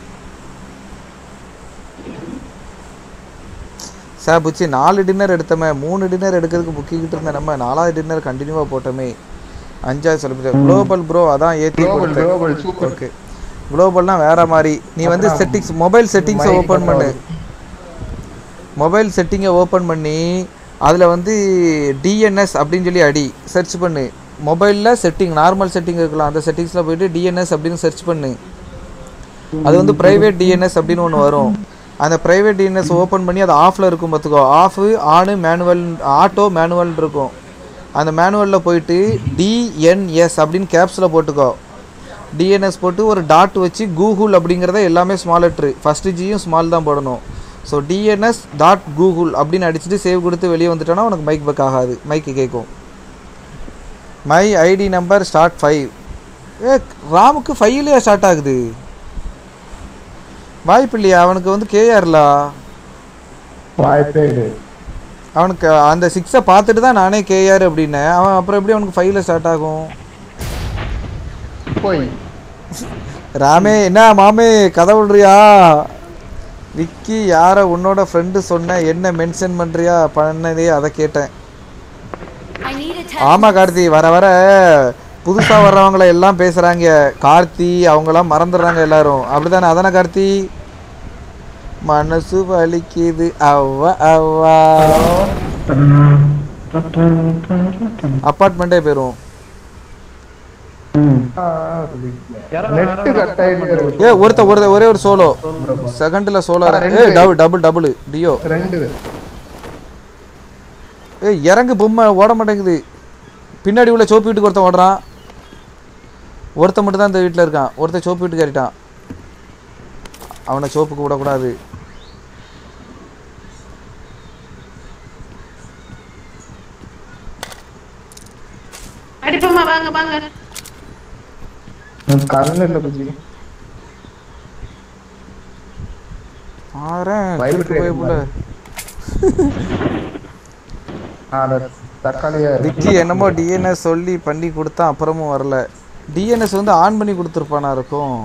சார் புச்சி நாலு டின்னர் எடுத்தோமே. மூணு டின்னர் எடுக்கிறதுக்கு புக்கிக்கிட்டு இருந்தேன். நம்ம நாலாவது டின்னர் கண்டினியூவாக போட்டோமே. அஞ்சாவது சொல்ல குளோபல் ப்ரோ அதான் ஏற்றி ஓகே. குளோபல்னா வேறு மாதிரி. நீ வந்து செட்டிங்ஸ் மொபைல் செட்டிங்ஸை ஓப்பன் பண்ணு. மொபைல் செட்டிங்கை ஓப்பன் பண்ணி அதில் வந்து டிஎன்எஸ் அப்படின்னு சொல்லி அடி சர்ச் பண்ணு. மொபைலில் செட்டிங் நார்மல் செட்டிங் இருக்கலாம். அந்த செட்டிங்ஸில் போய்ட்டு டிஎன்எஸ் அப்படின்னு சர்ச் பண்ணு. அது வந்து ப்ரைவேட் டிஎன்எஸ் அப்படின்னு ஒன்று வரும். அந்த ப்ரைவேட் டிஎன்எஸ் ஓப்பன் பண்ணி அது ஆஃபில் இருக்கும் பார்த்துக்கோ. Off on manual auto manual இருக்கும். அந்த மேனுவலில் போயிட்டு டிஎன்எஸ் அப்படின்னு கேப்ஸில் போட்டுக்கோ. டிஎன்எஸ் போட்டு ஒரு டாட் வச்சு கூகுள் அப்படிங்கிறத எல்லாமே ஸ்மால் லெட்ரு. ஃபஸ்ட்டு ஜியும் ஸ்மால் தான் போடணும். ஸோ டிஎன்எஸ் டாட் கூகுள் அப்படின்னு அடிச்சுட்டு சேவ் கொடுத்து வெளியே வந்துட்டோன்னா உனக்கு மைக் பக் ஆகாது. மைக்கு கேட்கும். My ID number start five. ஏ ராமுக்கு ஃபைவ்லயே ஸ்டார்ட் ஆகுது. வாய்ப்பு இல்லையா அவனுக்கு வந்து கேஆர்ல வாய்ப்பே இல்லை. அவனுக்கு அந்த சிக்ஸை பார்த்துட்டு தான் நானே கேஆர் அப்படின்னேன். அவன் அப்புறம் எப்படி அவனுக்கு ஃபைவ்ல ஸ்டார்ட் ஆகும்? போய் ராமே என்ன மாமே கதை விடுறியா? விக்கி யாரை உன்னோட ஃப்ரெண்டு சொன்ன என்ன மென்ஷன் பண்ணுறியா பண்ணதே அதை கேட்டேன். ஆமாம் கார்த்தி, வர வர புதுசாக வர்றவங்கள எல்லாம் பேசுகிறாங்க. கார்த்தி அவங்களாம் மறந்துடுறாங்க எல்லாரும், அப்படிதானே? அதானே கார்த்தி? மனசு வலிக்குது அவ்வா அவ்வா. அப்பார்ட்மெண்ட்டே போயிரும். ஏ ஒருத்த ஒருத்த ஒரே ஒரு சோலோ செகண்ட்ல சோலோ. ஏ டபுள் டபுள் டபுள் டியோ ரெண்டு. ஏ இறங்கு பொம்மை ஓட மாட்டேங்குது. பின்னாடி உள்ள சோப்பு வீட்டுக்கு ஒருத்தன் ஓடுறான். ஒருத்த மட்டும் தான் இந்த வீட்டில் இருக்கான். ஒருத்தன் சோப்பு வீட்டுக்கு ஏறிட்டான். அவனை சோப்புக்கு விடக்கூடாது. அடிப்போமா வாங்க வாங்க. கண்ணு இல்ல புஜி. ஆறேன் போய் புள்ள. ஆ தக்காளியா விக்கி என்னமோ டிஎன்எஸ் சொல்லி பண்ணி கொடுத்தா அப்புறமும் வரல. டிஎன்எஸ் வந்து ஆன் பண்ணி கொடுத்துருப்பானா இருக்கும்.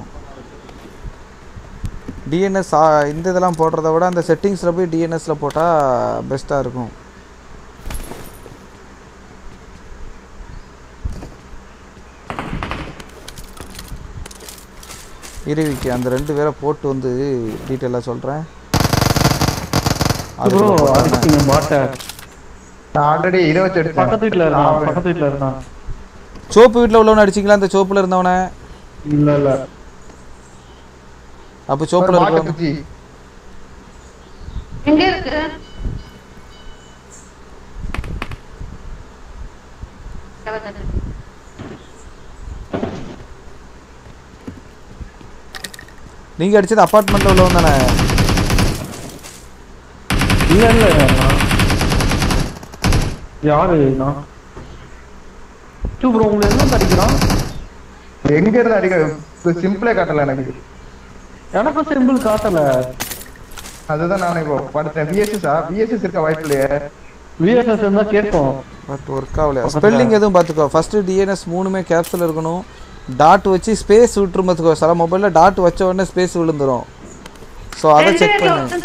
டிஎன்எஸ் இந்த இதெல்லாம் போடுறத விட அந்த செட்டிங்ஸில் போய் டிஎன்எஸில் போட்டால் பெஸ்ட்டாக இருக்கும். இருவிக்கு அந்த ரெண்டு பேரை போட்டு வந்து டீட்டெயிலாக சொல்கிறேன். ஆல்ரெடி இருபத்தி எட்டு பக்கத்து வீட்டில் இருந்தான். பக்கத்து வீட்டில் இருந்தான். சோப்பு வீட்டில் உள்ளவனை அடிச்சிங்களா? அந்த சோப்புல இருந்தவனை? இல்லை இல்லை. அப்போ சோப்புல இருக்க எங்க இருக்கு? நீங்க அடிச்சது அபார்ட்மெண்ட்ல உள்ளவன் தானே? இல்ல இல்ல யாரு நான் ப்ரோ உங்களை என்ன அடிக்கிறான்? எங்க இருந்து அடிக்க சிம்பிளே காட்டல எனக்கு. எனக்கும் சிம்பிள் காட்டல. அதுதான் நான் இப்போ படுத்தேன். விஎஸ்எஸ் விஎஸ்எஸ் இருக்க வாய்ப்பு இல்லையே. விஎஸ்எஸ் இருந்தா கேட்போம். பட் ஒர்க் ஆகல. ஸ்பெல்லிங் எதுவும் பார்த்துக்கோ. ஃபர்ஸ்ட் டிஎன்எஸ் மூணுமே கேப்சல் இருக்கணும். டாட் வச்சு ஸ்பேஸ் விட்டுரும் பார்த்துக்கோ. சில மொபைலில் டாட் வச்ச உடனே ஸ்பேஸ் விழுந்துடும். ஸோ அதை செக் பண்ணு.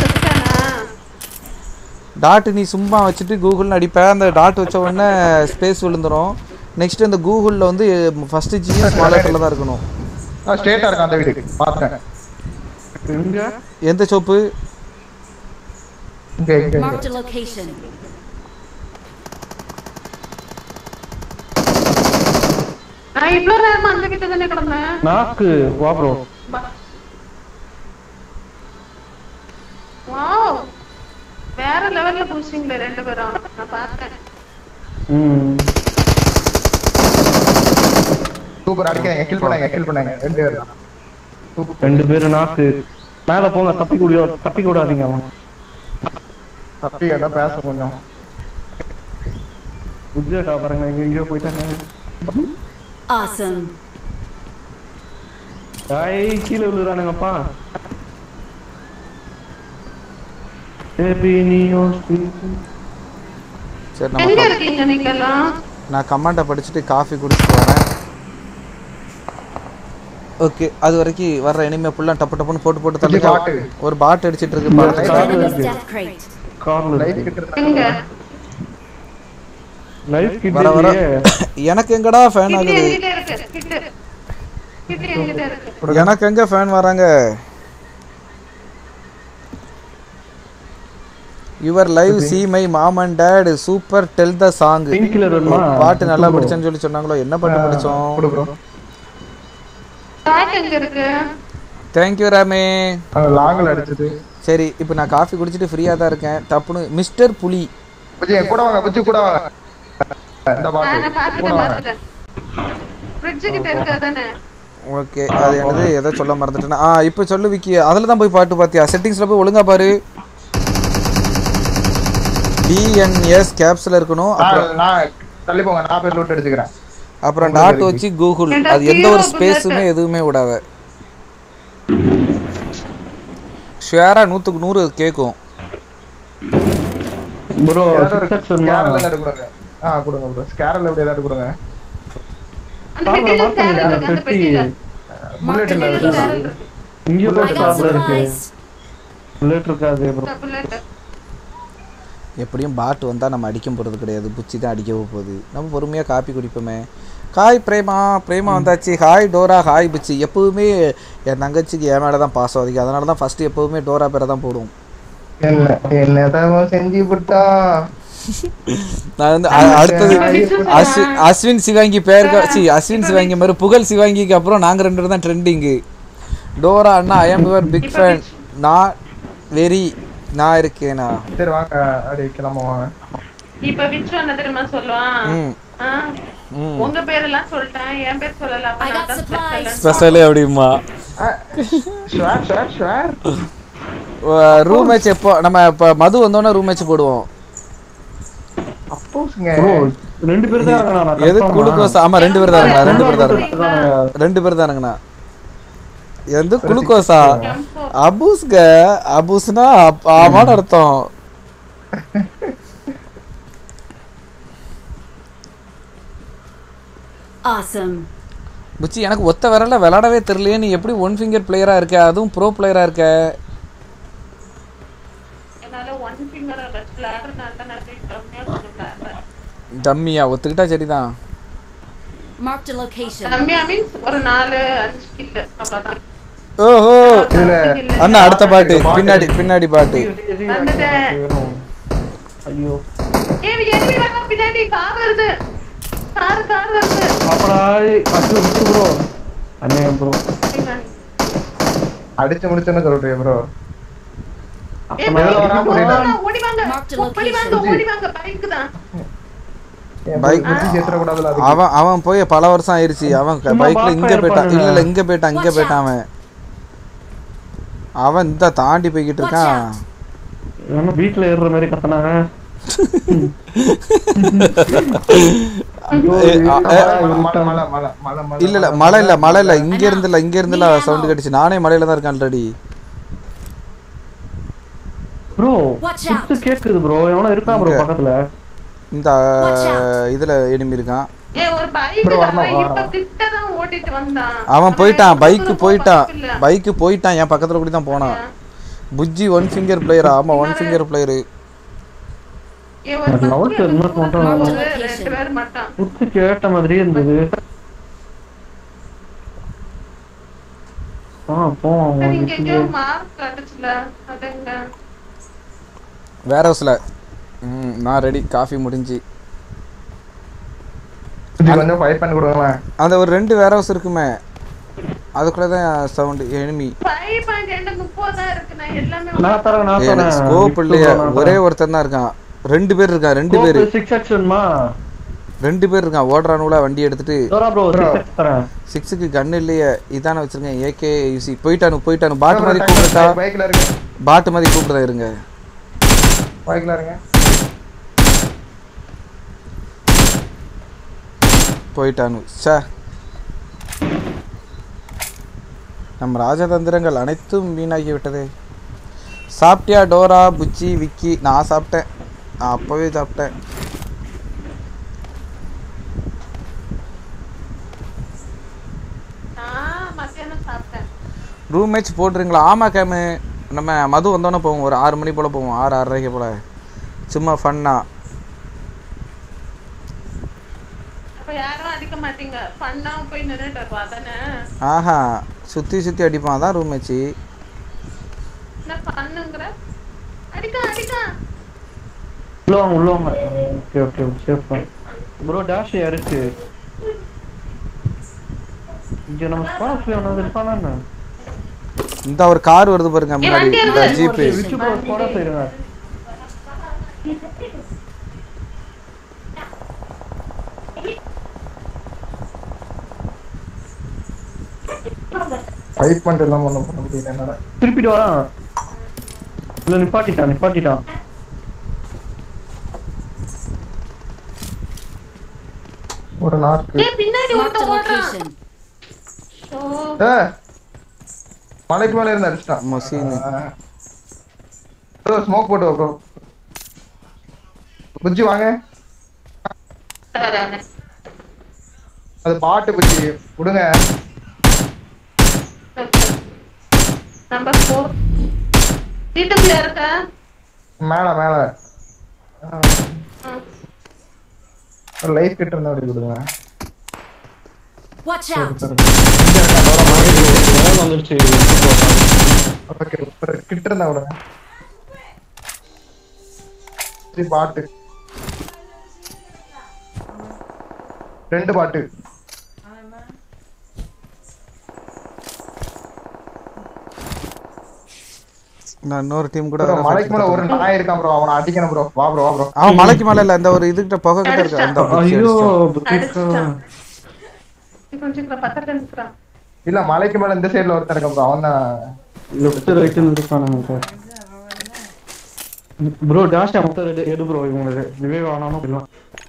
டாட் நீ சும்மா வச்சுட்டு கூகுள்னு அடிப்ப, அந்த டாட் வச்ச உடனே ஸ்பேஸ் விழுந்துடும். நெக்ஸ்ட் இந்த கூகுளில் வந்து ஃபர்ஸ்ட் ஜிஎஸ் வாலெட்டில் தான் இருக்கணும். ஸ்ட்ரெயிட்டா இருக்கு அந்த வீடு பார்த்தேன். எந்த சோப்பு? இங்க இங்க Marked a location. நான் இவ்ளோ நேரமா அந்த கிட்ட தானே கிடந்தேன். நாக்கு வா ப்ரோ. வாவ் வேற லெவல்ல பூசிங்களே ரெண்டு பேரும். நான் பார்த்தேன். ம் சூப்பர் அடிக்கங்க. கில் பண்ணாங்க கில் பண்ணாங்க ரெண்டு பேர். ரெண்டு பேரும் நாக்கு. மேல போங்க. தப்பி கூடிய தப்பி கூடாதீங்க. அவன் தப்பி ஏதோ பேச கொஞ்சம் உஜ்ஜேட்டா பாருங்க. இங்க எங்கேயோ போயிட்டாங்க. Awesome. ஐய் கீழே விழுறானுங்கப்பா. பேபி நீயோ சரி எங்க நம்ம இருக்கீங்க நீங்கலாம்? நான் கமெண்ட்டை படிச்சுட்டு காஃபி குடிச்சிட்டு வரேன். ஓகே அது வரைக்கும் வர்ற இனிமே ஃபுல்லாக டப்பு டப்புன்னு போட்டு போட்டு தள்ளி ஒரு பாட் அடிச்சிட்டு இருக்கு பாருங்க. Death crate. கார்ல லைட் கிட்ட எங்க? லைஃப் கிட்ட வர வர எனக்கு எங்கடா ஃபேன் கிட்ட ஆகுது? எங்கிட்ட இருக்கு. கிட்ட கிட்ட எங்கிட்ட இருக்கு. எனக்கு எங்க ஃபேன் வராங்க? Your live see my mom and dad super tell the song. Pink colour வருமா? பாட்டு நல்லா படிச்சேன்னு சொல்லி சொன்னாங்களோ. என்ன பாட்டு படிச்சோம்? ப்ரோ டாக் எங்க இருக்கு? தேங்க் யூ ராமே. லாங்கல் அடிச்சது. சரி இப்போ நான் காஃபி குடிச்சிட்டு ஃப்ரீயாக தான் இருக்கேன். டப்புன்னு மிஸ்டர் புலி புஜி கூட வாங்க. புஜி கூட வாங்க. இந்த பாட்டு நான் பாத்துட்டேன் பாத்துட்டேன். ஃப்ரிட்ஜ் கிட்ட இருக்கா தானே? ஓகே அது என்னது எதை சொல்ல மறந்துட்டேன்னா ஆ இப்போ சொல்லு விக்கி. அதில் தான் போய் பாட்டு பார்த்தியா? செட்டிங்ஸில் போய் ஒழுங்கா பாரு. டிஎன்எஸ் கேப்ஸில் இருக்கணும். அப்புறம் நான் தள்ளி போங்க. நான் பேர் லூட் அடிச்சுக்கிறேன். அப்புறம் டாட் வச்சு கூகுள். அது எந்த ஒரு ஸ்பேஸுமே எதுவுமே விடாத. ஷேரா நூற்றுக்கு நூறு கேட்கும். ப்ரோ ஸ்கேரல் ஏதாவது கொடுங்க. ஆ கொடுங்க ப்ரோ. ஸ்கேரல் எப்படி ஏதாவது கொடுங்க. அந்த பெட்டில ஸ்கேரல் இருக்கு அந்த பெட்டில. புல்லட் இல்ல. இங்க I போய் got ஸ்டாப்ல இருக்கு. supplies. புல்லட் இருக்காது ப்ரோ. புல்லட். எப்படியும் பாட்டு வந்தால் நம்ம அடிக்க போகிறது கிடையாது. புச்சி தான் அடிக்க போகுது. நம்ம பொறுமையாக காப்பி குடிப்போமே. ஹாய் பிரேமா. பிரேமா வந்தாச்சு. Hi Dora. ஹாய் புச்சி. எப்போவுமே என் தங்கச்சிக்கு என் மேலே தான் பாசம் அதிகம். அதனால தான் ஃபஸ்ட்டு எப்போவுமே டோரா பேரை தான் போடுவோம். என்ன என்னதான் செஞ்சு விட்டா. நான் வந்து அடுத்தது அஸ்வின் அஸ்வின் சிவாங்கி பேருக்கு சி அஸ்வின் சிவாங்கி மாதிரி புகழ் சிவாங்கிக்கு அப்புறம் நாங்கள் ரெண்டு பேரும் தான் ட்ரெண்டிங்கு. டோரா அண்ணா I am your big fan. நான் வெரி நான் இருக்கேனா. சரி வாங்க அடி கிளம்புவாங்க. இப்ப விச்சு என்ன தெரியுமா சொல்லுவான்? ம் ஆ, ம் உங்க பேரெல்லாம் சொல்லிட்டேன், என் பேர் சொல்லல. அப்ப I got நான் தான் supplies. special. ஸ்பெஷலே அப்படிமா. Sure sure sure. Room match எப்போ நம்ம இப்போ மது வந்தோன்னே ரூம் மேட்ச் போடுவோம். அப்போஸ்ங்க. ப்ரோ ரெண்டு பேர் தான் இருக்கானா? எது குளுக்கோஸ்? ஆமா ரெண்டு பேர் தான் இருங்கண்ணா. ரெண்டு பேர் தான் இருங்க. ரெண்டு பேர் தான் இருங்கண்ணா. எந்த குளுக்கோஸா? அபூஸ்க. அபூஸ்னா ஆமான்னு அர்த்தம். Awesome. புச்சி எனக்கு ஒத்த விரல்ல விளையாடவே தெரியலையே. நீ எப்படி ஒன் ஃபிங்கர் பிளேயரா இருக்க? அதுவும் ப்ரோ பிளேயரா இருக்க. என்னால ஒன் ஃபிங்கர் வச்சு விளையாடுறதுனால தான் நான் கம்மியா சொல்றேன். டம்மியா ஒத்துக்கிட்டா சரிதான். Marked a location. கம்மியா மீன்ஸ் ஒரு நாலு அஞ்சு கில் அவ்வளவுதான். ஓஹோ அண்ணா அடுத்த பாட்டு பின்னாடி பின்னாடி பாட்டு. ஐயோ ஏய் எனிமி வர பின்னாடி கார் வருது. கார் கார் வருது. அப்படா அச்சு விட்டு ப்ரோ. அண்ணே ப்ரோ அடிச்சு முடிச்சேன்னு சொல்றீங்க ப்ரோ. ஏய் மேல வரா புரியல. ஓடி வாங்க. ஓடி வாங்க ஓடி வாங்க பைக் தான். பைக் புத்தி சேத்தற கூடாதுல அதுக்கு. அவன் அவன் போய் பல வருஷம் ஆயிருச்சு. அவன் பைக்ல இங்க போயிட்டான். இல்ல இல்ல இங்க போயிட்டான் இங்க போயிட்டான் அவன். அவன் இந்த தாண்டி போய்கிட்டு இருக்கான். நம்ம வீட்ல ஏறுற மாதிரி கத்துனாங்க. இல்ல இல்ல மழை இல்ல மழை இல்ல இங்க இருந்து இல்ல இங்க இருந்து சவுண்ட் கேட்டுச்சு. நானே மலையில தான் இருக்கேன் ஆல்ரெடி. ப்ரோ சுத்து கேக்குது ப்ரோ. எவனோ இருக்கான் ப்ரோ பக்கத்துல. இந்த இதுல எனிமி இருக்கான். ஏய் ஒரு பைக் அவன் இப்ப கிட்ட தான் ஓடிட்டு வந்தான். அவன் போயிட்டான். பைக் போயிட்டான். பைக் போயிட்டான். என் பக்கத்துல கூட தான் போனான். புஜ்ஜி ஒன் ஃபிங்கர் பிளேயரா? ஆமா ஒன் ஃபிங்கர் பிளேயர். ஏய் ஒரு நவுட் இன்னொரு மட்டும் ரெண்டு பேர் மட்டும். சுத்து கேட்ட மாதிரி இருந்தது. ஆ போவோம். இங்க இங்க மார்க் காட்டுச்சுல அதங்க. வேர் ஹவுஸ்ல. ம் நான் ரெடி. காஃபி முடிஞ்சு. கொஞ்சம் ஃபைட் பண்ணி கொடுங்களா? அந்த ஒரு ரெண்டு வேர் ஹவுஸ் இருக்குமே அதுக்குள்ள தான் சவுண்ட் எனிமி. ஃபைவ் பாயிண்ட் ரெண்டு முப்பது தான் இருக்கு. நான் எல்லாமே நான் தரேன் நான் எனக்கு தரேன். ஸ்கோப் இல்லையா? ஒரே ஒருத்தன் தான் இருக்கான். ரெண்டு பேர் இருக்கான். ரெண்டு பேர் சிக்ஸ் ஆக்ஷன்மா. ரெண்டு பேர் இருக்கான். ஓடுறானுல வண்டி எடுத்துட்டு. டோரா ப்ரோ சிக்ஸ் தரேன். சிக்ஸுக்கு கன் இல்லையே. இதானே வச்சிருக்கேன். AK UC. போயிட்டானு போயிட்டானு பாட்டு மாதிரி கூப்பிட்டா. பைக்ல இருங்க. பாட்டு மாதிரி கூப்பிடுறா இருங்க. பைக்ல இருங்க. போயிட்டானு சே. நம் ராஜதந்திரங்கள் அனைத்தும் வீணாகி விட்டதே. சாப்பிட்டியா டோரா புச்சி விக்கி? நான் சாப்பிட்டேன். நான் அப்போவே சாப்பிட்டேன். நான் மத்தியானம் சாப்பிட்டேன். ரூம் மேட்ச் போட்டுருங்களா? ஆமாம் கேமு. நம்ம மது வந்தோன்னே போவோம். ஒரு ஆறு மணி போல் போவோம். ஆறு ஆறரைக்கு போல் சும்மா ஃபன்னா. அப்ப யாரும் அடிக்க மாட்டீங்க. ஃபன்னா போய் நின்னுட்டு வருவா தானே. ஆஹா சுற்றி சுற்றி அடிப்பான். அதான் ரூம் மேட்ச்சு. என்ன ஃபன்னுங்கற? அடிக்க அடிக்க. உள்ள வாங்க உள்ள வாங்க. Okay okay safe bro. Dash யாருக்கு? இங்க நம்ம ஸ்பாட் வேணும் இருப்பானா? இந்த ஒரு கார் வருது பாருங்க முன்னாடி. இந்த ஜீப். விச்சு ப்ரோ ஸ்பாட் செய்றங்க. ஃபைட் பண்ணிட்டு எல்லாம் ஒண்ணும் பண்ண முடியல என்னால. திருப்பிட்டு வரான். இல்ல நிப்பாட்டிட்டான் ஒரு நாக்கு ஏய் பின்னாடி Marked ஒருத்த a ஓடுறான். location. ஓ ஏய் மலைக்கு மேல இருந்து அடிச்சிட்டான் மொசீனு. ப்ரோ ஸ்மோக் போட்டு ப்ரோ புஜ்ஜி வாங்க வரானே. அது பாட்டு புஜ்ஜி விடுங்க நம்பர் நான்கு வீட்டுக்குள்ள இருக்கா? மேல மேல ஆ. ஒரு லைஃப் கிட்ட இருந்தா அப்படி விடுங்க Watch out! வந்துருச்சு ஓகே கிட்ட இருந்தா விடுங்க சரி பாட்டு ரெண்டு பாட்டு நான் இன்னொரு டீம் கூட ப்ரோ வேற மலைக்கு fight மேல ஒரு பண்ணிட்டு நாய் இருக்கான் ப்ரோ அவனை அடிக்கணும் ப்ரோ வா ப்ரோ வா ப்ரோ அவன் மலைக்கு மேல இல்ல, இந்த ஒரு இதுகிட்ட புகை கிட்ட இருக்கு அந்த புடிச்சு ஐயோ அடிச்சிட்டான். அடிச்சிட்டான். கொஞ்சம் சீக்கிரம் பக்கத்துல நிக்கிறான். இல்ல மலைக்கு மேல இந்த சைடுல ஒருத்தன் இருக்கான் ப்ரோ அவன் தான் லெஃப்ட் ரைட் இருக்கானுங்க ப்ரோ டாஷ் மொத்தம் எடு எடு ப்ரோ இவங்களுக்கு ரிவைவ் ஆனாலும் இல்ல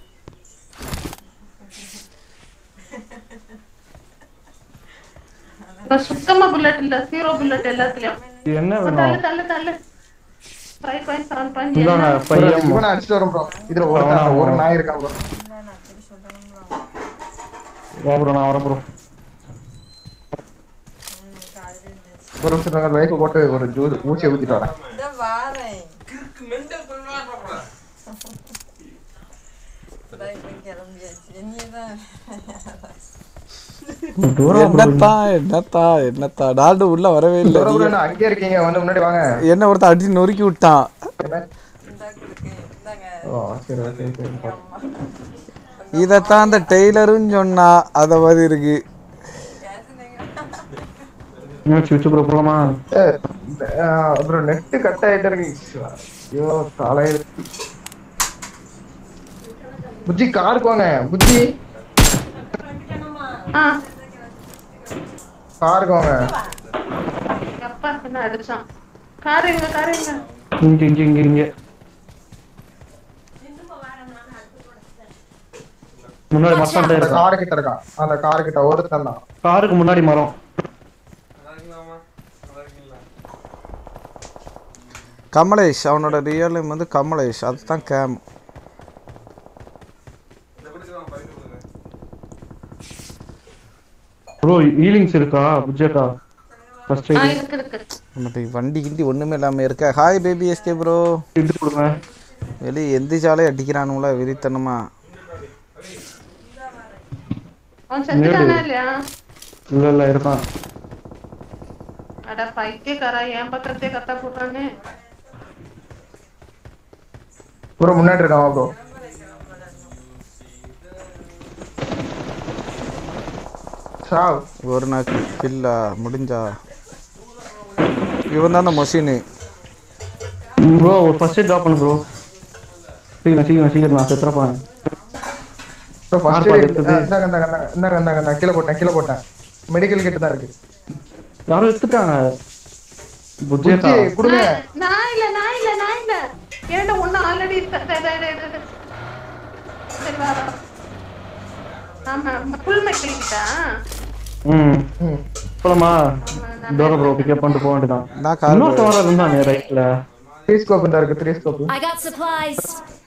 நான் சுத்தமா புல்லட் இல்ல, ஜீரோ புல்லட் எல்லாத்துலயும். என்ன தள்ளு வேணும் தள்ளு தள்ளு. five point seven point இந்தாங்க என்ன? பையன் இவனை அடிச்சுட்டு வரும் ப்ரோ இதுல ஒருத்தன் ஒரு நாய் இருக்கான் ப்ரோ வா ப்ரோ நான் வரேன் ப்ரோ ஒரு நிமிஷம் லைஃப் போட்டு ஒரு ஜூஸ் ஊசி ஊத்திட்டு வரேன் என்னத்தா என்னத்தா என்னத்தா டால்டு உள்ள வரவே இல்ல. ப்ரோ ப்ரோ நான் அங்கே இருக்கீங்க வந்து முன்னாடி வாங்க என்ன ஒருத்தன் அடிச்சு நொறுக்கி விட்டான். ஓ சரி ஓகே சரி இதத்தான் அந்த டெய்லரும் சொன்னா அத மாதிரி இருக்கு. சுவிட்ச் ப்ரோ போலாமா ப்ரோ நெட் கட் ஆயிட்டு இருக்கு ஐயோ தலையில புஜ்ஜி காருக்கு வாங்க புஜ்ஜி ஆ, காருக்கு வாங்க அப்பா என்ன அடிச்சான். கார் எங்க கார் எங்க? இங்க இங்க இங்க இங்க முன்னாடி மரம் அந்த இருக்கா காரு கிட்ட இருக்கான் அந்த காரு கிட்ட ஒருத்தன் தான் காருக்கு முன்னாடி மரம் கமலேஷ் அவனோட ரியல் நேம் வந்து கமலேஷ், அதுதான் கேம். ப்ரோ ஹீலிங்ஸ் இருக்கா புஜ்ஜேட்டா ஃபர்ஸ்ட் ஆ, எய்ட் இருக்கு இருக்கு. நம்மகிட்ட வண்டி கிண்டி ஒண்ணுமே இல்லாம இருக்க. Hi baby SK bro. எடுத்து கொடுங்க வெளியே எந்திரிச்சாலே அடிக்கிறானுங்களா வெறித்தனமா. அவன் செத்துட்டானா இல்லையா? இல்ல இல்ல இருக்கான் அட பைத்தியக்காரா, என் பக்கத்தே கத்தா போடுறானே. ப்ரோ முன்னாடி இருக்கான் ப்ரோ சாவ் ஒரு நாள் கில்லா முடிஞ்சா இவன் தான் அந்த மொசினு. ப்ரோ ஒரு ஃபர்ஸ்ட் எய்ட் டிராப் பண்ணு ப்ரோ சீக்கிரம் சீக்கிரம் சீக்கிரம் நான் செத்துறப்பேன் ப்ரோ ஃபர்ஸ்ட் ஆர்ப்பா எய்ட் இருக்குது. இந்தாங்க இந்தாங்க இந்தாங்க இந்தாங்க இந்தாங்க கீழே போட்டேன் கீழே போட்டேன் மெடிக்கல் கிட்ட தான் இருக்கு யாரும் எடுத்துட்டாங்க புஜ்ஜேட்டா புஜ்ஜி கொடுங்க நான் நான் இல்ல நான் இல்ல நான் இல்ல என்கிட்ட ஒண்ணு ஆல்ரெடி இருக்கு. டே, டே, டே, டே, டே. சரி வா வா. ஆமா ஃபுல் மெட்டல் கிட்ட. ம் ம் போலாமா டோரா ப்ரோ பிக்கப் பண்ணிட்டு போக வேண்டியதான் நான் கார் இன்னொருத்த வர இருந்தானே ரைட்ல த்ரீ ஸ்கோப் இந்த இருக்கு three scope I got supplies.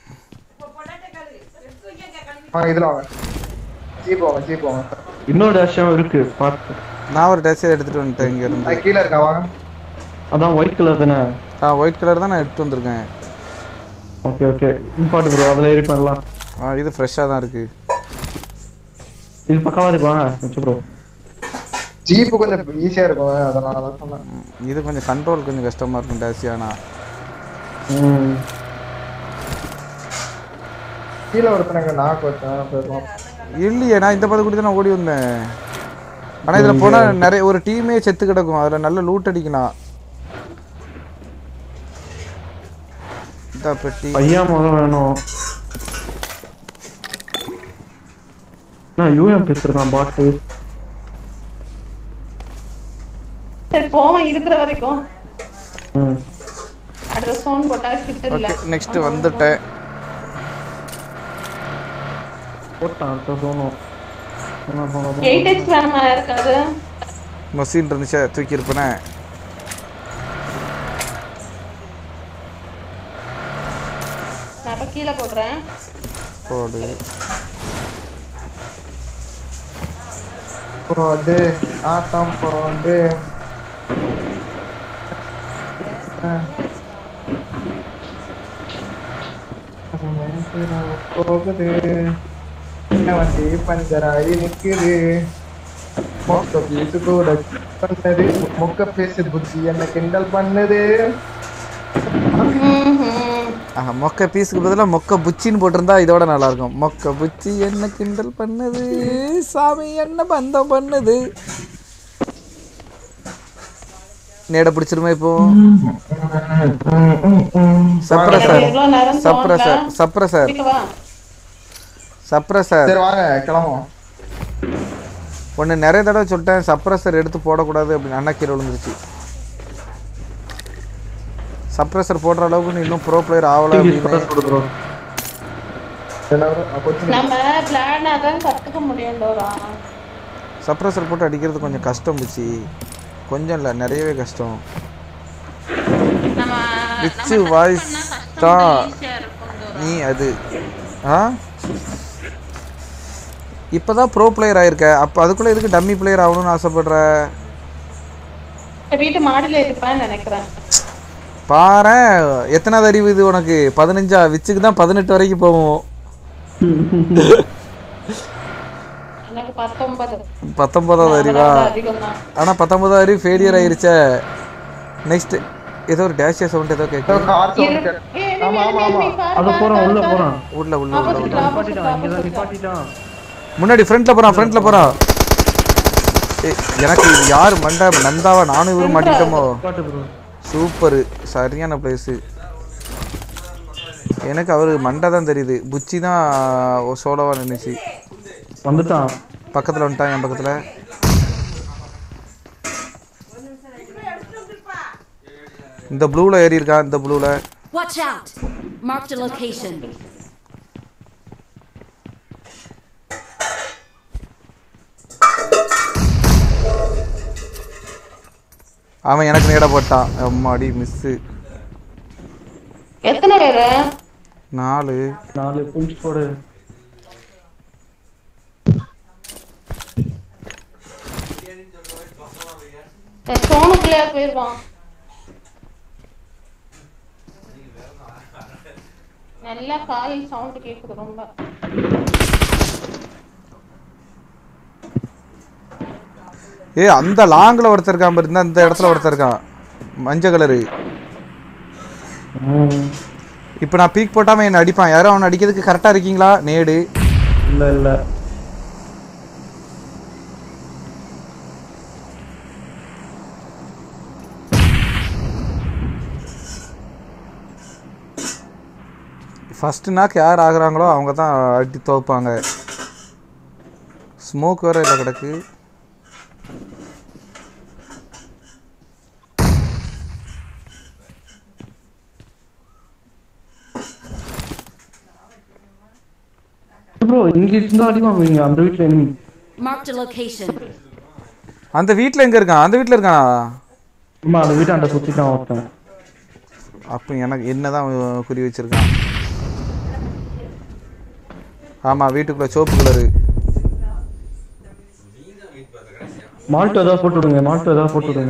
வாங்க இதுல வாங்க ஜீப் வாங்க ஜீப் வாங்க இன்னொரு டேஷும் இருக்கு பார்த்து நான் ஒரு டேஸை எடுத்துட்டு வந்துட்டேன் இங்க இருந்து. அது கீழே இருக்கா வாங்க அதான் ஒயிட் கலர் தானே ஆ ஒயிட் கலர் தான் நான் எடுத்து வந்திருக்கேன். ஓகே ஓகே இம்பார்ட் ப்ரோ அதில் ஏறி பண்ணலாம் ஆ இது ஃப்ரெஷ்ஷாக தான் இருக்கு. இது பக்கவா இருப்பாங்க வச்சு ப்ரோ ஜீப் கொஞ்சம் ஈஸியா இருக்கும் அதனால தான் சொன்னேன் ம், இது கொஞ்சம் கண்ட்ரோல் கொஞ்சம் கஷ்டமா இருக்கும் டேஸியானா. ம் கீழே ஒருத்தனங்க நாக்கு வச்சேன் போயிருவோம் இல்லையே நான் இந்த பதம் கூட தான் ஓடி வந்தேன். ஆனால் இதில் போனால் நிறைய ஒரு டீமே செத்து கிடக்கும், அதில் நல்ல லூட் அடிக்கலாம். இந்த பெட்டி பையா முதல் வேணும் நான் யூஎம் பேசுறேன் பாட்டு சரி போவோம் இருக்கிற வரைக்கும். ம் அடுத்த சோன் போட்டா கிட்ட இல்ல. ஓகே நெக்ஸ்ட் வந்துட்டேன். போட்டான் அடுத்த சோனும் எயிட் எக்ஸ் வேணுமா இருக்காது மொசின் இருந்துச்சு தூக்கி இருப்பேனே. நான் கீழே போடுறேன் போடு போடு ஆட்டம் போடு. போகுது என்ன வண்டி பஞ்சராயி நிக்குது. மொக்க பேசு கூட பண்ணது மொக்க பேசு புத்தி என்ன கிண்டல் பண்ணுது. ஆஹா மொக்க பீஸுக்கு பதிலாக மொக்க புச்சின்னு போட்டிருந்தா இதோட நல்லா இருக்கும். மொக்க புச்சி என்ன கிண்டல் பண்ணுது சாமி என்ன பந்தம் பண்ணுது. நேட பிடிச்சிருமா இப்போ? சப்ரஸர் சப்ரஸர் சப்ரஸர் சப்ரஸர் சரி வாங்க கிளம்புவோம். ஒன்று நிறைய தடவை சொல்லிட்டேன் சப்ரஸர் எடுத்து போடக்கூடாது அப்படின்னு. அண்ணா கீழே விழுந்துருச்சு. சப்ரஸர் போடுற அளவுக்கு நீ இன்னும் ப்ரோ பிளேயர் ஆகல அப்படின்னு. நம்ம பிளானா தான் கத்துக்க முடியும் டோரா. சப்ரஸர் போட்டு அடிக்கிறது கொஞ்சம் கஷ்டம் புச்சி. கொஞ்சம் இல்லை நிறையவே கஷ்டம். விச்சு வாய்ஸ் தான் நீ அது ஆ இப்போதான் ப்ரோ பிளேயர் ஆயிருக்க. அப்போ அதுக்குள்ளே எதுக்கு டம்மி பிளேயர் ஆகணும்னு ஆசைப்படுற? வீட்டு மாடியில் இருப்பேன்னு நினைக்கிறேன். பாரு எத்தனாவது அறிவு இது உனக்கு? பதினஞ்சா? விச்சுக்கு தான் பதினெட்டு வரைக்கும் போவோம். பத்தொன்பதாவது அறிவா? ஆனா பத்தொன்பதாவது அறிவு ஃபெயிலியர் ஆயிருச்சே. நெக்ஸ்ட் ஏதோ ஒரு டேஷியா சவுண்ட் ஏதோ கேட்குது. உள்ள உள்ள முன்னாடி ஃப்ரண்ட்ல போறான் ஃப்ரண்ட்ல போறான். எனக்கு இது யார் மண்டா நந்தாவா? நானும் இவரும் மாட்டிக்கிட்டோமோ? சூப்பரு சரியான பிளேஸு. எனக்கு அவரு மண்டை தான் தெரியுது. புச்சி தான் சோலோவா நின்றுச்சு. வந்துட்டான் பக்கத்தில் வந்துட்டான் என் பக்கத்தில். இந்த ப்ளூவில் ஏறி இருக்கான். இந்த ப்ளூவில் Watch out! Marked a location. அவன் எனக்கு நேட போட்டான். அம்மாடி மிஸ்ஸு. எத்தனை பேரு? நாலு நாலு புடிச்சு போடு. சோனுக்குள்ளே போயிருவான். நல்லா கால் சவுண்ட் கேக்குது ரொம்ப. ஏ அந்த லாங்கில் ஒருத்தர் இருக்கான் பாரு. இந்த இடத்துல ஒருத்தர் இருக்கான் மஞ்சள் கலரு. இப்போ நான் பீக் போட்டாமல் என்ன அடிப்பான். யாரும் அவனை அடிக்கிறதுக்கு கரெக்டாக இருக்கீங்களா? நேடு இல்லை இல்லை ஃபஸ்ட்டு நாக்கு யார் ஆகுறாங்களோ அவங்க தான் அடி துவைப்பாங்க. ஸ்மோக் வேறு இல்லை கிடக்கு. ப்ரோ இங்க இருந்தா அடிவாங்க. அந்த வீட்ல enemy. Marked a location. அந்த வீட்டில் எங்கே இருக்கான்? அந்த வீட்டில் இருக்கானா? அம்மா அந்த வீட்டாண்ட சுத்திட்டான் ஒருத்தன். அப்போ எனக்கு என்ன தான் குறி வச்சிருக்கான். ஆமாம் வீட்டுக்குள்ளே சோப்பு கலரு. மால்ட் ஏதாவது போட்டு விடுங்க. மால்ட் ஏதாவது போட்டு விடுங்க.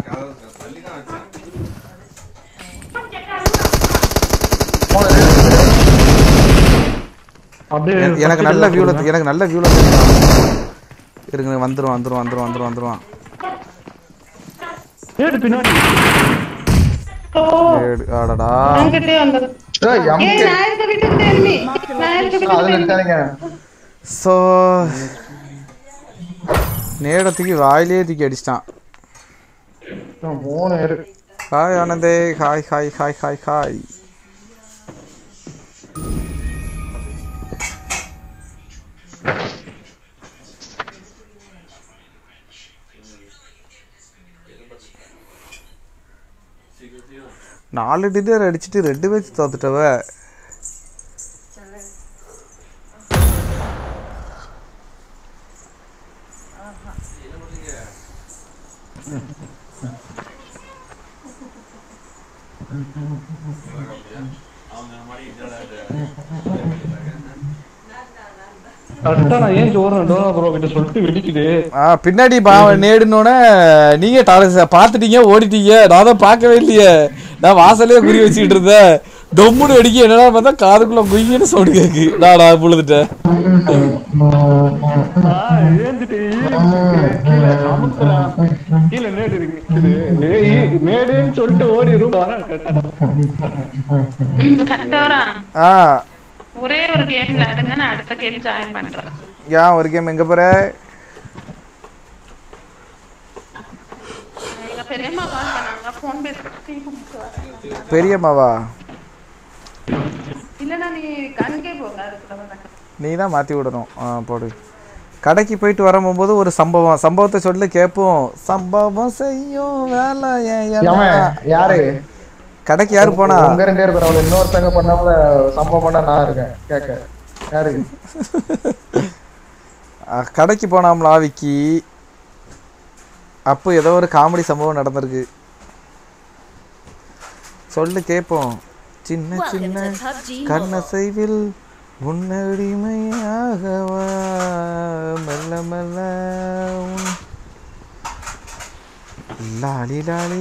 எனக்கு நல்ல வியூல எனக்கு நல்ல வியூல இருங்க. வந்துரும் வந்துரும் வந்துரும் வந்துரும் வந்துருவான். ஏடு பின்னாடி ஏடு ஆடடா. அங்கட்டே வந்தது. ஏய் நான் இருக்க வீட்டுக்கு enemy. நான் இருக்க வீட்டுக்கு. சோ நேடத்துக்கு வாயிலே தூக்கி அடிச்சிட்டான். மூணு பேரு. ஹாய் ஆனந்தே. Hi hi hi hi hi. நாலு டின்னர் அடிச்சுட்டு ரெண்டு பேச்சு தோத்துட்டவ. பின்னாடி நேடுனோட நீங்க பாத்துட்டீங்க ஓடிட்டீங்க. நான் தான் பார்க்கவே இல்லையே. நான் வாசலே குறி வச்சுக்கிட்டு இருந்தேன். டொம்முன்னு வெடிக்க என்னடா பார்த்தா காதுக்குள்ள குயின்னு சவுண்ட் கேக்கு. நான் நான் புழுதுட்டேன். ஒரே ஒரு கேம் விளையாடுங்க, நான் அடுத்த கேம் ஜாயின் பண்றேன். யா ஒரு கேம் எங்க போற? எங்க பெரியம்மா கால் பண்ணாங்க, ஃபோன் பேசிட்டு வரேன். பெரியம்மாவா? இல்லனா நீ கண்கே போக அதுக்கு நீ தான் மாத்தி விடணும். ஆ போடு. கடைக்கு போயிட்டு வரும்போது ஒரு சம்பவம் சம்பவத்தை சொல்லி கேட்போம். சம்பவம் செய்யும் வேலை யாரு? கடைக்கு யாரு போனா? உங்க ரெண்டு பேர் பரவாயில்ல, இன்னொருத்தங்க பண்ணாமல சம்பவம் பண்ணா நான் இருக்கேன் கேட்க. யாரு? கடைக்கு போனாமல ஆவிக்கு. அப்போ ஏதோ ஒரு காமெடி சம்பவம் நடந்திருக்கு. சொல்லு கேட்போம். சின்ன சின்ன கண்ணசைவில் முன்னடிமையாகவா மெல்ல மெல்ல லாலி லாலி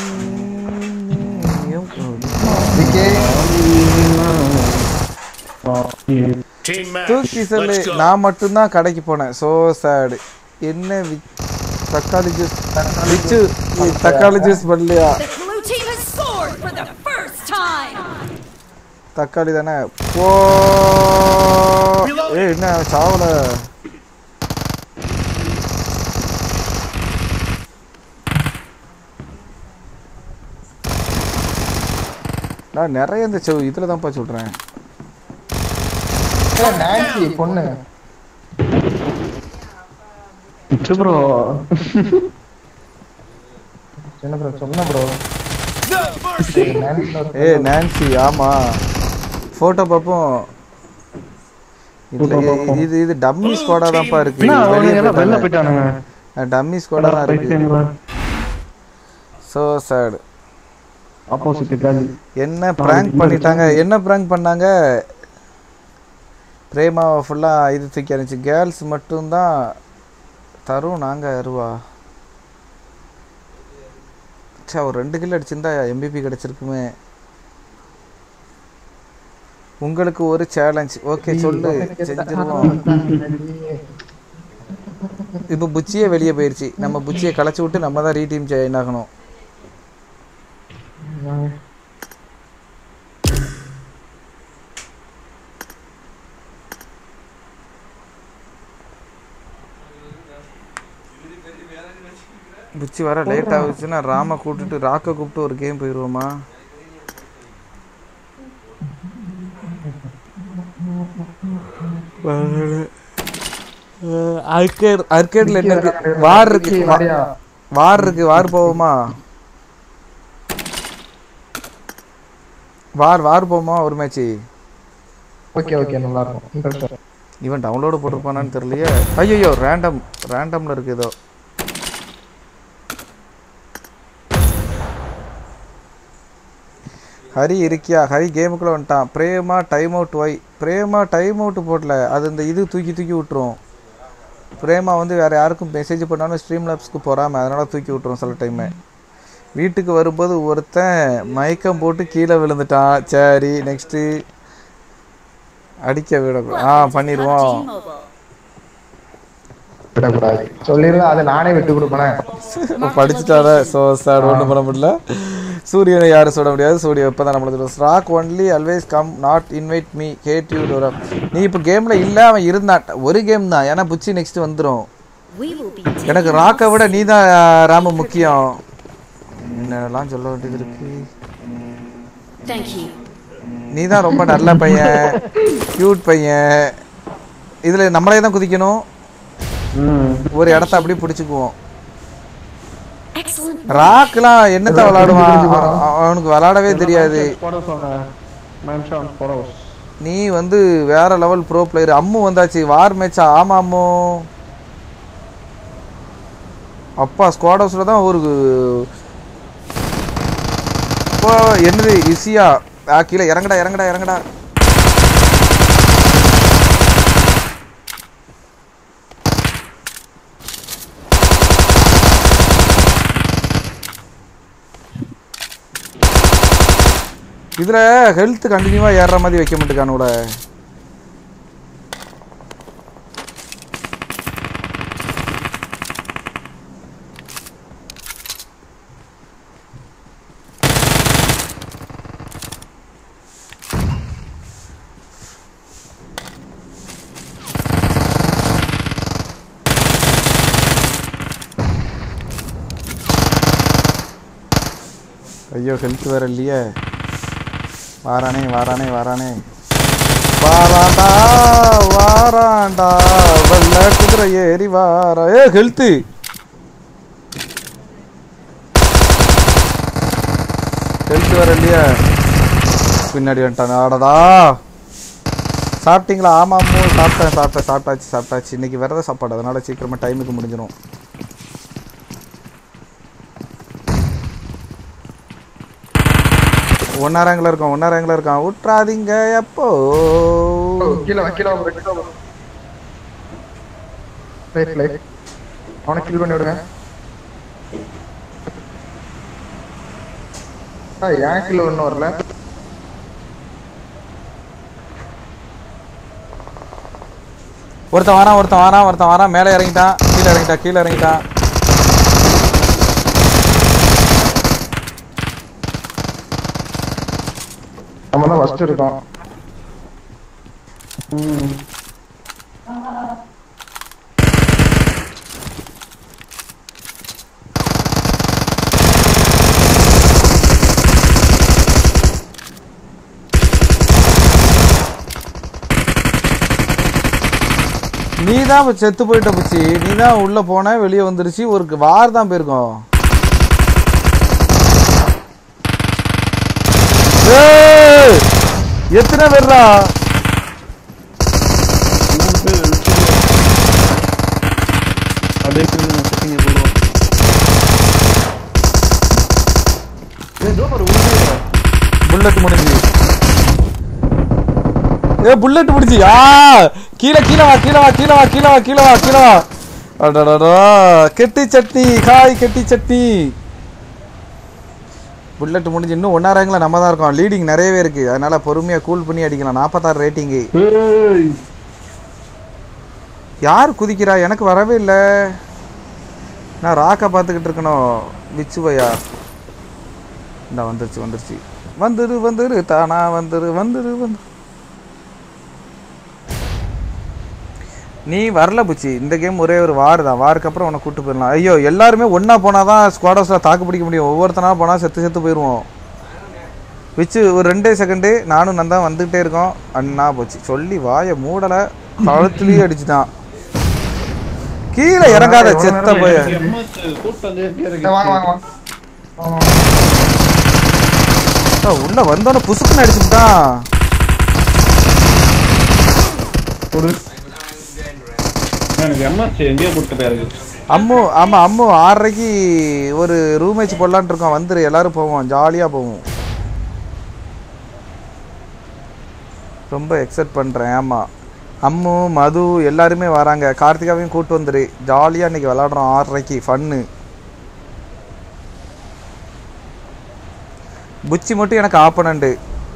தூக்கி சொல்லு. நான் மட்டும்தான் கடைக்கு போனேன். So sad. என்ன தக்காளி ஜூஸ் விச்சு தக்காளி ஜூஸ் பண்ணலையா? தக்காளி தானே போ. ஏ என்ன சாவல? நான் நிறைய இந்த செவ் இதுல தான்ப்பா சொல்றேன். நான்சி பொண்ணு ப்ரோ என்ன ப்ரோ சொன்ன ப்ரோ? ஏ நான்சி ஆமா. போட்டோ பாப்போம். இது இது டம்மி ஸ்குவாடா தான்ப்பா இருக்கு. வெளிய போய்ட்டானுங்க. டம்மி ஸ்குவாடா தான் இருக்கு. So sad. ஆப்போசிட் காலி. என்ன பிராங்க் பண்ணிட்டாங்க? என்ன பிராங்க் பண்ணாங்க? பிரேமாவை ஃபுல்லா இது தூக்கி அனுப்பிச்சு. கேர்ள்ஸ் மட்டும் தான் தரும். நாங்க அருவா சே ஒரு ரெண்டு கிலோ அடிச்சிருந்தா எம்பிபி கிடைச்சிருக்குமே. உங்களுக்கு ஒரு சேலஞ்ச். ஓகே சொல்லு செஞ்சிருவோம். இப்போ புச்சியே வெளியே போயிடுச்சு. நம்ம புச்சியை களைச்சி விட்டு நம்ம தான் ரீடீம் ஜாயின் ஆகணும். புச்சி வர லேட் ஆகுச்சுன்னா ராம கூப்பிட்டுட்டு ராக்க கூப்பிட்டு ஒரு கேம் போயிடுவோமா? ஆர்கேட் ஆர்கேட்ல என்ன இருக்கு? வார் இருக்கு. வார் இருக்கு. வார் போவோமா? வார் வார் போவோமா ஒரு மேட்ச்? ஓகே ஓகே நல்லா இருக்கும். இவன் டவுன்லோட் போட்டுருப்பானான்னு தெரியலையே. ஐயோ ரேண்டம் ரேண்டம்ல இருக்கு ஏதோ. ஹரி இருக்கியா? ஹரி கேமுக்குள்ளே வந்துட்டான். Prema time out why. Prema time out போடல. அது இந்த இது தூக்கி தூக்கி விட்டுரும். பிரேமா வந்து வேறு யாருக்கும் மெசேஜ் பண்ணாலும் ஸ்ட்ரீம் லேப்ஸ்க்கு போகாமல் அதனால் தூக்கி விட்டுரும் சில டைமு. வீட்டுக்கு வரும்போது ஒருத்தன் மயக்கம் போட்டு கீழே விழுந்துட்டான். சரி நெக்ஸ்ட்டு அடிக்க விட ஆ பண்ணிடுவோம். சொல்லிருந்தா அதை நானே விட்டு கொடுப்பேன். படிச்சுட்டால ஸோ சார் ஒன்றும் பண்ண முடியல. சூரியனை யாரும் சொல்ல முடியாது. சூரிய இப்போ தான் நம்மளுக்கு stock only always come not invite me hate you டோரம். நீ இப்போ கேமில் இல்லை, அவன் இருந்தான். ஒரு கேம் தான். ஏன்னா புச்சி நெக்ஸ்ட் வந்துடும். எனக்கு ராக்கை விட நீ தான் ராம முக்கியம். என்னெல்லாம் சொல்ல வேண்டியது இருக்கு. நீ தான் ரொம்ப நல்ல பையன், கியூட் பையன். இதில் நம்மளே தான் குதிக்கணும். ஒரு இடத்த அப்படியே பிடிச்சிக்குவோம். ராக்லாம் என்னத்த விளையாடுவான்? அவனுக்கு விளையாடவே தெரியாது. நீ வந்து வேற லெவல் ப்ரோ பிளேயர். அம்மு வந்தாச்சு. வார் மேட்சா? ஆமா அம்மு. அப்பா ஸ்குவாட் ஹவுஸ்ல தான் ஒரு எப்போ என்னது ஈஸியா கீழே இறங்கடா இறங்கடா இறங்கடா. இதுல ஹெல்த் கண்டினியூவா ஏறுற மாதிரி வைக்க மாட்டேங்கானோட. ஐயோ ஹெல்த் வேற இல்லையே. வாரானே வாரானே வாரானே வாராண்டா வாராண்டா வெள்ள குதிரை ஏறி வாரா. ஏ ஹெல்த்து ஹெல்த் வேற இல்லையா. பின்னாடி வந்துட்டான். ஆடதா சாப்பிட்டீங்களா? ஆமாம் சாப்பிட்டேன் சாப்பிட்டேன் சாப்பிட்டாச்சு சாப்பிட்டாச்சு. இன்னைக்கு விரத சாப்பாடு, அதனால சீக்கிரமா டைமுக்கு முடிஞ்சிடும். ஒன்னா ரேங்க்ல இருக்கோம் ஒன்னா ரேங்க்ல இருக்கான். விட்டுறாதீங்க. எப்போ கீழ கீழ ரைட் ரைட் அவனை கில் பண்ணி விடுங்க. ஆ ஏன் கில் ஒன்னும் வரல. ஒருத்தன் வாரான் ஒருத்தன் வாரான் ஒருத்தன் வாரான். மேலே இறங்கிட்டான் கீழே இறங்கிட்டான் கீழே இறங்கிட்டான். நம்ம தான் ஃபர்ஸ்ட் இருக்கோம். நீ தான் செத்து போயிட்ட பூச்சி. நீ தான் உள்ள போன வெளியே வந்துருச்சு. ஒரு வார் தான் போயிருக்கோம். எத்தனை பேர்ரா? புல்லட் முடிஞ்சு. ஏ புல்லட் முடிஞ்சு. ஆ கீழே கீழே வா கீழே வா கீழே வா கீழே வா கீழே வா கீழே வா. அடடடா கெட்டி சட்னி காய் கெட்டி சட்னி. புல்லட் முடிஞ்சு. இன்னும் ஒன்னா ரேங்க்ல நம்ம தான் இருக்கோம். லீடிங் நிறையவே இருக்கு, அதனால பொறுமையா கூல் பண்ணி அடிக்கலாம். நாற்பத்தாறு ரேட்டிங்கு. யார் குதிக்கிறா? எனக்கு வரவே இல்லை. நான் ராக்கை பார்த்துக்கிட்டு இருக்கணும். விச்சுவையா இந்த வந்துருச்சு வந்துருச்சு. வந்துரு வந்துரு தானா வந்துரு வந்துரு வந்து. நீ வரல புச்சி. இந்த கேம் ஒரே ஒரு வார் தான். வாருக்கு அப்புறம் உன்னை கூப்பிட்டு போயிடலாம். ஐயோ எல்லாருமே ஒன்றா போனால் தான் ஸ்குவாடோஸில் தாக்கு பிடிக்க முடியும். ஒவ்வொருத்தனா போனால் செத்து செத்து போயிடுவோம். விச்சு ஒரு ரெண்டே செகண்டு நானும் நான் தான் வந்துக்கிட்டே இருக்கோம். அண்ணா போச்சு சொல்லி வாயை மூடலை. கழுத்துலேயே அடிச்சுட்டான். கீழே இறங்காத செத்த போய். உள்ள வந்தோன்னு புசுக்குன்னு அடிச்சுட்டான். அம்மு ஆமா அம்மு ஆறரைக்கு ஒரு ரூம் மேட்ச் போடலான்னு இருக்கோம். வந்துரு எல்லாரும் போவோம். ஜாலியா போவோம். ரொம்ப எக்ஸைட் பண்றேன். ஆமா அம்மு மது எல்லாருமே வராங்க. கார்த்திகாவையும் கூட்டு வந்துரு. ஜாலியா இன்னைக்கு விளையாடுறோம். ஆறரைக்கு ஃபன்னு. புச்சி மட்டும் எனக்கு ஆப்பனண்டு.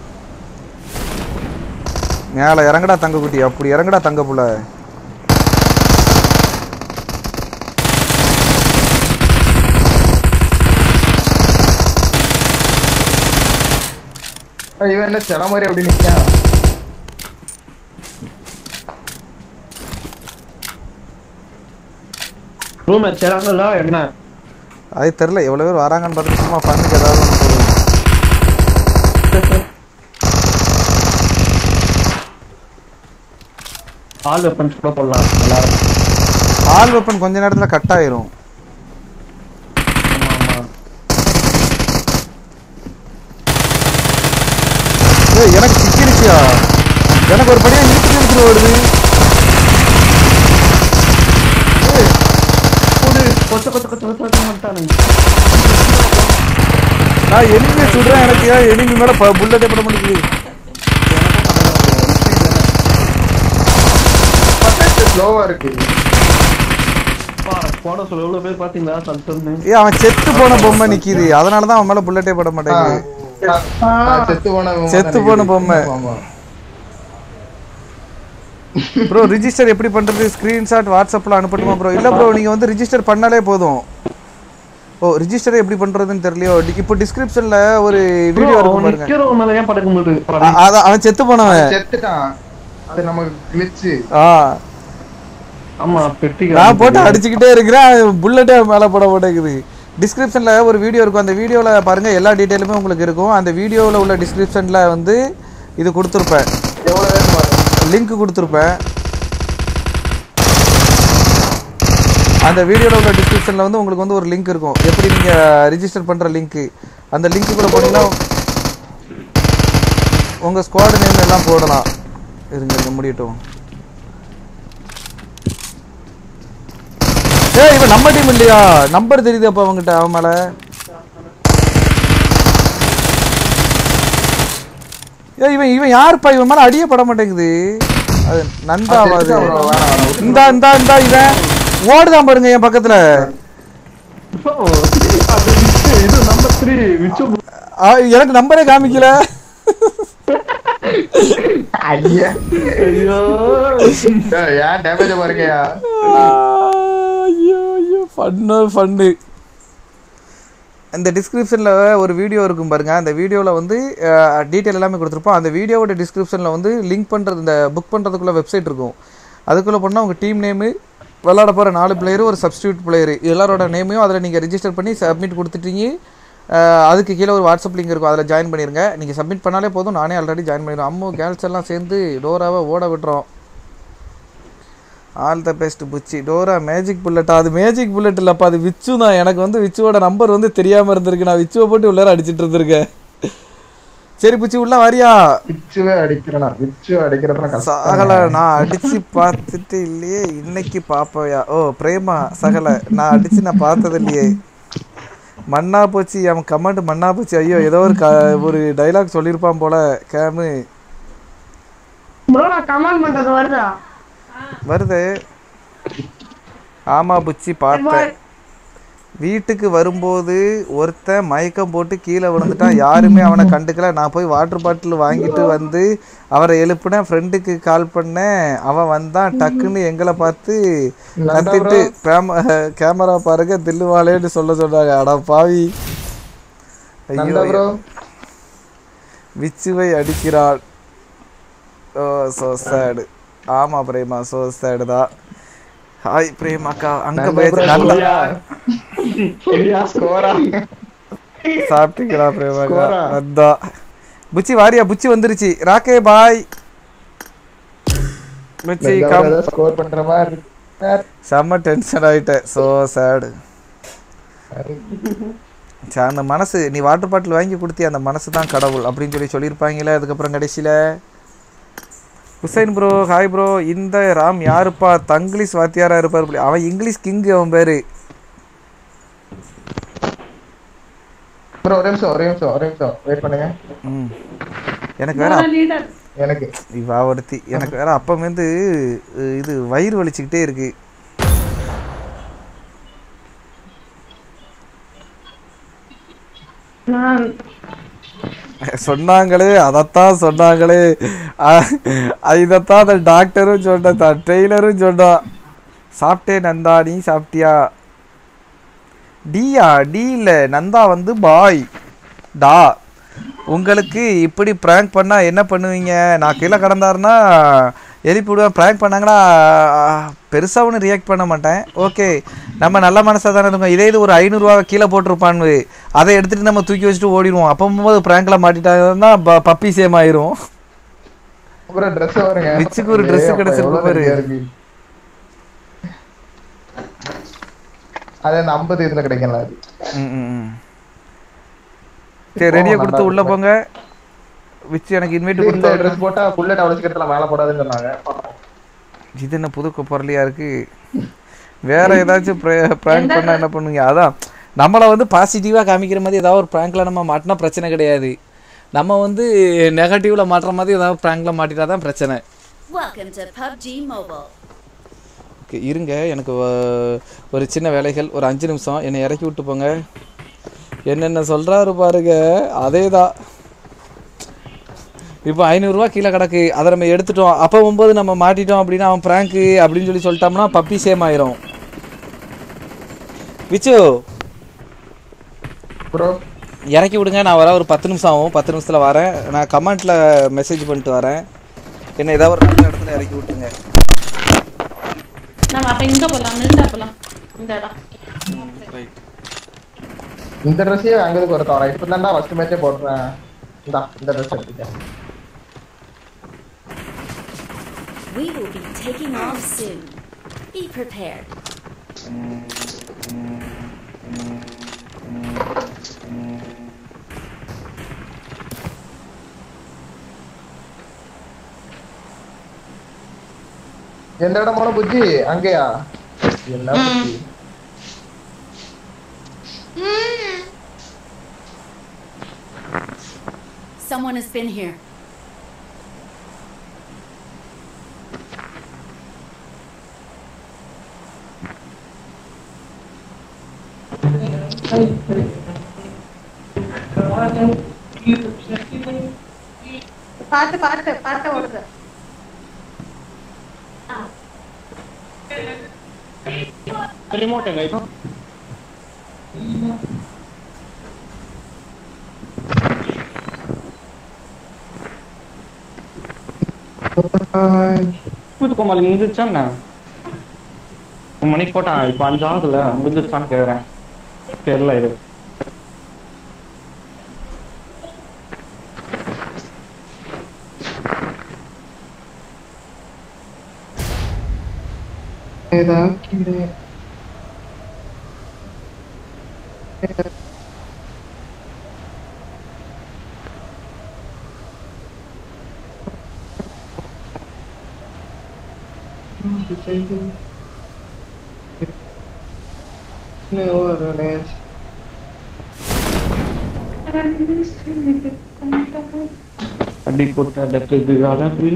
மேலே இறங்கடா தங்க குட்டி. அப்படி இறங்கடா தங்க புள்ள. இவன் என்ன சில மாதிரி அப்படி நிற்கான். ரூம் சேராங்கல்ல என்ன அது தெரியல. எவ்வளோ பேர் வராங்கன்னு பார்த்து சும்மா ஃபன்னுக்கு ஏதாவது ஒன்று போடுவோம். ஆல் வெப்பன்ஸ் கூட போடலாம். எல்லாரும் ஆல் வெப்பன் கொஞ்ச நேரத்தில் கட் ஆயிரும். எனக்கு சிக்கிருச்சியா? எனக்கு ஒரு படியா இழுத்து இழுத்துட்டு ஓடுது. கொச்ச கொச்ச கொச்ச கொச்ச வந்துட்டானுங்க. நான் எனிமே சுடுறேன், எனக்கு ஏன் எனிமி மேல புல்லட்டே பட மாட்டேங்குது. ஸ்லோவா இருக்கு. போன சொல்ல எவ்வளவு பேர் பாத்தீங்களா சல்சல்னு. ஏ அவன் செத்து போன பொம்மை நிக்குது, அதனால தான் அவன் மேல புல்லட்டே பட மாட்டேங்குது. செத்து போன செத்து போன பொம்மை. ப்ரோ ரிஜிஸ்டர் எப்படி பண்றது? ஸ்கிரீன்ஷாட் வாட்ஸ்அப்ல அனுப்பட்டுமா ப்ரோ? இல்ல ப்ரோ, நீங்க வந்து ரிஜிஸ்டர் பண்ணாலே போதும். ஓ ரிஜிஸ்டர் எப்படி பண்றதுன்னு தெரியலையோ. இப்போ டிஸ்கிரிப்ஷன்ல ஒரு வீடியோ இருக்கு பாருங்க. நிக்கிறவனால ஏன் படக்க முடியுது? அத அவன் செத்து போனவன். செத்துட்டான். அது நமக்கு கிளிட்ச். ஆ ஆமா பெட்டி நான் போட்டு அடிச்சுக்கிட்டே இருக்கிறேன், புல்லட்டே மேல பட மாட்டேங்குது. டிஸ்கிரிப்ஷன்ல ஒரு வீடியோ இருக்கும், அந்த வீடியோல பாருங்க எல்லா டீடைலுமே உங்களுக்கு இருக்கும். அந்த வீடியோல உள்ள டிஸ்கிரிப்ஷன்ல வந்து இது கொடுத்துருப்பேன், லிங்க் கொடுத்துருப்பேன். அந்த வீடியோல உள்ள டிஸ்கிரிப்ஷன்ல வந்து உங்களுக்கு வந்து ஒரு லிங்க் இருக்கும், எப்படி நீங்க ரிஜிஸ்டர் பண்ற லிங்க். அந்த லிங்க்குள்ள போனீங்கன்னா உங்க ஸ்குவாட் நேம் எல்லாம் போடலாம். இருங்க முடியட்டும். ஏய் இவன் நம்ம டீம் இல்லையா? நம்பர் தெரியுது அப்ப அவங்கிட்ட, அவன் மேல. ஏய் இவன் இவன் யாருப்பா? இவன் மேல அடியே பட மாட்டேங்குது. அது நந்தாவாது. இந்தா இந்தா இந்தா இவன் ஓடுதான் பாருங்க என் பக்கத்துல. எனக்கு நம்பரே காமிக்கல. ஐயா ஐயோ ஏன் டேமேஜ் பாருங்கயா. ஐயோ ஐயோ ஃபன்னு ஃபன்னு. இந்த டிஸ்கிரிப்ஷனில் ஒரு வீடியோ இருக்கும் பாருங்க, அந்த வீடியோவில் வந்து டீட்டெயில் எல்லாமே கொடுத்துருப்போம். அந்த வீடியோவோட டிஸ்கிரிப்ஷனில் வந்து லிங்க் பண்ணுறது, இந்த புக் பண்ணுறதுக்குள்ள வெப்சைட் இருக்கும். அதுக்குள்ளே போனால் உங்கள் டீம் நேமு, விளாட போகிற நாலு பிளேயரு, ஒரு சப்ஸ்டியூட் பிளேயரு, எல்லாரோட நேமையும் அதில் நீங்கள் ரிஜிஸ்டர் பண்ணி சப்மிட் கொடுத்துட்டீங்க. அதுக்கு கீழே ஒரு வாட்ஸ்அப் லிங்க் இருக்கும், அதில் ஜாயின் பண்ணிடுங்க. நீங்கள் சப்மிட் பண்ணாலே போதும், நானே ஆல்ரெடி ஜாயின் பண்ணிடுவேன். அம்மு கேர்ள்ஸ் எல்லாம் சேர்ந்து டோராவை ஓட விட்டுறோம். ஆல் த பெஸ்ட் புச்சி. டோரா மேஜிக் புல்லட்டா? அது மேஜிக் புல்லட் இல்லைப்பா, அது விச்சு தான். எனக்கு வந்து விச்சுவோட நம்பர் வந்து தெரியாமல் இருந்திருக்கு, நான் விச்சுவை போட்டு உள்ளார அடிச்சுட்டு இருந்திருக்கேன். சரி புச்சி உள்ள வாரியா? விச்சுவே அடிக்கிறேனா? விச்சு அடிக்கிறதுனா சகல நான் அடிச்சு பார்த்துட்டு இல்லையே, இன்னைக்கு பாப்பையா? ஓ பிரேமா சகல நான் அடிச்சு நான் பார்த்தது இல்லையே. மண்ணா போச்சு அவன் கமெண்ட், மண்ணா போச்சு. ஐயோ ஏதோ ஒரு க ஒரு டைலாக் சொல்லியிருப்பான் போல. கேமு கமெண்ட் பண்றது வருதா? வருது. ஆமா புச்சி பார்த்தேன். வீட்டுக்கு வரும்போது ஒருத்தன் மயக்கம் போட்டு கீழே விழுந்துட்டான், யாருமே அவனை கண்டுக்கல. நான் போய் வாட்டர் பாட்டில் வாங்கிட்டு வந்து அவரை எழுப்புனேன், ஃப்ரெண்டுக்கு கால் பண்ணேன், அவன் வந்தான். டக்குன்னு எங்களை பார்த்து கத்திட்டு கேமரா பாருங்க தில்லுவாளேன்னு சொல்ல சொன்னாங்க. அடா பாவி. ஐயோ விச்சுவை அடிக்கிறாள். ஓ சோ சேடு. ஆமா பிரேமா சோ சேடு தான். ஹாய் பிரேமாக்கா. அங்க போய் சாப்பிட்டீங்களா பிரேமாக்கா? அதான் புச்சி வாரியா? புச்சி வந்துருச்சு. ராக்கே பாய். புச்சி கம். ஸ்கோர் பண்ற மாதிரி செம்ம டென்ஷன் ஆயிட்டேன். So sad. அந்த மனசு, நீ வாட்டர் பாட்டில் வாங்கி கொடுத்தி, அந்த மனசு தான் கடவுள் அப்படின்னு சொல்லி சொல்லியிருப்பாங்களே. அதுக்கப்புறம் கடைசியில் ஹுசைன் ப்ரோ ஹாய் ப்ரோ. இந்த ராம் யாருப்பா? தங்கிலீஷ் வாத்தியாரா இருப்பார். அவன் இங்கிலீஷ் கிங்கு, அவன் பேரு. ப்ரோ ஒரே நிமிஷம் ஒரே நிமிஷம் ஒரே நிமிஷம் வெயிட் பண்ணுங்க. ம் எனக்கு வேற எனக்கு இவா ஒருத்தி. எனக்கு வேற அப்பமேந்து இது வயிறு வலிச்சுக்கிட்டே இருக்கு. சொன்னாங்களே அதைத்தான் சொன்னாங்களே, இதைத்தான் அந்த டாக்டரும் சொன்னான், ட்ரெயிலரும் சொன்னான். சாப்பிட்டே நந்தா, நீ சாப்பிட்டியா? டியா? டி இல்லை நந்தா வந்து பாய் டா. உங்களுக்கு இப்படி ப்ராங்க் பண்ணால் என்ன பண்ணுவீங்க? நான் கீழே கடந்தாருன்னா எழுப்பி விடுவேன். ப்ராங்க் பண்ணாங்கன்னா பெருசாக ஒன்றும் ரியாக்ட் பண்ண மாட்டேன். ஓகே நம்ம நல்ல மனசாக தானே இருக்கோம். இதே இது ஒரு ஐநூறுரூவா கீழே போட்டிருப்பான்னு அதை எடுத்துகிட்டு நம்ம தூக்கி வச்சுட்டு ஓடிடுவோம். அப்போ போது ப்ராங்கில் மாட்டிட்டாங்கன்னா பப்பி சேம் ஆயிரும். விச்சுக்கு ஒரு ட்ரெஸ் கிடைச்சிருக்கு பாரு. அது அந்த ஐம்பது இதுல கிடைக்கல. அது சரி ரெடியா கொடுத்து உள்ள போங்க. விச்சு எனக்கு இன்வைட் கொடுத்தா ட்ரெஸ் போட்டா புல்லட் அவசியத்துல மேல போடாதுன்னு சொன்னாங்க. இது என்ன புது பொருளியா இருக்கு? வேற ஏதாச்சும் பிராங்க் பண்ணா என்ன பண்ணுவீங்க? அதான் நம்மளை வந்து பாசிட்டிவாக காமிக்கிற மாதிரி ஏதாவது ஒரு ப்ராங்கில் நம்ம மாட்டினா பிரச்சனை கிடையாது. நம்ம வந்து நெகட்டிவில் மாட்டுற மாதிரி ஏதாவது ப்ராங்கில் மாட்டிட்டா தான் பிரச்சனை. Welcome to P U B G Mobile. Okay இருங்க, எனக்கு ஒரு சின்ன வேலைகள், ஒரு அஞ்சு நிமிஷம் என்னை இறக்கி விட்டு போங்க. என்னென்ன சொல்கிறாரு பாருங்க, அதே தான். இப்போ ஐநூறுரூவா கீழே கிடக்கு, அதை நம்ம எடுத்துட்டோம். அப்போ ஒம்பது நம்ம மாட்டிட்டோம் அப்படின்னா அவன் ப்ராங்க்கு அப்படின்னு சொல்லி சொல்லிட்டோம்னா பப்பி சேம் ஆயிரும். விச்சு ப்ரோ இறக்கி விடுங்க, நான் வர ஒரு பத்து நிமிஷம் ஆகும். பத்து நிமிஷத்தில் வரேன். நான் கமெண்ட்டில் மெசேஜ் பண்ணிட்டு வரேன். என்ன ஏதாவது ஒரு நல்ல இடத்துல இறக்கி விட்டுங்க. நம்ம அப்ப இங்க போலாம், மில்டா போலாம். இந்த இடம் ரைட். இந்த ட்ரெஸ்ஸே அங்கதுக்கு வரதா வரேன். இப்போ தான்டா ஃபர்ஸ்ட் மேட்சே போடுறேன். இந்தா இந்த ட்ரெஸ் எடுத்துட்டேன். We will be taking off soon. Be prepared. எந்த இடம் போன புஜ்ஜி? அங்கயா? என்ன Bujji? Someone has been here. பாட்டு பாட்டு பாட்டு ஓடுது. ரிமோட் எங்க இப்போ? கோமாளி முடிஞ்சிருச்சாண்ணா? மணிக்கு போட்டான். இப்போ அஞ்சாவதுல முடிஞ்சிருச்சான்னு கேக்குறேன். தெரியல இது. அடி போட்ட டெப்து அளவில்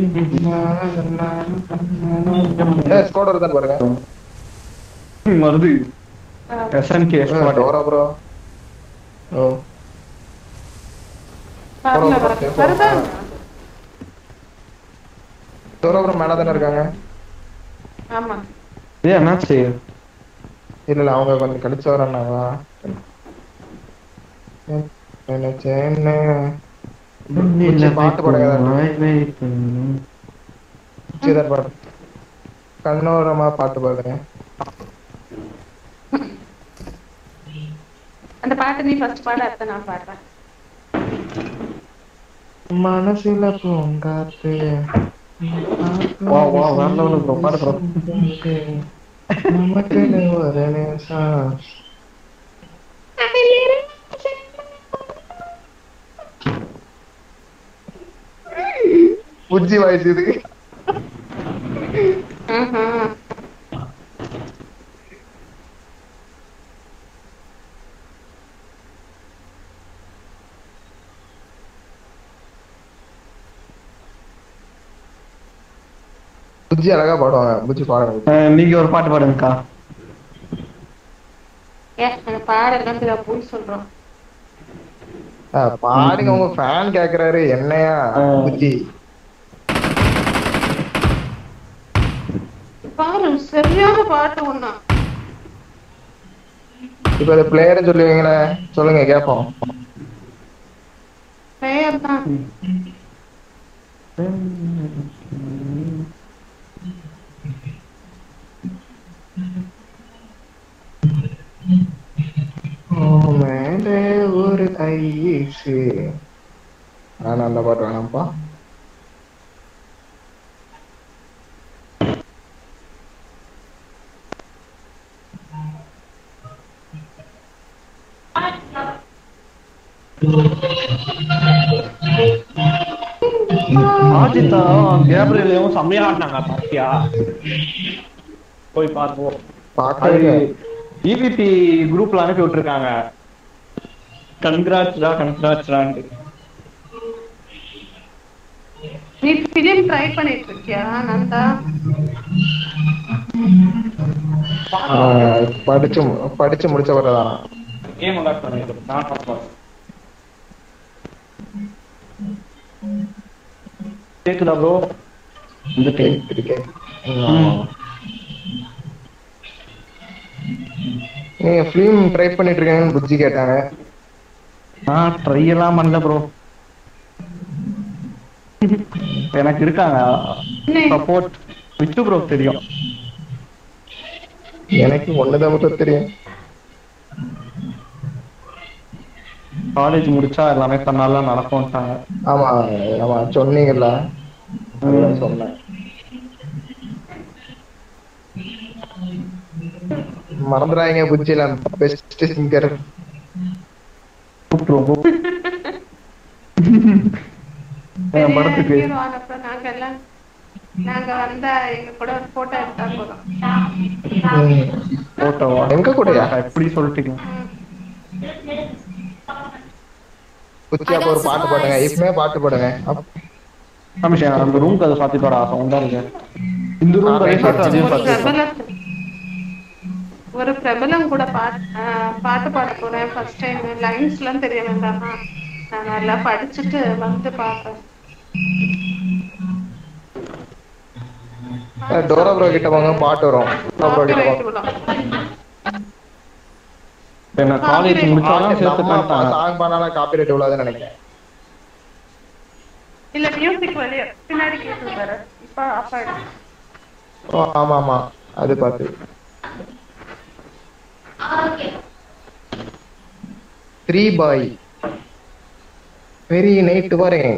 ஸ்குவாட் வருதா பாருங்க. Marudhu SNK squad Dora bro. ஓ வரல வரதா. டோரா ப்ரோ மேல தான இருக்காங்க. ஆமா. ஏய் என்னாச்சு? இல்ல இல்ல அவங்க கொஞ்சம் கடிச்சு வரானாங்க. என்ன சேன புஜ்ஜி பாட்டு பாடுங்க. புஜ்ஜிதார் பாடு. கண்ணோரமா பாட்டு பாடுங்க. அந்த பாட்டு நீ ஃபர்ஸ்ட் பாடு, அடுத்து நான் பாடுறேன். மனசுல பூங்காத்து வா வா வேற லெவல்ல ப்ரோ பாடு ப்ரோ. நமக்கு ஒரு நேசம் புஜ்ஜி வாய்ஸ் இது. புஜ்ஜி அழகா பாடுவாங்க. புஜ்ஜி பாடுங்க. நீங்க ஒரு பாட்டு பாடுங்கக்கா. ஏ எனக்கு பாடலாம் தெரியல, போய் சொல்றோம். பாடுங்க, உங்க ஃபேன் கேக்குறாரு. என்னையா புஜ்ஜி பாரு, சரியான பாட்டு ஒண்ணா. இப்ப அது பிளேயர்னு சொல்லுவீங்களே, சொல்லுங்க கேப்போம். பிளேயர் தான். மேலே ஒரு ஐசு. நான் அந்த பாட்டு வேணாம்ப்பா. ஆஜித்தா கேப்ரியலையும் செம்மையா ஆடினாங்க. பாத்தியா? போய் பார்ப்போம். பாக்கவே இவிபி குரூப்ல அனுப்பி விட்டுருக்காங்க. கன்கிராட்ஸ்டா கன்கிராட்ஸ்டான்ட்டு. நீ ஃபிலிம் ட்ரை பண்ணிட்டு இருக்கியா நந்தா? படிச்சு படிச்சு முடிச்ச வரதான் கேம் அலாட் பண்ணிட்டு நான் பாப்பேன். கேக்குதா ப்ரோ? இந்த டைம் இருக்கேன். நீங்க ஃபிலிம் ட்ரை பண்ணிட்டு இருக்கீங்கன்னு புஜ்ஜி கேட்டாங்க. நான் ட்ரை எல்லாம் பண்ணல ப்ரோ. எனக்கு இருக்காங்க சப்போர்ட். விட்டு ப்ரோ தெரியும். எனக்கு ஒண்ணுதான் மட்டும் தெரியும். காலேஜ் முடிச்சா எல்லாமே தன்னால நடக்கும்ட்டாங்க. ஆமா ஆமா சொன்னீங்கல்ல, அதுதான் சொன்னேன். மறந்துடாதீங்க புஜ்ஜில பெஸ்ட் சிங்கர். படத்துக்கு நாங்க எல்லாம் நாங்க வந்தா எங்க கூட ஒரு போட்டோ எடுத்தா போதும். போட்டோவா? எங்க கூடயா? எப்படி சொல்லிட்டீங்க? புஜ்ஜி அப்ப ஒரு பாட்டு பாடுங்க. இப்பவே பாட்டு பாடுங்க. கமிஷன் அந்த ரூம்க்கு அதை சாத்தி போட ஆசை உண்டா இருக்கு. இந்த ரூம் அதையும் சாத்தி ஒரு பிரபலம் கூட பாட்டு பாட்டு பாட போறேன் ஃபர்ஸ்ட் டைம். லைன்ஸ் எல்லாம் தெரிய வேண்டாமா, நான் நல்லா படிச்சுட்டு வந்து பாடுறேன். டோரா ப்ரோ கிட்ட வாங்க, பாட்டு வரும். டோரா ப்ரோ கிட்ட வாங்க. என்ன காலேஜ் முடிச்சாலும் சேர்த்து பண்ணிட்டாங்க. சாங் பண்ணால காப்பிரைட் உள்ளதுன்னு நினைக்கிறேன். இல்ல மியூசிக் வெளிய பின்னாடி கேக்குது வேற. இப்ப ஆஃப் ஆயிடுச்சு. ஓ ஆமா ஆமா அது பாத்து. த்ரீ பாய் பெரிய நைட் வரேன்.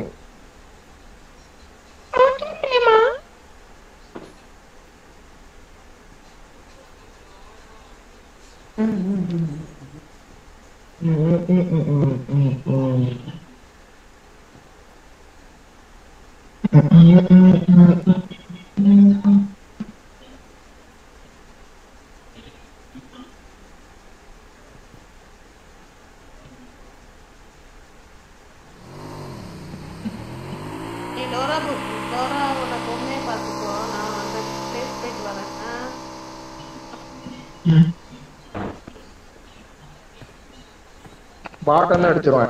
பாட்டன் அடிச்சிருவான்.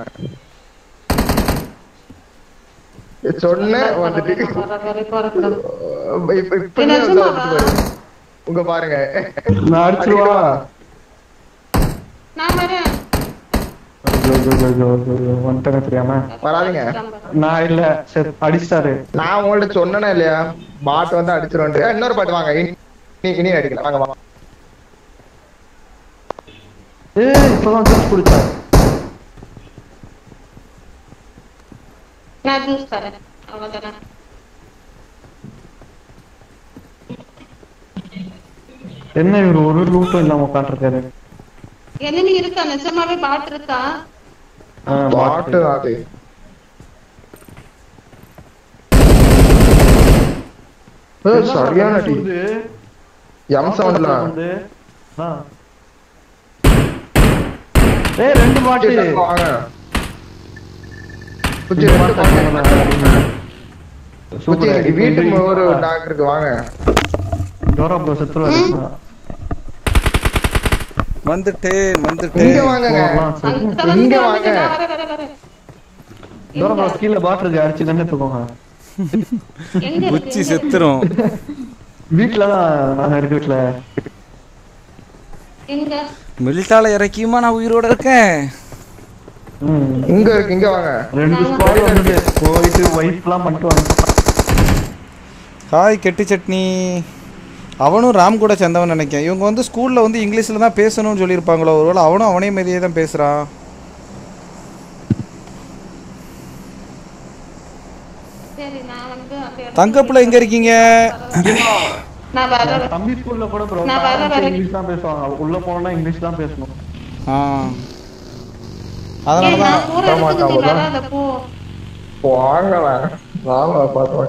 சொன்ன வந்துட்டு உங்க பாருங்க அடிச்சிருவா. தெரியாம வராதீங்க. நான் இல்ல அடிச்சாரு. நான் உங்கள்ட்ட சொன்னேன்னா இல்லையா பாட்டு வந்து அடிச்சிருவேன். இன்னொரு பாட்டு வாங்க. இனி அடிக்கலாம். வாங்க வாங்க. ஏய் இப்பதான் ஜூஸ் குடிச்சேன். நான் ஜூஸ் தரேன் அவ்வளவுதானே. என்ன இவரு ஒரு லூட்டும் இல்லாம உட்காந்துருக்காரு. எனிமி இருக்கா? நிஜமாவே பாட் இருக்கா? பாட்டு அது சரியான டீ. எம் சவுண்ட்ல ஏய் ரெண்டு பாட்டு வாங்க. வீட்டுக்கு ஒரு டாக்டருக்கு வாங்க. டோரா ப்ரோ செத்துறாரு. வந்துட்டேன் வந்துட்டேன். இங்க வாங்க. இங்க வாங்க. டோரா ப்ரோ கீழ பாட்டில் அடிச்சு கண்ணு தூக்குங்க. புச்சி செத்துறோம். வீட்ல தான் நான் இருக்க. வீட்ல எங்க மில்டால இறக்கியுமா நான் உயிரோட இருக்கேன். இங்க இருக்கு. இங்க வாங்க. ரெண்டு ஸ்குவாட் வந்து போயிட்டு வைஃப்லாம் பண்ணிட்டு வாங்க. ஹாய் கெட்டி சட்னி. அவனும் ராம் கூட சேர்ந்தவன் நினைக்கிறேன். இவங்க வந்து ஸ்கூலில் வந்து இங்கிலீஷில் தான் பேசணும்னு சொல்லியிருப்பாங்களோ, ஒருவேளை அவனும் அவனே மாதிரியே தான் பேசுகிறான். தங்கப்புல எங்க இருக்கீங்க? தம்பி ஸ்கூல்ல கூட ப்ரோ இங்கிலீஷ் தான் பேசுவாங்க. உள்ள போனா இங்கிலீஷ் தான் பேசணும். ஆ அதனால தான் வாங்கல. வாங்க பாத்துவாங்க.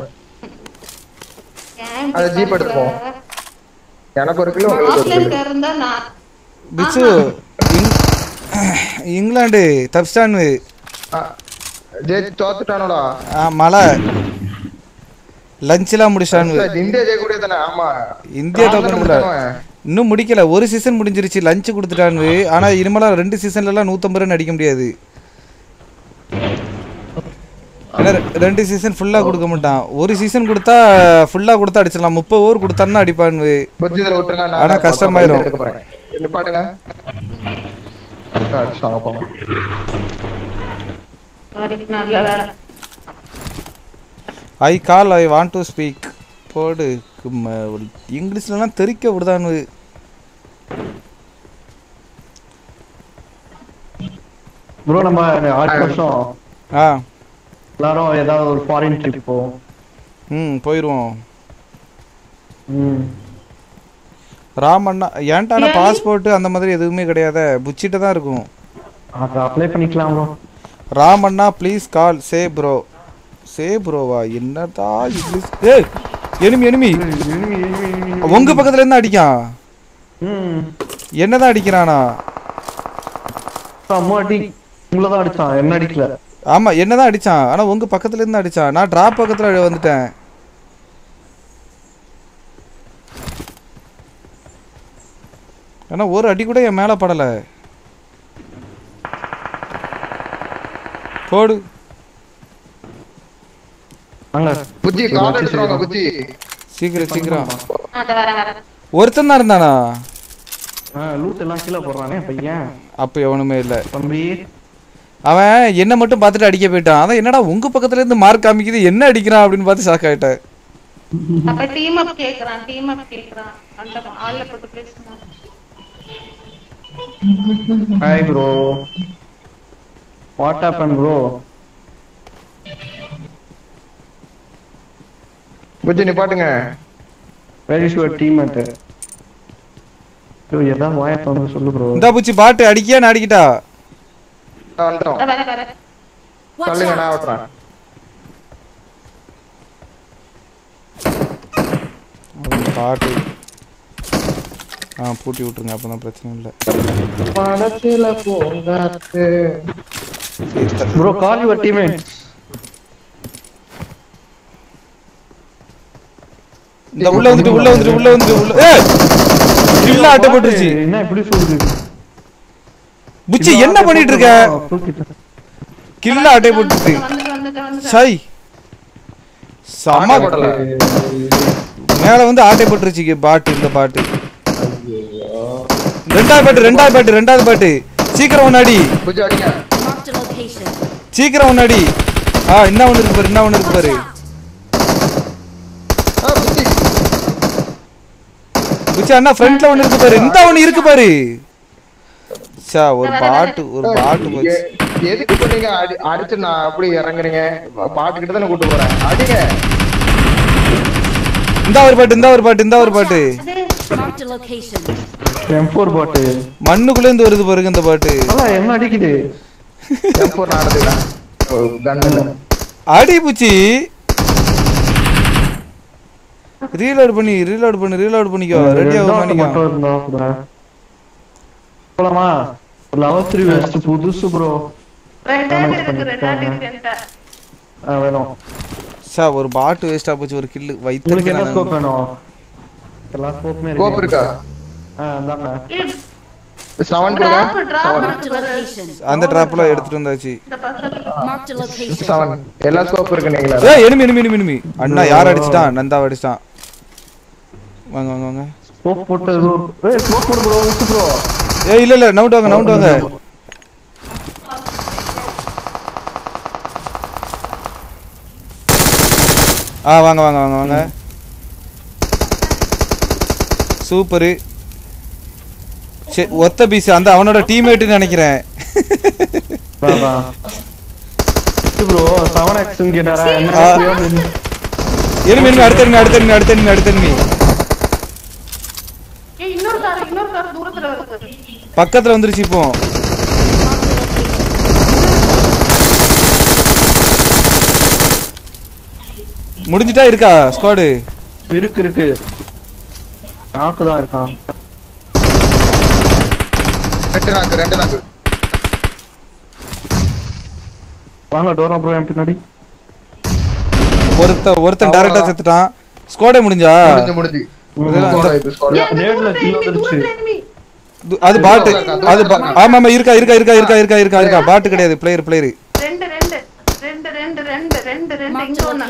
அத ஜீப் எடுத்துப்போம். எனக்கு ஒரு கிலோ உங்களுக்கு ஒரு கிலோ. இருந்தா நான் பிச்சு இங்கிலாந்து தப்ஸ்டான் ஜெய் தோத்துட்டானோடா. மழை லஞ்ச்லாம் முடிச்சான். இந்தியா ஜெயக்கூடிய தானே? ஆமா இந்தியா தோக்கல, இன்னும் முடிக்கல. ஒரு சீசன் முடிஞ்சிருச்சு, லஞ்ச் கொடுத்துட்டான்னு. ஆனா இனிமேலாம் ரெண்டு சீசன்ல எல்லாம் நூத்தம்பது ரன் அடிக்க முடியாது. ரெண்டு சீசன் ஃபுல்லா கொடுக்க மாட்டான். ஒரு சீசன் கொடுத்தா ஃபுல்லா கொடுத்தா அடிச்சிடலாம். முப்பது ஓவர் கொடுத்தான்னா அடிப்பான்னு. ஆனா கஷ்டமாயிரும். I call I want to speak. போடு இங்கிலீஷ்லாம் தெரிக்க விடுதான்னு. ப்ரோ நம்ம அடுத்த வருஷம் ஆ எல்லாரும் ஏதாவது ஒரு ஃபாரின் ட்ரிப் போவோம். ம் போயிடுவோம். ம் ராமண்ணா ஏன்ட்டான பாஸ்போர்ட் அந்த மாதிரி எதுவுமே கிடையாது, புச்சிட்டு தான் இருக்கும். அதை அப்ளை பண்ணிக்கலாம் ப்ரோ. ராமண்ணா please call say bro. Say ப்ரோவா? என்னடா இங்கிலீஷ்? ஏய் எனிமி எனிமி உங்க பக்கத்துல இருந்து அடிக்கான். ம் என்னதான் அடிக்கிறானா? அம்மா அடி உங்களை தான் அடிச்சான், என்ன அடிக்கல. ஆமா என்னதான் அடிச்சான், ஆனா உங்க பக்கத்துல இருந்து அடிச்சான். நான் டிராப் பக்கத்துல வந்துட்டேன். ஆனா ஒரு அடி கூட என் மேல படல. போடு புஜி கால் எடுத்துறாங்க. புஜி சீக்கிரம் சீக்கிரம். ஒருத்தன் தான் இருந்தானா? லூட் எல்லாம் கீழே போடுறானே பையன். அப்ப எவனுமே இல்ல தம்பி. அவன் என்ன மட்டும் பார்த்துட்டு அடிக்க போயிட்டான். அதான் என்னடா உங்க பக்கத்துல இருந்து மார்க் காமிக்குது, என்ன அடிக்கிறான் அப்படின்னு பார்த்து ஷாக் ஆயிட்டேன். அப்ப டீம் அப் கேக்குறான், டீம் அப் கேக்குறான். அந்த ஆல்ல போட்டு பேசுறான். Hi bro, what happen bro? புஜி நிப்பாட்டுங்க. Where is your teammate? Bro ஏதா வாய தந்து சொல்லு ப்ரோ. இந்த புச்சி பாட்டு அடிக்கியா நான் அடிக்கிட்டா? வந்துட்டோம். சொல்லுங்க நான் ஓட்றேன். பாட்டு ஆ பூட்டி விட்டுருங்க, அப்பதான் பிரச்சனை இல்லை. மனசுல போங்காத்து ப்ரோ கால் யுவர் டீம்மேட். இந்த உள்ள வந்துட்டு உள்ள வந்துட்டு உள்ள வந்துட்டு உள்ள ஏய் கில்ல அட்ட போட்டுருச்சு. என்ன இப்படி சொல்லுது புச்சி? என்ன பண்ணிட்டு இருக்க? கில்ல அட்டை போட்டுட்டு சை சம மேல வந்து ஆட்டை போட்டுருச்சு பாட்டு. இந்த பாட்டு ரெண்டாவது பாட்டு ரெண்டாவது பாட்டு ரெண்டாவது பாட்டு. சீக்கிரம் ஒன்னாடி சீக்கிரம் ஒன்னாடி. ஆ என்ன ஒண்ணு இருக்கு பாரு, என்ன ஒண்ணு இருக்கு பாரு. புச்சி அண்ணா ஃப்ரண்ட்ல ஒண்ணு இருக்கு பாரு, இந்த ஒண்ணு இருக்கு பாரு. சா ஒரு பாட்டு ஒரு பாட்டு போச்சு. எதுக்கு பண்ணீங்க? அடிச்சு நான் அப்படி இறங்குறீங்க? பாட்டு கிட்ட தானே கூட்டு போறேன். அடிங்க. இந்த ஒரு பாட்டு இந்த ஒரு பாட்டு இந்த ஒரு பாட்டு. எம் ஃபோர் பாட்டு மண்ணுக்குள்ள இருந்து வருது பாருங்க இந்த பாட்டு. அதான் என்ன அடிக்குது? எம் ஃபோர் நாடுதுடா. கண்ணல அடி புச்சி. ரீலோட் பண்ணி ரீலோட் பண்ணி ரீலோட் பண்ணிக்கோ. ரெடி ஆகும் பண்ணிக்கோ. போலாமா? லெவல் த்ரீ வெஸ்ட் புதுசு ப்ரோ. ரெண்டாவது இருக்கு, ரெண்டாவது இருக்கு. ஆ வேணும். சா ஒரு பாட்டு வேஸ்டா போச்சு. ஒரு கில் வைத்து. உங்களுக்கு என்ன ஸ்கோப் வேணும்? எல்லா ஸ்கோப்மே இருக்கு. ஸ்கோப் இருக்கா? ஆ அந்தானே செவன் கொடுங்க. அந்த டிராப்ல எடுத்துட்டு வந்தாச்சு. செவன் எல்லா ஸ்கோப் இருக்கு நீங்களா? ஏய் எனிமி எனிமி எனிமி எனிமி. அண்ணா யார் அடிச்சிட்டான்? நந்தா அடிச்சிட்டான். வாங்க வாங்க வாங்க. ஸ்கோப் போட்டு ப்ரோ. ஏய் ஸ்கோப் போடு ப்ரோ. விட்டு ப்ரோ. ஏய் இல்ல இல்ல நவுட் வாங்க நவுட் வாங்க. ஆ வாங்க வாங்க வாங்க வாங்க. சூப்பர். ஒத்த பீஸ் அந்த அவனோட டீம்மேட்னு நினைக்கிறேன். வா வா. ப்ரோ செவன் எக்ஸ் கேட்டாரா? என்ன எனிமி எனிமி அடுத்த எனிமி அடுத்த எனிமி அடுத்த எனிமி அடுத்த எனிமி. ஏய் இன்னொரு கார் இன்னொரு கார் தூரத்துல வருது. பக்கத்துல வந்துருச்சு இப்போ. முடிஞ்சிட்டா இருக்கா ஸ்குவாட்? இருக்கு இருக்கு. நாக்கு தான் இருக்கான். ரெண்டு நாக்கு ரெண்டு நாக்கு வாங்க டோரா ப்ரோ என் பின்னாடி. ஒருத்த ஒருத்தன் டைரக்டா செத்துட்டான். ஸ்குவாடே முடிஞ்சா முடிஞ்சு முடிஞ்சு நேட்ல கில் வந்துருச்சு. அது பாட் அது ஆமா ஆமா இருக்கா இருக்கா இருக்கா இருக்கா இருக்கா இருக்கா இருக்கா பாட் கிடையாது பிளேயர் பிளேயர். ரெண்டு ரெண்டு ரெண்டு ரெண்டு ரெண்டு ரெண்டு ரெண்டு இங்க ஒண்ணு.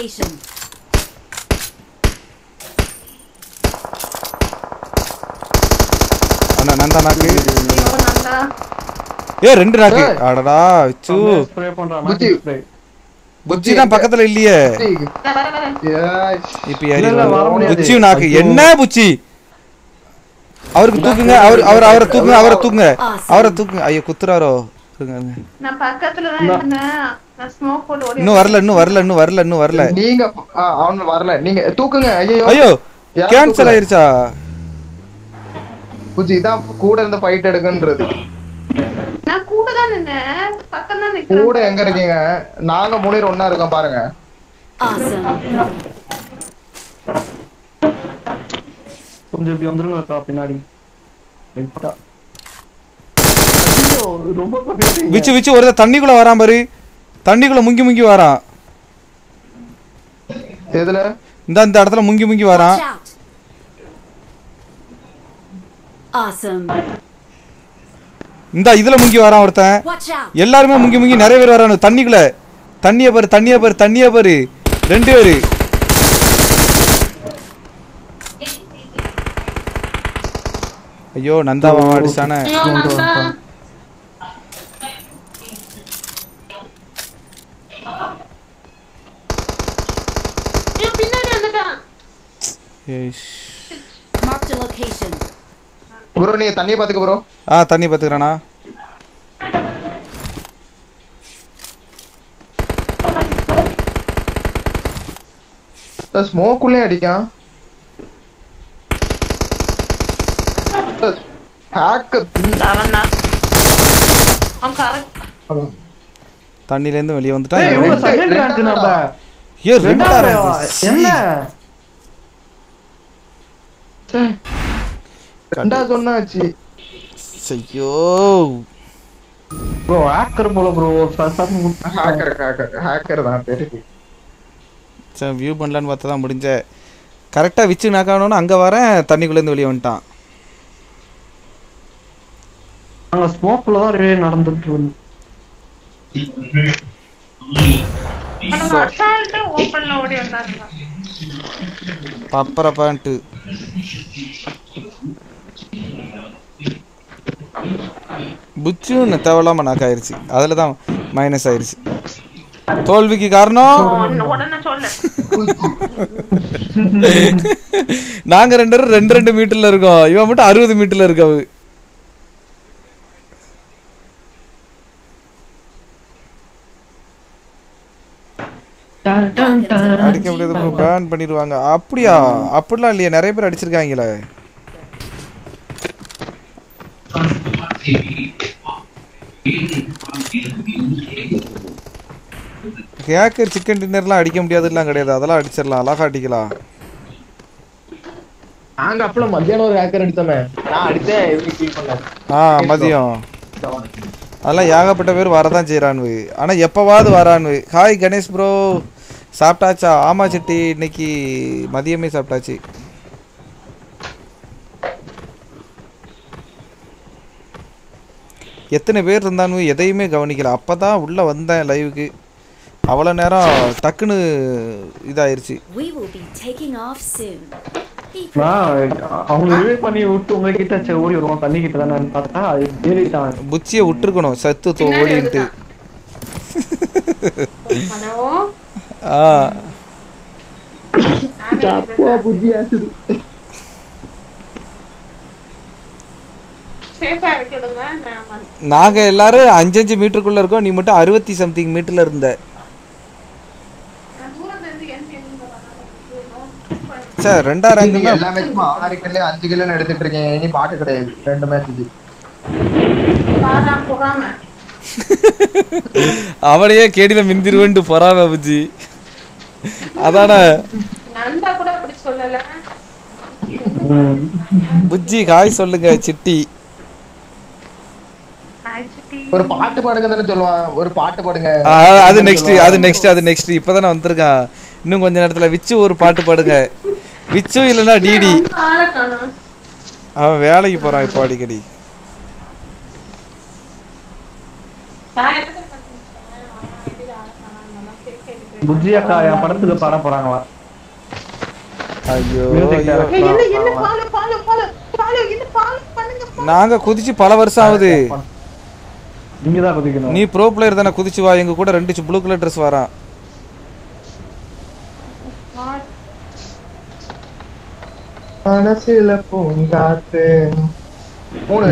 அண்ணா நந்தா நாக்கு. ஐயோ நந்தா. ஏ ரெண்டு நாக்கு. அடடா சூ ஸ்ப்ரே பண்றா மேஜிக் ஸ்ப்ரே. புச்சி தான் பக்கத்துல இல்லையே. வர வர. இப்ப யாரு புச்சி நாக்கு என்ன புச்சி? அவருக்கு தூக்குங்க அவர் அவர் அவரை தூக்குங்க அவரை தூக்குங்க அவரை தூக்குங்க. ஐயோ குத்துறாரோ. நான் பக்கத்துல தான் இருந்தேன். நான் ஸ்மோக் போட்டு ஓடி. இன்னும் வரல இன்னும் வரல இன்னும் வரல இன்னும் வரல. நீங்க அவன் வரல நீங்க தூக்குங்க. ஐயோ ஐயோ கேன்சல் ஆயிருச்சா? புஜி தான் கூட இருந்து ஃபைட் எடுக்குன்றது. நான் கூட தான் நின்னேன். பக்கம் தான் நிக்கிறேன். கூட எங்க இருக்கீங்க? நாங்க முனிர் ஒண்ணா இருக்கோம் பாருங்க. கொஞ்சம் இப்படி வந்துருங்க பின்னாடி. ரொம்ப விச்சு விச்சு ஒரு தண்ணிக்குள்ள வரான் பாரு. தண்ணிக்குள்ள முங்கி முங்கி வரான். எதுல? இந்த இந்த இடத்துல முங்கி முங்கி வரான். இந்த இதுல முங்கி வரான் ஒருத்தன். எல்லாருமே முங்கி முங்கி நிறைய பேர் வரானு தண்ணிக்குள்ள. தண்ணிய பாரு தண்ணிய பாரு தண்ணிய பாரு. ரெண்டு பேரு. ஐயோ நந்தாவா அடிச்சானே. பின்னாடி வந்துட்டான். Marked a location. ப்ரோ நீ தண்ணிய பாத்துக்க ப்ரோ. ஆ தண்ணி பாத்துக்கறானா? ஸ்மோக் உள்ளே அடிக்கான். ஹேக் அவனா. அவன் கரெக்ட். தண்ணில இருந்து வெளிய வந்துட்டான். ஏய் இவங்க செகண்ட் ரேங்க் நம்ம. ஏ ரெண்டா என்ன? ரெண்டா சொன்னாச்சு. ஐயோ ப்ரோ ஹேக்கர் போல ப்ரோ. ஹேக்கர் ஹேக்கர் ஹேக்கர் தான் தெரியுது. சரி வியூ பண்ணலான்னு பார்த்தா தான் முடிஞ்ச. கரெக்டாக விச்சு நாக்கானோன்னு அங்கே வரேன் தண்ணிக்குள்ளேருந்து வெளியே வந்துட்டான். அங்கே ஸ்மோக்கில் தான் ரெடி நடந்துட்டு இருந்து. பப்பரப்பான்ட்டு புச்சும் தேவையில்லாம நாக்கு ஆயிடுச்சு. அதில் தான் மைனஸ் ஆயிடுச்சு. தோல்விக்கு காரணம் நாங்க ரெண்டு பேரும் ரெண்டு ரெண்டு மீட்டர்ல இருக்கோம். இவன் மட்டும் அறுபது மீட்டர்ல இருக்காவு. அடிக்க முடியாது பேன் பண்ணிடுவாங்க. அப்படியா? அப்படிலாம் இல்லையா, நிறைய பேர் அடிச்சிருக்காங்களே. ஹேக்கர் சிக்கன் டின்னர்லாம் அடிக்க முடியாதுலாம் கிடையாது. அதெல்லாம் அடிச்சிடலாம், அழகா அடிக்கலாம். நாங்க அப்பல மத்தியானம் ஒரு ஹேக்கர் அடித்தோமே. நான் அடிச்சேன் எப்படி ஃபீல் பண்ணேன். ஆ மதியம் அதெல்லாம் ஏகப்பட்ட பேர் வரதான் செய்யறானு. ஆனா எப்பவாவது வரானு. ஹாய் கணேஷ் ப்ரோ, சாப்பிட்டாச்சா? ஆமா சிட்டி, இன்னைக்கு மதியமே சாப்பிட்டாச்சு. எத்தனை பேர் இருந்தானு எதையுமே கவனிக்கல. அப்பதான் உள்ள வந்தேன் லைவுக்கு. அவ்வளோ நேரம் டக்குன்னு இதாயிருச்சு. புச்சியை விட்டுருக்கணும் சத்து தோ ஓடிட்டு. நாங்க எல்லாரும் அஞ்சு அஞ்சு மீட்டருக்குள்ள இருக்கோம். நீ மட்டும் அறுபத்தி சம்திங் மீட்டர்ல இருந்த. சார் ரெண்டா ரேங்க் எல்லா மேட்சும் ஆறு கிலோ அஞ்சு கிலோ எடுத்துட்டு இருக்கேன். இனி பாட்டு கிடையாது ரெண்டு மேட்ச். அவனையே கேடில மிந்திருவன்ட்டு பொறாம புஜி. அதான புஜ்ஜி. காய் சொல்லுங்க சிட்டி. ஒரு பாட்டு பாடுங்க தானே சொல்லுவான். ஒரு பாட்டு பாடுங்க. அது நெக்ஸ்ட் அது நெக்ஸ்ட் அது நெக்ஸ்ட் இப்பதானே வந்திருக்கான். இன்னும் கொஞ்ச நேரத்துல விச்சு ஒரு பாட்டு பாடுங்க. விச்சு இல்லைன்னா டிடி. அவன் வேலைக்கு போறான் இப்போ அடிக்கடி. புஜ்ஜி அக்கா என் படத்துக்கு பாட போறாங்களா? ஐயோ பண்ணுங்க. நாங்க குதிச்சு பல வருஷம் ஆகுது. நீங்க தான் குதிக்கணும். நீ ப்ரோ பிளேயர் தானே, குதிச்சு வா. எங்க கூட ரெண்டு ப்ளூ கலர் ட்ரெஸ் வரான். மனசுல பூங்காத்து மூணு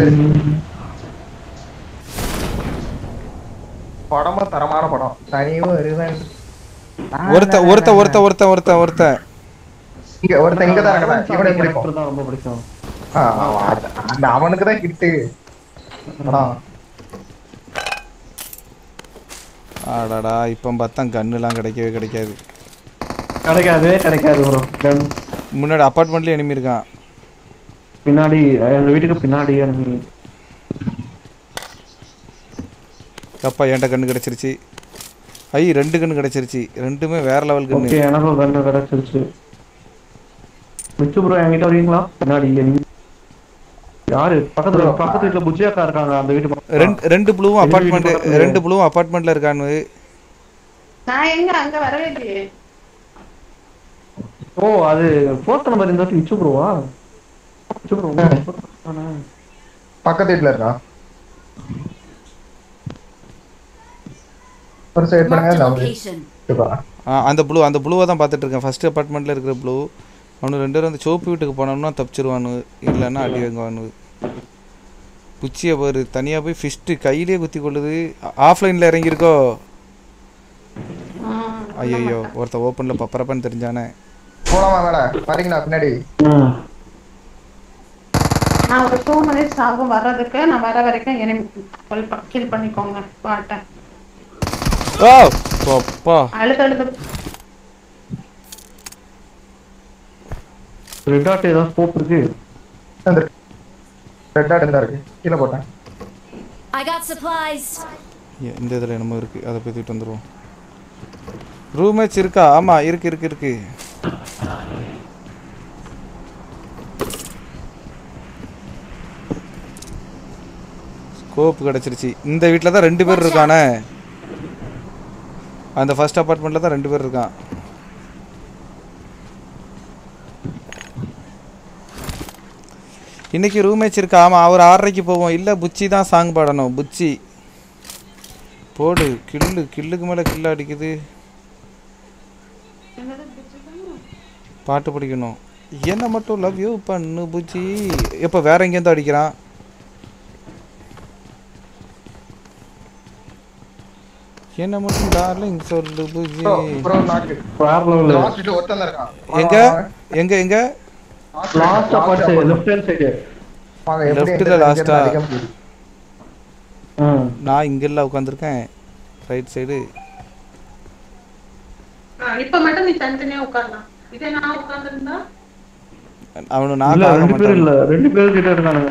படமா தரமான படம். தனியும் வருவேன். ஒருத்த ஒருத்த ஒருத்த ஒருத்த ஒருத்த ஒருத்த இங்க ஒருத்த இங்க தான் இருக்கா. இவனை பிடிக்கும். தான் ரொம்ப பிடிக்கும். அந்த அவனுக்கு தான் கிட்டு. ஆடாடா இப்போ பார்த்தா கன்னுலாம் கிடைக்கவே கிடைக்காது. கிடைக்காது கிடைக்காது ப்ரோ. முன்னாடி அப்பார்ட்மெண்ட்லயே எனிமி இருக்கான். பின்னாடி எங்க வீட்டுக்கு பின்னாடி எனிமி. அப்பா என்கிட்ட கண்ணு கிடைச்சிருச்சு. ஐ ரெண்டு கண்ணு கிடைச்சிருச்சு. ரெண்டுமே வேற லெவல் கண்ணு. ஓகே எனக்கும் கண்ணு கிடைச்சிருச்சு. மிச்சு ப்ரோ என்கிட்ட வரீங்களா? பின்னாடி எனிமி. யாரு பக்கத்துல பக்கத்து வீட்ல புஜ்ஜி அக்கா இருக்காங்க. அந்த வீட்டு ரெண்டு ரெண்டு ப்ளூவும் அபார்ட்மெண்ட் ரெண்டு ப்ளூவும் அபார்ட்மெண்ட்ல இருக்கானு. நான் எங்க அங்க வரவே இல்லையே. ஓ அது போர்ட் நம்பர் இந்த வாட்டி மிச்சு ப்ரோவா? மிச்சு ப்ரோ பக்கத்து வீட்ல இருக்கா. ஒரு சைடு பண்ணுங்க. அந்த ப்ளூ அந்த ப்ளூவை தான் பார்த்துட்டு இருக்கேன். ஃபர்ஸ்ட் அபார்ட்மெண்ட்ல இருக்கிற ப்ளூ. அவனு ரெண்டு பேரும் அந்த சோப்பு வீட்டுக்கு போனோம்னா தப்பிச்சிருவானு, இல்லைன்னா அடி வாங்குவானு. குச்சியை பாரு தனியாக போய் ஃபிஸ்ட்டு கையிலே குத்தி கொள்ளுது. ஆஃப்லைனில் இறங்கியிருக்கோ. ஐயோ ஒருத்த ஓப்பனில் பப்பரப்பான்னு தெரிஞ்சானே. போலாமா மேல பாத்தீங்களா பின்னாடி? நான் ஒரு டூ மினிட்ஸ் ஆகும் வர்றதுக்கு. நான் வர வரைக்கும் எனிமி கில் பண்ணிக்கோங்க. பாட்டேன். ஓ பப்பா அழுது அழுது ரெட் டாட் ஏதோ ஸ்கோப் இருக்கு. அந்த ரெட் டாட் என்ன இருக்கு? கீழ போட்டேன். I got supplies. இந்த இதில் என்னமோ இருக்கு. அதை போய் தூக்கிட்டு வந்துடுவோம். ரூம் மேட்ச் இருக்கா? ஆமா இருக்கு இருக்கு இருக்கு. ஸ்கோப் கிடைச்சிருச்சு. இந்த வீட்டில் தான் ரெண்டு பேர் இருக்கானே. அந்த ஃபர்ஸ்ட் அபார்ட்மெண்ட்ல தான் ரெண்டு பேர் இருக்கான். இன்னைக்கு ரூம் மேட்ச் இருக்கா? ஆமா அவர் ஆறரைக்கு போவோம். இல்லை புச்சி தான் சாங் பாடணும். புச்சி போடு. கில்லு கில்லுக்கு மேலே கில்லு அடிக்குது. பாட்டு பிடிக்கணும். என்ன மட்டும் லவ் யூ பண்ணு புச்சி. எப்போ வேற எங்கேருந்து அடிக்கிறான்? என்ன மட்டும் டார்லிங் சொல்லு புஜி. ப்ரோ நாக்கு பார்லோல லாஸ்ட் ஒருத்தன் இருக்கான். எங்க எங்க எங்க last apart left hand side. வாங்க எப்படி லெஃப்ட்ல லாஸ்டா. ம் நான் இங்க இல்ல உட்கார்ந்திருக்கேன். Right side. இப்ப மட்டும் நீ தனித்தனியா உட்காரலாம். இதே நான் உட்கார்ந்திருந்தா அவனு நான் இல்ல ரெண்டு பேர் இல்ல ரெண்டு பேர் கிட்ட இருக்கானுங்க.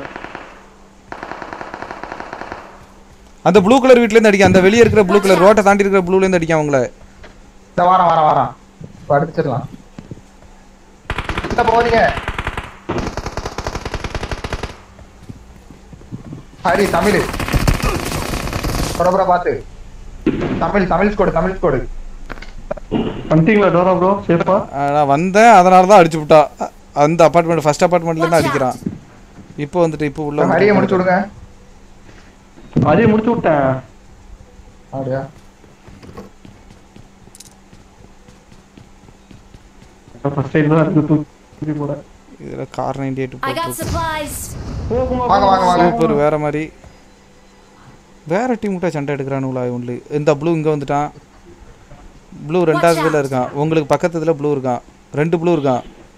அந்த ப்ளூ கலர் வீட்ல இருந்து அடிக்க. அந்த வெளிய இருக்கிற ப்ளூ கலர் ரோட்டை தாண்டி இருக்கிற ப்ளூல இருந்து அடிக்க அவங்கள. இந்த வாரம் வாரம் வாரம் படிச்சிடலாம். இந்த போறீங்க ஹரி தமிழ் பரபர பாத்து. Tamil Tamil squad Tamil squad. வந்துட்டீங்களா டோரா ப்ரோ? சேஃபா? நான் வந்தேன். அதனால தான் அடிச்சு விட்டா. அந்த அபார்ட்மெண்ட் ஃபர்ஸ்ட் அபார்ட்மெண்ட்ல இருந்து அடிக்கிறான். இப்போ வந்துட்டு இப்போ உள்ள ஹரியை முடிச்சு விடுங்க. அதே முடிச்சு விட்டேன். அப்படியா? ஃபர்ஸ்ட் டைம் தான் இருக்கு தூக்கி போட. இதுல car ninety eight I got supplies. வாங்க வாங்க வாங்க. சூப்பர். வேற மாதிரி வேற டீம் கிட்ட சண்டை எடுக்கறானுங்களா இவங்க? இந்த ப்ளூ இங்க வந்துட்டான். ப்ளூ ரெண்டாவது இதுல இருக்கான். உங்களுக்கு பக்கத்துல ப்ளூ இருக்கான். ரெண்டு ப்ளூ இருக்கான்.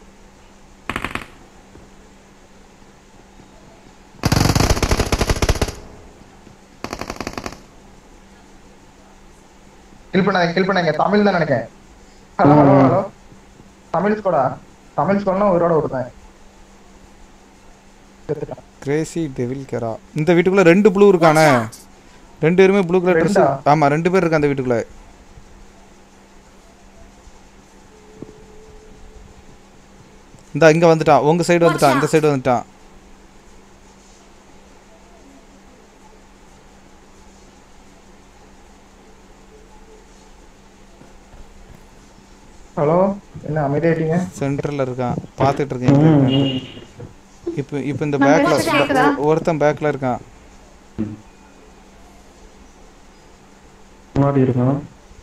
கில் பண்ணாங்க கில் பண்ணாங்க. தமிழ் தான் நினைக்கிறேன். ஹலோ ஹலோ ஹலோ தமிழ் ஸ்கோடா? தமிழ் ஸ்கோட்னா ஒருவோட விடுறேன். கிரேசி டெவில் கரா. இந்த வீட்டுக்குள்ள ரெண்டு ப்ளூ இருக்கானே. ரெண்டு பேருமே ப்ளூ கலர் ட்ரெஸ். ரெண்டா? ஆமா ரெண்டு பேர் இருக்காங்க அந்த வீட்டுக்குள்ள. இந்த இங்க வந்துட்டான், உங்க சைடு வந்துட்டான், இந்த சைடு வந்துட்டான். ஹலோ என்ன அமைதியாயிட்டீங்க? சென்டர்ல இருக்கான், பாத்துட்டு இருக்கேன். இப்போ இப்போ இந்த பேக்ல ஒருத்தன் பேக்ல இருக்கான். முன்னாடி இருக்கான்.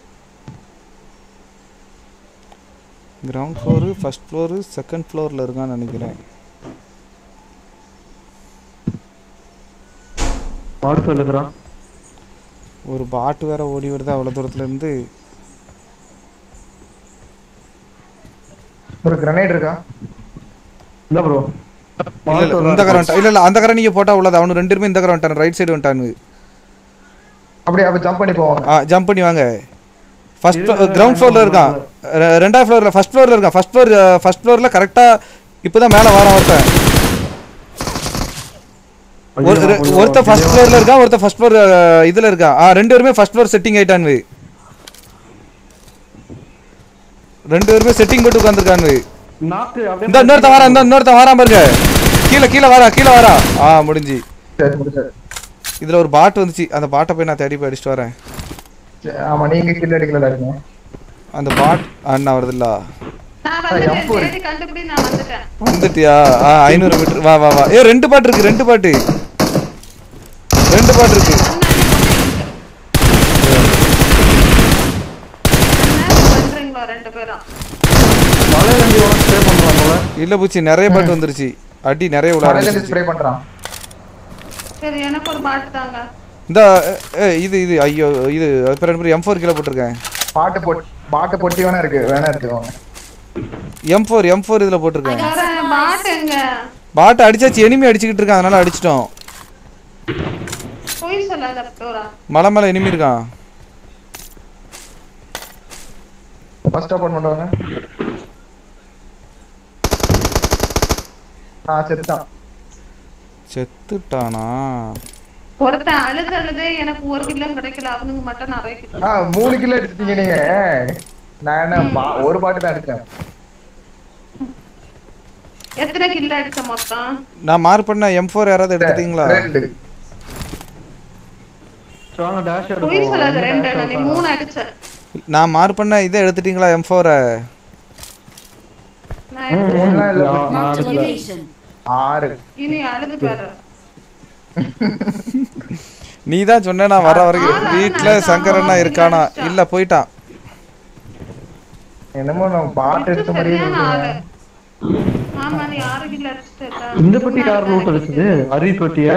Ground floor, first floor, second ஃப்ளோர்ல இருக்கான்னு நினைக்கிறேன். பாட்டு சொல்லுறான். ஒரு பாட்டு வேற ஓடி வருது அவ்வளவு தூரத்துல இருந்து. ஒரு கிரனேட் இருக்கா? இல்ல ப்ரோ. இல்ல இல்ல இந்த கரண்ட் இல்ல இல்ல அந்த கரண்ட் நீங்க போட்டா உள்ளது. அவனு ரெண்டு பேரும் இந்த கரண்ட் வந்துட்டான், ரைட் சைடு வந்துட்டானு. அப்படியே அப்ப ஜம்ப் பண்ணி போவாங்க. ஆ ஜம்ப் பண்ணி வாங்க. ஃபர்ஸ்ட் கிரவுண்ட் ஃப்ளோர்ல இருக்கான், ரெண்டாவது ஃப்ளோர்ல ஃபர்ஸ்ட் ஃப்ளோர்ல இருக்கான். ஃபர்ஸ்ட் ஃப்ளோர் ஃபர்ஸ்ட் ஃப்ளோர்ல கரெக்ட்டா இப்போதான் மேல வரான் ஒருத்தன். ஒருத்தன் ஃபர்ஸ்ட் ஃப்ளோர்ல இருக்கான், ஒருத்தன் ஃபர்ஸ்ட் ஃப்ளோர் இதுல இருக்கான். ஆ ரெண்டு பேருமே ஃபர்ஸ்ட் ஃப்ளோர் செட்டிங் ஆயிட்டானு. ரெண்டு பேருமே செட்டிங் போட்டு உட்கார்ந்திருக்கானு. நாக்கு இந்த அப்படியே இன்னொருத்த வரா, இந்த இன்னொருத்த வரா பாருங்க. கீழ கீழ வரா, கீழ வரா. ஆ முடிஞ்சி. சரி முடிஞ்சது. இதுல ஒரு பாட் வந்துச்சு, அந்த பாட்டை போய் நான் தேடி போய் அடிச்சிட்டு வரேன். ஆமா நீங்க கில் அடிக்கல இருக்கீங்க. அந்த பாட் அண்ணா வருதுல்ல. நான் வந்துட்டேன், தேடி கண்டுபிடி நான் வந்துட்டேன். வந்துட்டியா? ஆ ஐநூறு மீட்டர். வா வா வா. ஏ ரெண்டு பாட் இருக்கு, ரெண்டு பாட்டு ரெண்டு பாட் இருக்கு. பண்றீங்களா ரெண்டு பேரும்? மலை வண்டி உனக்கு ஸ்ப்ரே பண்ணலாம் போல. இல்ல பூச்சி நிறைய பாட்டு வந்துருச்சு, அடி நிறைய விழ மலையில ஆரம்பிச்சிருச்சு. ஸ்ப்ரே பண்றான். சரி எனக்கு ஒரு பாட்டு தாங்க. இந்த ஏ இது இது ஐயோ இது அப்புறம் எம் ஃபோர் கிலோ போட்டிருக்கேன். பாட்டு போட் பாட்டு பொட்டி வேணா இருக்கு, வேணா எடுத்துக்கோங்க. எம் ஃபோர் எம் ஃபோர் இதுல போட்டிருக்கேன். வேற பாட்டு எங்க? பாட்டை அடிச்சாச்சு, எனிமி அடிச்சுக்கிட்டு இருக்கான், அதனால அடிச்சிட்டோம். போய் சொல்லாத டோரா. மலை மேல எனிமி இருக்கான். ஃபர்ஸ்ட் அப் பண்ணுவாங்க. ஆ செத்தான். செத்துட்டானா? ஒருத்தன் அழுது அழுது எனக்கு ஒரு கிலோ கிடைக்கல, அவனுக்கு மட்டும் நிறைய கிலோ. ஆ மூணு கிலோ எடுத்துட்டீங்க நீங்க. நான் என்ன பா- ஒரு பாட்டு தான் எடுத்தேன். எத்தனை கிலோ அடிச்ச மொத்தம்? நான் மார்க் பண்ண எம் ஃபோர் யாராவது எடுத்துட்டீங்களா? ரெண்டு. ஸ்ட்ராங்கா டாஷ் போய் சொல்லாத ரெண்டு, நீ மூணு அடிச்ச. நான் மார்க் பண்ண இதை எடுத்துட்டீங்களா எம் ஃபோரை? நான் எடுத்தேன். மூணுலாம் இல்ல. Marked a location. ஆறு. இனி அழுது பாரு. நீ தான் சொன்ன நான் வர வரைக்கும். வீட்டுல சங்கரண்ணா இருக்கானா? இல்ல போயிட்டான். என்னமோ நான் பாட்டு எடுத்த மாதிரியே சரியான ஆளு. இருந்தேன். ஆமா நீ ஆறு கிலோ அடிச்சிட்ட. இந்த பெட்டி கார் ரூட் அடிச்சது அரி பெட்டியா?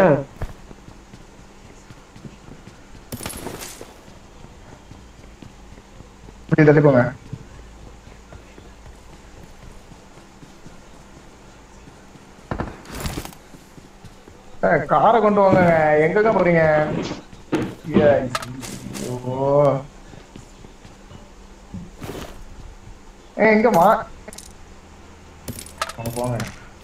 இப்படி தள்ளி போங்க. காரை கொண்டு வாங்க. எங்க போறீங்க? ஐயோ. ஏ எங்க மா போங்க.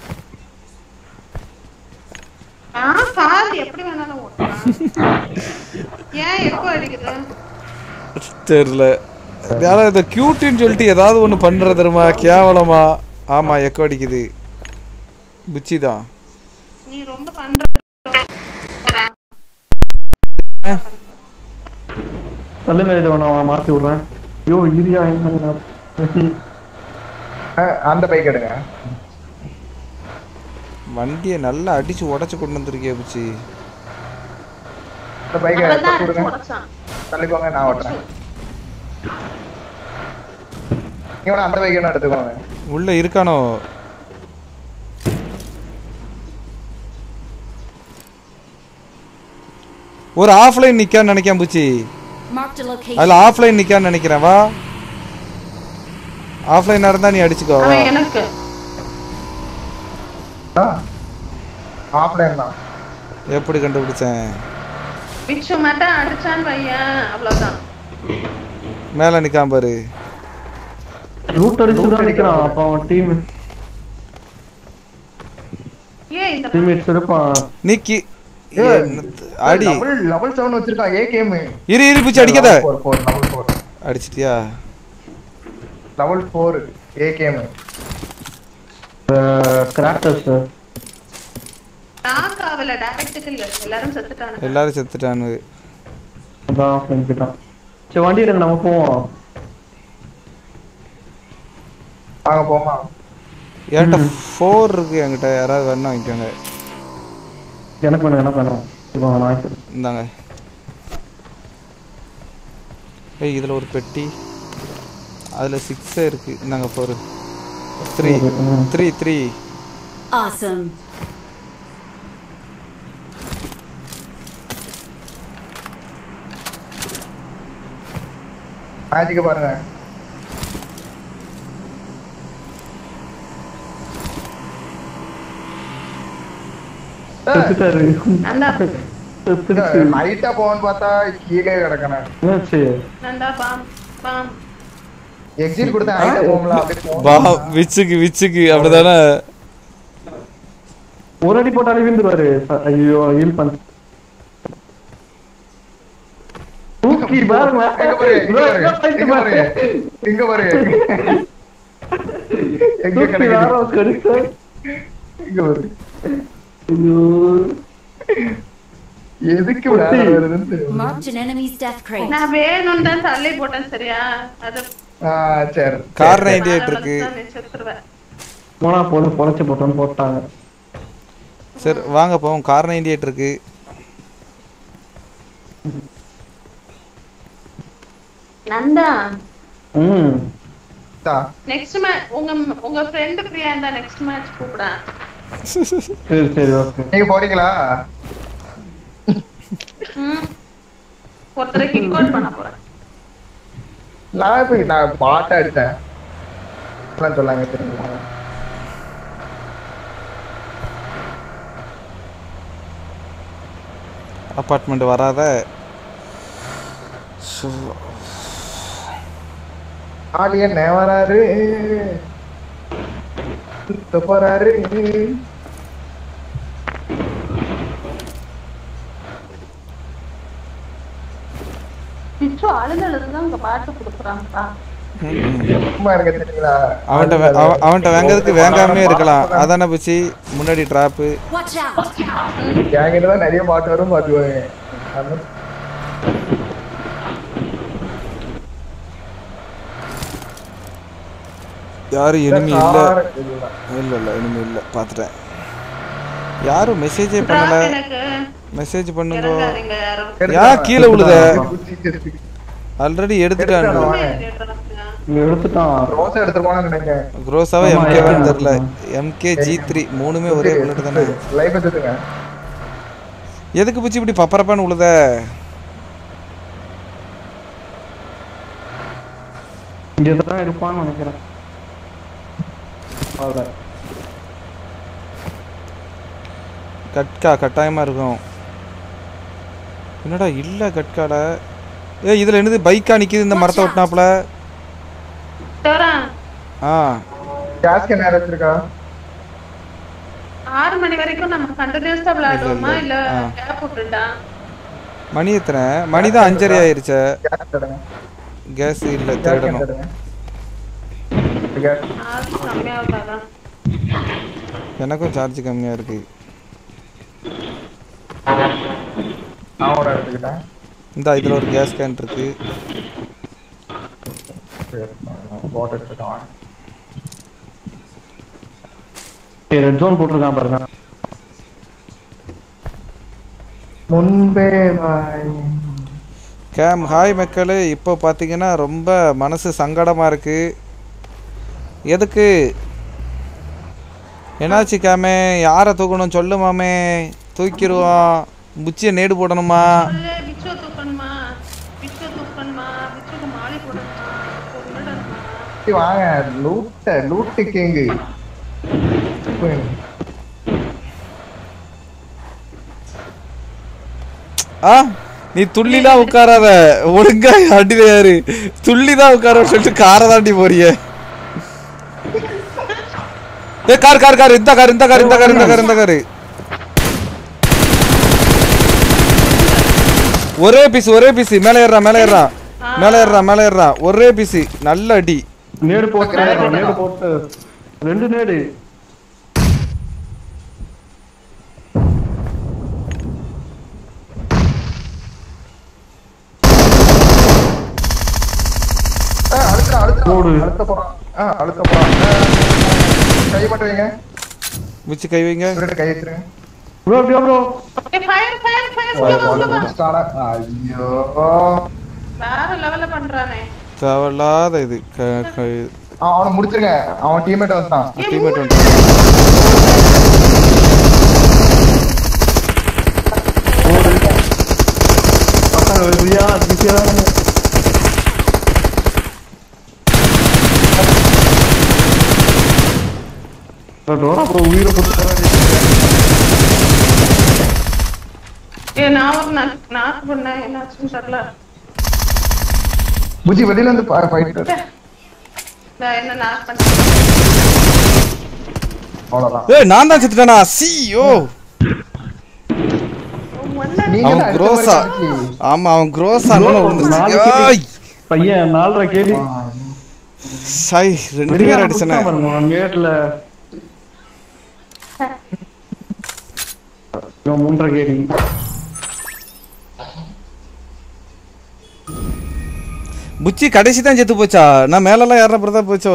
ஆ கார் எப்படி வேணாலும் ஓட்டலாம். ஏன் எப்போ அடிக்குது? தெரியல. யாராவது இந்த கியூட்டின்னு சொல்லிட்டு ஏதாவது ஒன்று பண்றது தெரியுமா? கேவலமா. ஆமா எக்கோ அடிக்குது. புச்சி தான். நீ ரொம்ப பண்ற. தள்ளுங்க, இதை நான் மாத்தி விடுறேன். ஐயோ இரியா என்ன அந்த பைக் எடுங்க. வண்டியை நல்லா அடிச்சு உடச்சு கொண்டு வந்திருக்கே புச்சி. அந்த பைக்கை அவன்தான் கொடுங்க. அடிச்சு உடைச்சான். தள்ளி போங்க, நான் ஓட்டுறேன். நீங்க அந்த பைக் என்ன எடுத்துக்கோங்க. உள்ள இருக்கானோ? ஒரு ஆஃப்லைன் நிக்கான்னு நினைக்கிறேன் புச்சி. Marked a location. அதுல ஆஃப்லைன் நிக்கான்னு நினைக்கிறேன். வா ஆஃப்லைனா இருந்தா நீ அடிச்சுக்கோ. வா. அவன் எனக்கு ஆஃப்லைன் தான். எப்படி கண்டுபிடிச்சேன்? பிச்சு மட்டும் அடிச்சான்னு பையன், அவ்வளவுதான். மேல நிக்காம பாரு. ரூட் அடிச்சு தான் நிக்கிறான். அப்ப அவன் டீம் ஏன் இந்த டீம்மேட்ஸ் இருப்பான். நீ கீ அடி லெவல் லெவல் செவன் வச்சிருக்கான் ஏ கேம். இரு இரு பிச்சு அடிக்காத. லெவல் ஃபோர் அடிச்சிட்டியா? லெவல் ஃபோர் ஏ கேம். கிராக்கர்ஸ் நாக் ஆவல டைரக்ட் கில் எல்லாரும் செத்துட்டாங்க. எல்லாரும் செத்துட்டானு. அதான் செஞ்சுட்டான். சரி வண்டி எடுங்க நம்ம போவோம். வாங்க போமா. என்கிட்ட ஃபோர் இருக்கு, என்கிட்ட யாராவது வேணா வாங்கிக்கோங்க. எனக்கு வேணும் எனக்கு வேணும். இப்போ நான் வாங்கிக்கிறேன். இந்தாங்க. ஏய் இதில் ஒரு பெட்டி, அதில் சிக்ஸே இருக்கு. இந்தாங்க four three three three. Awesome. Magic பாருங்க. செத்துட்டாரு. நந்தா ஹைட்டா போன்னு பார்த்தா கீழே கிடக்கணும். என்னாச்சு? நந்தா பாம் பாம் எக்ஸிட் கொடுத்தா ஹைட்டா போகலாம். அப்படியே பா விச்சுக்கு விச்சுக்கு அப்படிதானே. ஒரு அடி போட்டாலே விழுந்துருவாரு. ஐயோ ஹீல் பண்ண தூக்கி பாருங்க. எங்க பாரு எங்க பாரு எங்க பாரு எங்க கிடைக்குது எங்க பாரு. எதுக்கு வருதுன்னு தெரியும். Marked an enemy's death crate. நான் வேணும்னு தான் தள்ளி போட்டேன். சரியா? அது ஆ சரி. கார் நைன்டி எயிட் இருக்கு. போனா போதும் பொழைச்சு போட்டோன்னு போட்டாங்க. சரி வாங்க போவோம். கார் நைன்டி எயிட் இருக்கு. நந்தா ம் நெக்ஸ்ட் மேட்ச் உங்க உங்க ஃப்ரெண்ட் பிரியா இருந்தா நெக்ஸ்ட் மேட்ச் கூப்பிடா. சரி சரி ஓகே. நீங்க போறீங்களா? ம் ஒருத்தரை கிக் அவுட் பண்ண போறேன். நான் போய் நான் பாட்ட அடிச்சேன். நான் சொல்லாங்க தெரியுமா? அபார்ட்மெண்ட் வராத. ஆலியன் வராரு போறாரு. பிச்சு அழுதழுதுதான் உங்க பாட்டு கொடுக்குறாங்கப்பா. அவன்கிட்ட அவன்கிட்ட வாங்கிறதுக்கு வேங்காமே இருக்கலாம். அதானே பிச்சு முன்னாடி டிராப்பு. Watch out. என்கிட்டதான் நிறைய பாட்டு வரும் பாத்துவாங்க. யாரும் எனிமி இல்ல இல்ல இல்ல எனிமி இல்ல. பாத்துட்டேன். யாரும் மெசேஜே பண்ணல. மெசேஜ் பண்ணுங்க. யார் கீழே விழுத? ஆல்ரெடி எடுத்துட்டான். எடுத்துட்டான். ரோஸ் எடுத்துறோம்னு நினைக்கிறேன். க்ரோஸாவே எம்கேவான்னு தெரியல. எம்கே ஜி த்ரீ மூணுமே ஒரே புல்லட் தானே. லைவ் எடுத்துங்க. எதுக்கு பிச்சு இப்படி பப்பரப்பான்னு விழுத? இங்க தான் இருப்பான்னு நினைக்கிறேன். கட்கா கட்டாயமா இருக்கும். என்னடா இல்ல கட்கால. ஏ இதுல என்னது பைக்கா நிக்குது இந்த மரத்தை ஒட்டினாப்ல. ஆ கேஸ் கேன் யார் வச்சிருக்கா? ஆறு மணி வரைக்கும் நம்ம கண்டினியூஸா விளையாடுவோமா இல்ல கேப் விட்டுட்டா? மணி எத்தனை? மணி தான் அஞ்சரை ஆயிருச்சு. கேஸ் இல்ல தேடணும். எனக்கும் சார்ஜ் கம்மியா இருக்கு. இந்த இதுல ஒரு கேஸ் கேன் இருக்கு. ரெட் ஜோன் போட்டுருக்கான் பாருங்க. முன்பே கேம் ஹாய் மக்களே. இப்போ பார்த்தீங்கன்னா ரொம்ப மனசு சங்கடமாக இருக்கு. எதுக்கு என்னாச்சு கேமே? யாரை தூக்கணும் சொல்லு மாமே. தூக்கிடுவோம். புச்சியை நேடு போடணுமா? வாங்க லூட்ட லூட்டு கேங்கு. ஆ நீ துள்ளிலாம் உட்காராத. ஒழுங்கா அடியாரு துள்ளிதான் உட்கார சொல்லிட்டு காரை தாண்டி போறிய. ஏ கார் கார் கார் இந்த கார் இந்த கார் இந்த கார் இந்த கார் இந்த கார் ஒரே பீஸ் ஒரே பீஸ் மேலே ஏறா மேலே ஏறா மேலே ஏறா மேலே ஏறா ஒரே பீஸ் நல்ல அடி நேடு போட்டு நேடு போட்டு ரெண்டு நேடு அடுத்த அடுத்த அடுத்த போறான் ஆ அடுத்த போறான் கை மட்டும் வைங்க முச்சி கை வைங்க கை வச்சிருங்க bro bro bro fire fire fire start ஐயோ வேற லெவல்ல பண்றானே தேவலாத இது அவனை முடிச்சிருங்க அவன் டீம்மேட் வந்தான் டீம்மேட் வந்து பசங்க வியா திசியா டோரா ப்ரோ உயிரை போட்டு ஏ நான் ஒரு நாக் பண்ணேன் என்னாச்சுன்னு தெரியல புஜி வெளியில வந்து ஃபைட் நான் என்ன நாக் பண்ணேன் அவ்வளவுதான் ஏய் நான் தான் செத்துட்டேனா சியோ அவன் க்ரோஸா ஆமா அவன் க்ரோஸா விழுந்துச்சு பையன் நாலரை கேடி சை ரெண்டு பேர் அடிச்சனே கேட்ல மூன்றரை கேடி புச்சி கடைசி தான் செத்து போச்சா நான் மேலெல்லாம் ஏற தான் போச்சோ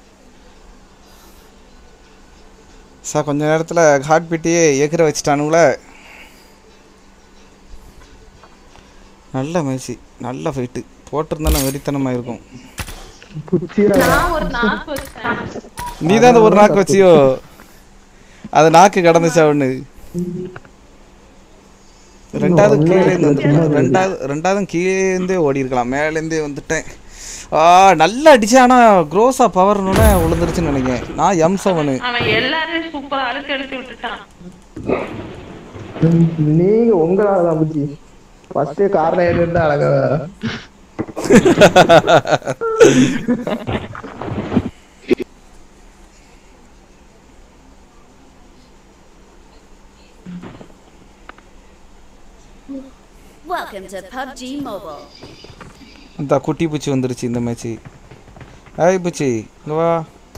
சார் கொஞ்ச நேரத்தில் ஹார்ட் பீட்டியே ஏக்கிற வச்சுட்டானுங்கள நல்ல மேட்சி நல்ல ஃபைட்டு போட்டிருந்தாலும் வெறித்தனமாக இருக்கும் நீ தான் ஒரு நாக்கு வச்சியோ அது நாக்கு கடந்துச்சா ஒன்று ரெண்டாவது கீழேருந்து வந்துருக்கேன் ரெண்டாவது ரெண்டாவது கீழேருந்தே ஓடி இருக்கலாம் மேலேருந்தே வந்துட்டேன் ஆ நல்லா அடிச்சு ஆனால் க்ரோஸா பவர்னு விழுந்துருச்சுன்னு நினைக்கிறேன் நான் எம் செவனு எல்லாரும் சூப்பரா அழுத்தி அழுத்தி விட்டுட்டான் நீங்க உங்களாலதான் புஜி ஃபர்ஸ்ட் கார்ல ஏறினா அழகா Welcome to P U B G Mobile. இந்த குட்டி பூச்சி வந்துருச்சு இந்த மேட்ச் ஏய் பூச்சி இங்க வா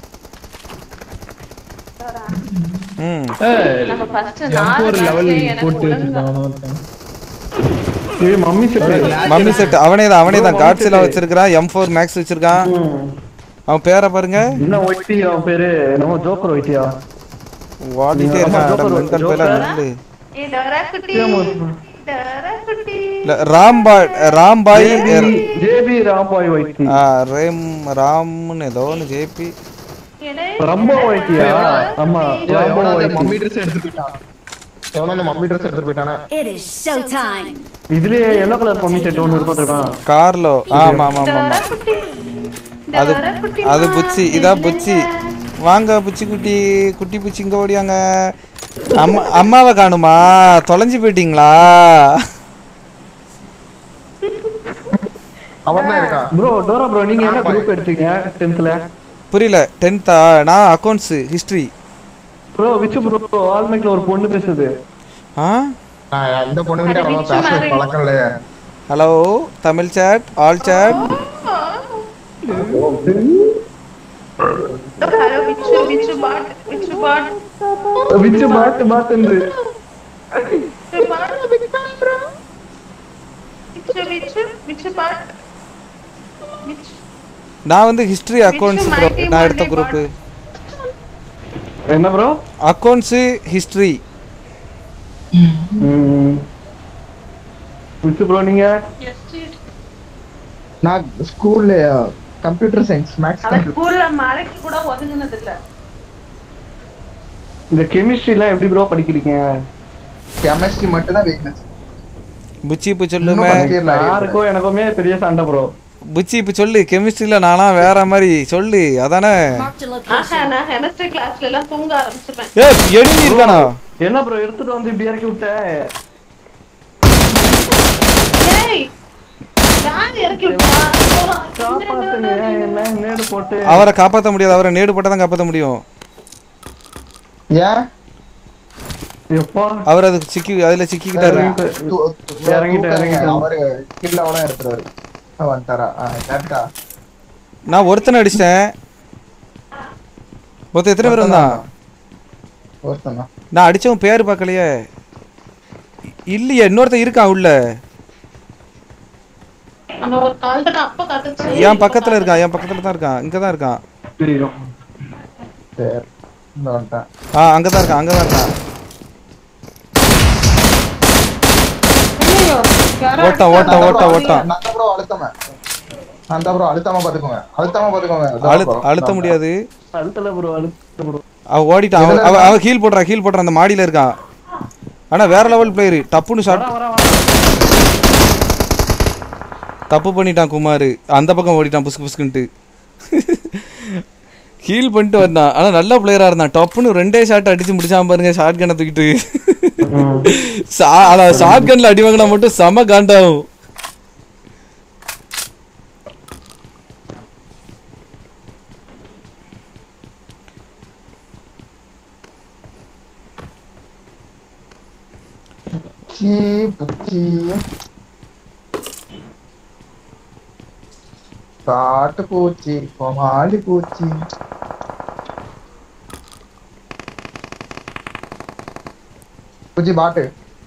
ம் நம்ம ஃபர்ஸ்ட் நாலு லெவல் போட்டு ஏய் மம்மி செட் மம்மி செட் அவனே தான் அவனே தான் காட்ஸ்ல வச்சிருக்கான் எம் ஃபோர் மேக்ஸ் வச்சிருக்கான் அவன் பேரை பாருங்க என்ன ஒய்டி அவன் பேரு நம்ம ஜோக்கர் ஒய்டியா வாடிட்டே இருக்கான் மெண்டல் பேல நில்லு ஏ டரா குட்டி டரா குட்டி ராம்பாய் ராம்பாய் ஜேபி ராம்பாய் ஒய்டி ஆ ரேம் ராம்னு ஏதோ ஒன்னு ஜேபி ரம்போ ஒய்டியா ஆமா ரம்போ ஒய்டி மம்மி Dress எடுத்து போய்ட்டான் எவனோ மம்மி Dress எடுத்து போய்ட்டானே It is show time. இதுல yellow கலர் மம்மி செட் ஒன்னு இருப்பான் கார்லோ ஆமா ஆமா ஆமா அது அது புச்சி இதா புச்சி வாங்க புச்சி குட்டி குட்டி புச்சி இங்க ஓடியாங்க அம்மா அம்மாவை காணுமா தொலைஞ்சு போயிட்டீங்களா அவன் தான் இருக்கான் ப்ரோ டோரா ப்ரோ நீங்க என்ன குரூப் எடுத்தீங்க டென்த்ல புரியல டென்த்தா நான் அக்கவுண்ட்ஸ் ஹிஸ்டரி ப்ரோ விச்சு ப்ரோ ஆல்மைக்ல ஒரு பொண்ணு பேசுது ஆ நான் அந்த பொண்ணு கிட்ட அவ்வளவு பேச பழக்கம் இல்லையே hello Tamil chat all chat hello விச்சு விச்சு பாட் விச்சு பாட் விச்சு பாட் பாட்ந்து விச்சு விச்சு விச்சு பாட் விச்சு நான் வந்து ஹிஸ்டரி அக்கவுண்ட்ஸ் ப்ரோ நான் எடுத்த குரூப் என்ன ப்ரோ அக்கவுண்ட்ஸ் ஹிஸ்டரி விச்சு ப்ரோ நீங்க நான் ஸ்கூல்ல கம்ப்யூட்டர் சயின்ஸ் மேக்ஸ் கம்ப்யூட்டர் ஸ்கூல்ல மலைக்கு கூட ஒதுங்குனது இல்ல இந்த கெமிஸ்ட்ரிலாம் எப்படி ப்ரோ படிக்கிறீங்க கெமிஸ்ட்ரி மட்டும் தான் வீக்னஸ் புச்சி இப்ப சொல்லுமே யாருக்கோ எனக்குமே பெரிய சண்டை ப்ரோ புச்சி இப்ப சொல்லு கெமிஸ்ட்ரியில நானா வேற மாதிரி சொல்லு அதானே Marked a location. நான் கெமிஸ்ட்ரி கிளாஸ்ல எல்லாம் தூங்க ஆரம்பிச்சிட்டேன் ஏய் எழுதி இருக்கானா என்ன ப்ரோ எடுத்துட்டு வந்து இப்படி இறக்கி விட்ட ஏய் யார் இறக்கி விட்டா காப்பாத்துங்க என்ன நேடு போட்டு அவரை காப்பாத்த முடியாது அவரை நேடு போட்டா தான் காப்பாத்த முடியும் ஏன் எப்பா அவர் அதுக்கு சிக்கி அதுல சிக்கிக்கிட்டாரு. இறங்கிட்டு இறங்கிட்டு அவரு கில்லாவோட எடுத்துறாரு வந்துட்டாரா கரெக்டா. நான் ஒருத்தனை அடிச்சிட்டேன். மொத்தம் எத்தனை பேர் வந்தான்? ஒருத்தன் தான். நான் அடிச்சவன் பேர் பார்க்கலையே. இல்லையே இன்னொருத்தன் இருக்கான் உள்ள. அந்த ஒரு கால்ட்ட அப்ப கத்துச்சு. என் பக்கத்துல இருக்கான், என் பக்கத்துல தான் இருக்கான். இங்க தான் இருக்கான். தெரியும். சரி இந்த வந்துட்டான். ஆ அங்க தான் இருக்கான், அங்க தான் இருக்கான். ஐயோ ஓட்டா ஓட்டா ஓட்டா ஓட்டா. அந்த ப்ரோ அழுத்தமா. அந்த ப்ரோ அழுத்தமா பாத்துக்கோங்க. அழுத்தமா பாத்துக்கோங்க. அழுத்த அழுத்த முடியாது. அழுத்தல ப்ரோ அழுத்த ப்ரோ. அவ ஓடிட்டான். அவ அவ ஹீல் போடுறா, ஹீல் போடுறா. அந்த மாடியில இருக்கான். ஆனா வேற லெவல் பிளேயர். டப்புன்னு ஷாட். தப்பு பண்ணிட்டான் குமார். அந்த பக்கம் ஓடிட்டான் புஸ்கு புஸ்குன்ட்டு. ஹீல் பண்ணிட்டு வந்தான். ஆனா நல்ல பிளேயரா இருந்தான். டப்புன்னு ரெண்டே ஷாட் அடிச்சு முடிச்சான் பாருங்க. ஷார்ட் கன்னை தூக்கிட்டு. ஷார்ட் கன்ல அடி வாங்கினா மட்டும் செம காண்டாகும். புச்சி காட்டு பூச்சி கோமாளி பூச்சி. பூச்சி பாட்டு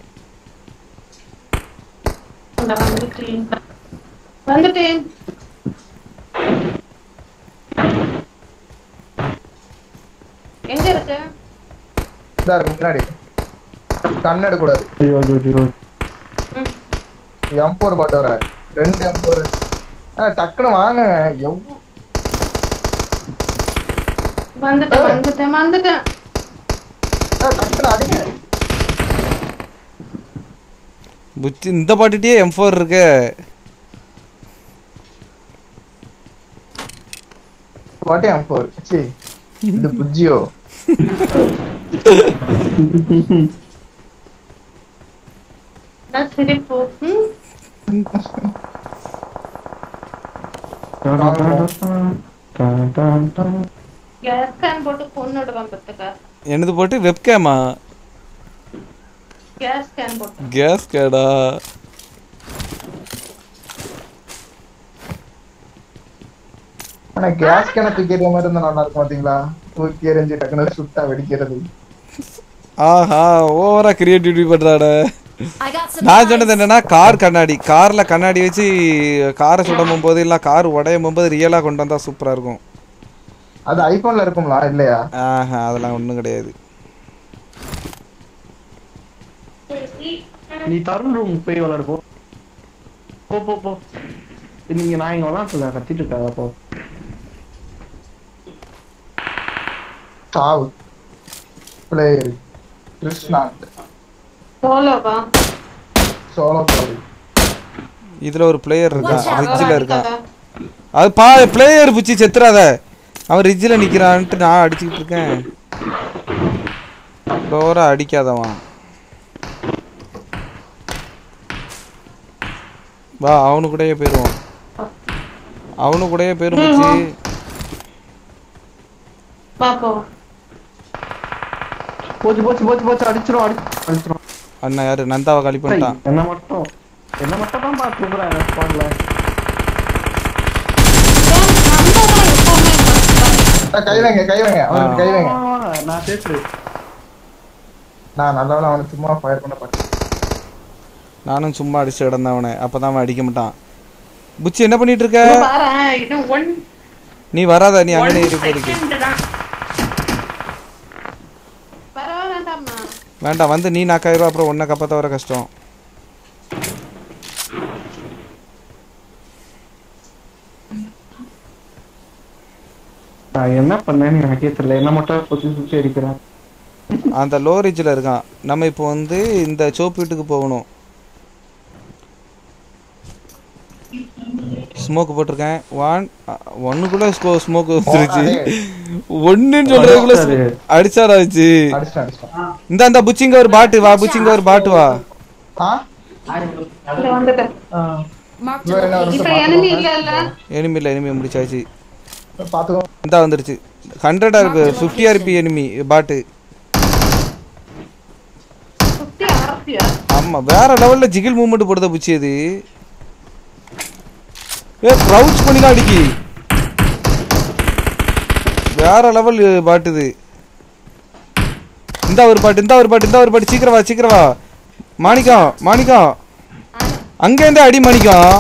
வந்துட்டேன் வந்துட்டேன். எங்க இருக்கு? இதா இருக்கு முன்னாடி. கண் எடுக்கூடாது. ஐயோ ஐயோ எம் ஃபோர் பாட்டு வர ரெண்டு எம் ஃபோர். டக்குன்னு வாங்க. எவ்வளவு வந்துட்டேன் வந்துட்டேன் வந்துட்டேன். டக்குன்னு அடிங்க. புச்சி இந்த பாட்டுட்டே எம் ஃபோர் இருக்கு. பாட்டு எம் ஃபோர். சி இது புஜ்ஜியோ. நான் சிரிப்பு. கேஸ் கேன் போட்டு கொன்னுடுவான் பத்துக்க. என்னது போட்டு வெப்கேமா? கேஸ் கேன் போட்டு. கேஸ் கேடா? ஆனா கேஸ் கேன தூக்கி எறிய மாதிரி இருந்தா நல்லா இருக்கும் பாத்தீங்களா? தூக்கி எறிஞ்சு டக்குன்னு சுட்டா வெடிக்கிறது. ஆஹா ஓவரா கிரியேட்டிவிட்டி பண்றாடா. நான் சொன்னது என்னன்னா கார் கண்ணாடி. கார்ல கண்ணாடி வச்சு காரை சுடமும் போது இல்ல கார் உடையும் போது ரியலா கொண்டு வந்தா சூப்பரா இருக்கும். அது ஐபோன்ல இருக்கும்ல இல்லையா? ஆஹா அதெல்லாம் ஒண்ணும் கிடையாது. நீ தருண் ரூம் போய் விளையாடு போ. போ போ போ. நீங்க நான் இங்க விளையாட்டுல கத்திட்டு இருக்காத போ. சாவு பிளேயர் கிருஷ்ணாந்த் சோலோவா? Solo player. இதுல ஒரு பிளேயர் இருக்கான், ரிட்ஜ்ல இருக்கான். அது பா பிளேயர் புச்சி செத்துறாத. அவன் ரிட்ஜ்ல நிக்கிறான்ட்டு நான் அடிச்சுக்கிட்டு இருக்கேன். டோரா அடிக்காதவன். வா அவனு கூடயே போயிருவோம். அவனு கூடயே போயிரும் புச்சி. பாப்போ. போச்சு போச்சு போச்சு போச்சு அடிச்சிரும் அடி அடிச்சிரும். அண்ணா யாரு நந்தாவை காலி பண்ணிட்டான். என்ன மட்டும் என்ன மட்டும் தான் பாத்து கூப்பிடுறேன் எனக்கு ஸ்பாட்ல. கை வைங்க கை வைங்க அவனுக்கு கை வைங்க. நான் சேஃப். நான் நல்லவள அவனை சும்மா ஃபயர் பண்ண பார்த்தேன். நானும் சும்மா அடிச்சு கிடந்தேன் அவனை. அப்பதான் அவன் அடிக்க மாட்டான். புச்சி என்ன பண்ணிட்டு இருக்க? பாறேன் இது ஒன். நீ வராத, நீ அங்கனே இருக்க. பரவாயில்லடாமா. வேண்டாம் வந்து நீ நாக்காயிரம் அப்புறம் ஒன்றை கப்பத்த வர கஷ்டம். நான் என்ன பண்ணேன்னு எனக்கே தெரியல. என்ன மட்டும் சுத்தி சுத்தி அடிக்கிறேன். அந்த லோ ரிட்ஜில் இருக்கான். நம்ம இப்போ வந்து இந்த சோப்பு வீட்டுக்கு போகணும். ஸ்மோக் போட்டிருக்கேன். ஒன் ஒன்னுக்குள்ள ஸ்கோ ஸ்மோக் வந்துருச்சு. ஒன்னுன்னு சொல்றதுக்குள்ள அடிச்சாரா வச்சு. இந்த அந்த புச்சிங்க ஒரு பாட்டு வா. புச்சிங்க ஒரு பாட்டு வா. எனிமி இல்லை எனிமி முடிச்சாச்சு. இந்த வந்துருச்சு. ஹண்ட்ரடா இருக்கு. ஃபிஃப்டி ஆர்பி எனிமி பாட்டு. ஆமா வேற லெவல்ல ஜிகில் மூவ்மெண்ட் போடுத புச்சி அது. ஏ க்ரவுச் பண்ணி தான் அடிக்கி. வேற லெவல் பாட்டுது. இந்த ஒரு பாட்டு இந்த ஒரு பாட்டு இந்த ஒரு பாட்டு சீக்கிரம் வா சீக்கிரம் வா. மாணிக்கம் மாணிக்கம் அங்க இருந்து அடி மாணிக்கம்.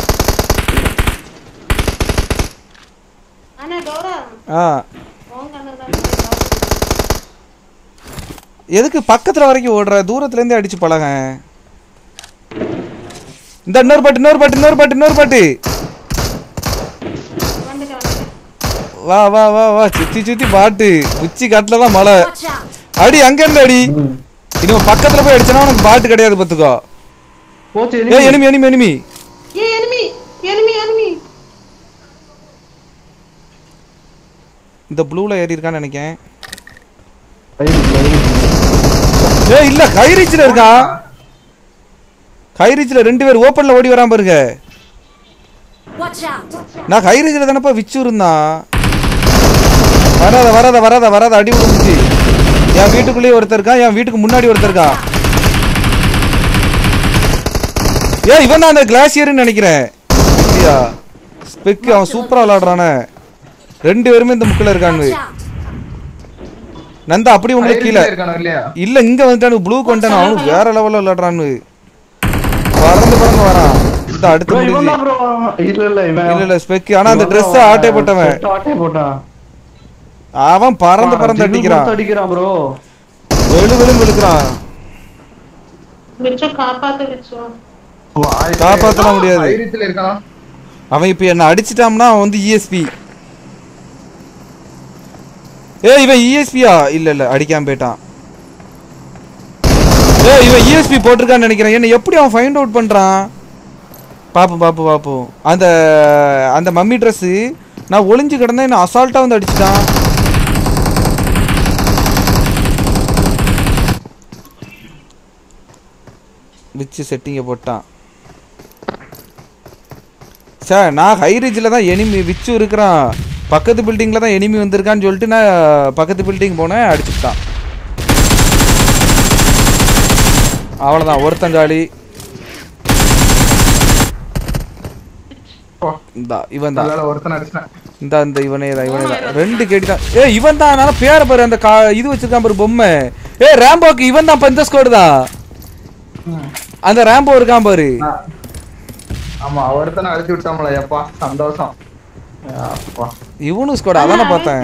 அண்ணா டோரா ஆ போங்க அண்ணா. எதுக்கு பக்கத்துல வரைக்கும் ஓடுற? தூரத்துல இருந்து அடிச்சு பழக. இந்த இன்னொரு பாட்டு இன்னொரு பாட்டு இன்னொரு பாட்டு இன்னொரு பாட்டு. வா வா வா வா சுத்தி சுத்தி பாட்டு. உச்சி காட்டுல தான் மழை. அடி அங்க இருந்து அடி. இன்னும் பக்கத்துல போய் அடிச்சனா உனக்கு பாட்டு கிடையாது பாத்துக்கோ. போச்சு ஏ எனிமி எனிமி எனிமி. ஏ எனிமி எனிமி எனிமி. இந்த ப்ளூல ஏறி இருக்கான்னு நினைக்கிறேன். ஏ இல்ல ஹை ரீச்ல இருக்கா. ஹை ரீச்ல ரெண்டு பேர் ஓபன்ல ஓடி வராம பாருங்க. நான் ஹை ரீச்ல தானப்பா விச்சு இருந்தான். வராத வராத வராத வராத அடி விடுச்சு. என் வீட்டுக்குள்ளேயே ஒருத்தர் இருக்கான். என் வீட்டுக்கு முன்னாடி ஒருத்தர் இருக்கான். ஏ இவன் தான் அந்த கிளாசியர்னு நினைக்கிறேன். ஸ்பெக் அவன் சூப்பரா விளையாடுறானே. ரெண்டு பேருமே இந்த முக்கில இருக்கானு. நந்தா அப்படி உங்களுக்கு கீழே இல்ல இங்க வந்துட்டானு ப்ளூ கொண்டானு. அவனுக்கு வேற லெவல்ல விளையாடுறானு. பறந்து பறந்து வரான். இந்த அடுத்து முடிஞ்சு இல்ல இல்ல இல்ல இல்ல ஸ்பெக். ஆனா அந்த Dress ஆட்டே போட்டவன் ஆட்டே போட்டான். அவன் பறந்து பறந்து அடிக்கிறான் அடிக்கிறான் ப்ரோ. வெளு வெளுன்னு விழுக்குறான். விச்சு காப்பாத்து விச்சு. காப்பாத்தல முடியாது. ஹை ரீச்ல இருக்கான். அவன் இப்ப என்ன அடிச்சிட்டாம்னா அவன் வந்து E S P. ஏய் இவன் E S P-யா? இல்ல இல்ல அடிக்காம போயிட்டான். ஏய் இவன் E S P போட்டுருக்கான்னு நினைக்கிறேன். என்ன எப்படி அவன் ஃபைண்ட் அவுட் பண்றான்? பாப்பு பாப்பு பாப்பு. அந்த அந்த மம்மி Dress நான் ஒளிஞ்சு கிடந்தேன். என்ன அசால்ட்டா வந்து அடிச்சிட்டான். விச்சு செட்டிங்க போட்டான். சார் நான் ஹை ரீச்சில் தான் எனிமி விச்சு இருக்கிறான். பக்கத்து பில்டிங்கில் தான் எனிமி வந்திருக்கான்னு சொல்லிட்டு நான் பக்கத்து பில்டிங் போனேன். அடிச்சுட்டான். அவ்வளோதான் ஒருத்தங்காளி. இந்தா இவன் தான் இந்த இந்த இவனே தான் இவனே தான் ரெண்டு கேட்டி தான். ஏ இவன் தான். அதனால பேரை பாரு. அந்த கா இது வச்சிருக்கான் பாரு பொம்மை. ஏ ரேம்போக்கு இவன் தான். இந்த ஸ்கோடு தான். அந்த ரேம்போ இருக்கான் பாரு. ஆமா ஒருத்தனை அடிச்சு விட்டாமல. எப்பா சந்தோஷம். இவனு ஸ்கோட் அதானே பார்த்தேன்.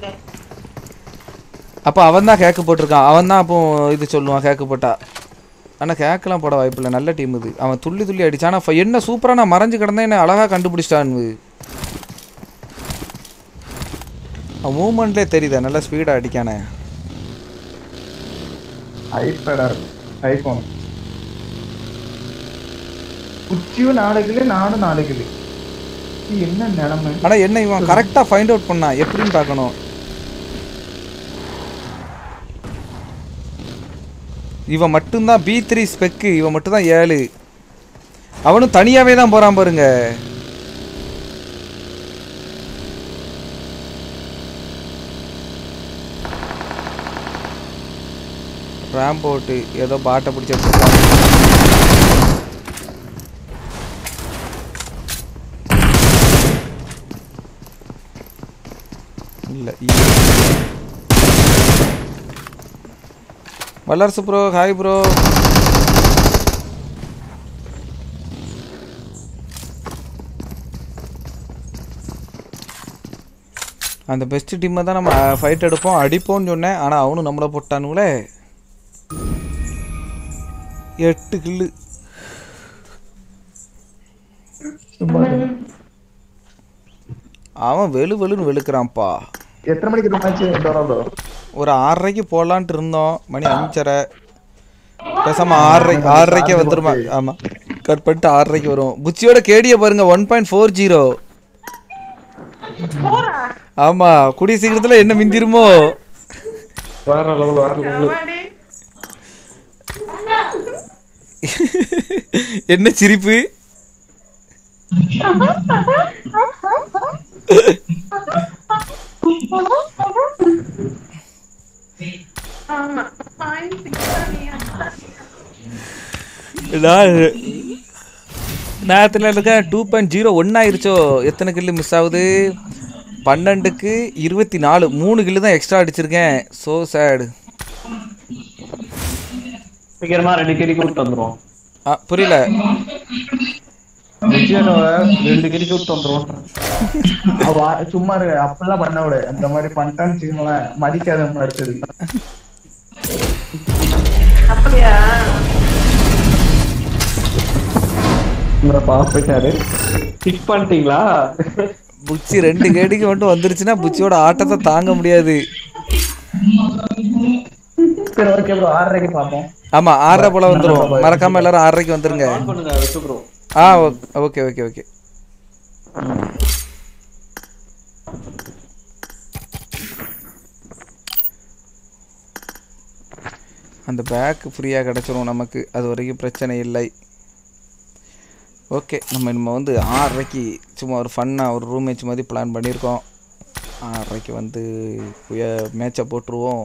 அப்போ அவன் தான் கேக்கு போட்டிருக்கான். அவன் தான் அப்போ இது சொல்லுவான் கேக்கு போட்டா. ஆனால் கேக்கெல்லாம் போட வாய்ப்பு இல்லை. நல்ல டீம் இது. அவன் துள்ளி துள்ளி அடிச்சான். ஆனால் என்ன சூப்பராக நான் மறைஞ்சு கிடந்தேன். என்ன அழகாக கண்டுபிடிச்சிட்டான்னு. அவன் மூமெண்ட்லேயே தெரியுதா நல்லா ஸ்பீடாக அடிக்கானே. ஐபேடர் ஐபோன் உச்சியும் நாலு கிலோ நானும் நாலு கிலோ. என்ன நிலைமை? ஆனால் என்ன இவன் கரெக்டாக ஃபைண்ட் அவுட் பண்ணான் எப்படின்னு பார்க்கணும். இவன் மட்டும்தான் பி த்ரீ ஸ்பெக்கு. இவன் மட்டும் தான் ஏழு. அவனும் தனியாகவே தான் போகிறான் பாருங்க. ராம்போட்டு ஏதோ பாட்டை பிடிச்சி எடுத்துருக்கான். இல்லை வல்லரசு ப்ரோ ஹாய் ப்ரோ. அந்த பெஸ்ட் டீமை தான் நம்ம ஃபைட் எடுப்போம் அடிப்போம்னு சொன்னேன். ஆனால் அவனும் நம்மளை போட்டானுங்களே. எட்டு கில்லு. அவன் வெளு வெளுன்னு வெளுக்கிறான்ப்பா. எத்தனை மணிக்கு மேட்ச்? ஒரு ஆறரைக்கு போகலான்ட்டு இருந்தோம். மணி அஞ்சரை. பேசாம ஆறரை ஆறரைக்கே வந்துருமா? ஆமா கட் பண்ணிட்டு ஆறரைக்கு வரும். புச்சியோட கேடியை பாருங்க ஒன் பாயிண்ட் ஃபோர் ஜீரோ. ஆமா கூடிய சீக்கிரத்துல என்ன மிஞ்சிருமோ. என்ன சிரிப்பு? நேரத்தில் இருக்க டூ பாயிண்ட் ஜீரோ ஒன் ஆயிருச்சோ. எத்தனை கில்லு மிஸ் ஆகுது? பன்னெண்டுக்கு இருபத்தி நாலு, மூணு கில்லு தான் எக்ஸ்ட்ரா அடிச்சிருக்கேன். So sad. சீக்கிரமா ரெண்டு கிலி கூப்பிட்டு வந்துடும். ஆ புரியல. ரெண்டு கிலி கூப்பிட்டு வந்துடும். சும்மா அப்பெல்லாம் பண்ண விட அந்த மாதிரி பண்ணிட்டான்னு வச்சுக்கோங்களேன், மதிக்காத அடுத்தது. அப்படியா? பாப்பிட்டாரு பிக் பண்ணிட்டீங்களா? புச்சி ரெண்டு கேடிக்கு மட்டும் வந்துருச்சுன்னா புச்சியோட ஆட்டத்தை தாங்க முடியாது. ஆறரைக்கு பார்ப்போம். ஆமா ஆறரை போல வந்துடும். மறக்காம எல்லாரும் ஆறரைக்கு வந்துருங்க. ஆ ஓகே ஓகே ஓகே. அந்த பேக் ஃப்ரீயாக கிடச்சிரும் நமக்கு, அது வரைக்கும் பிரச்சனை இல்லை. ஓகே, நம்ம நம்ம வந்து ஆறரைக்கு சும்மா ஒரு ஃபன்னாக ஒரு ரூம் மேட்ச் மாதிரி பிளான் பண்ணியிருக்கோம். ஆறரைக்கு வந்து மேட்சை போட்டுருவோம்.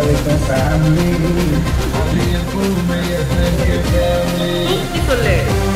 சொல்லு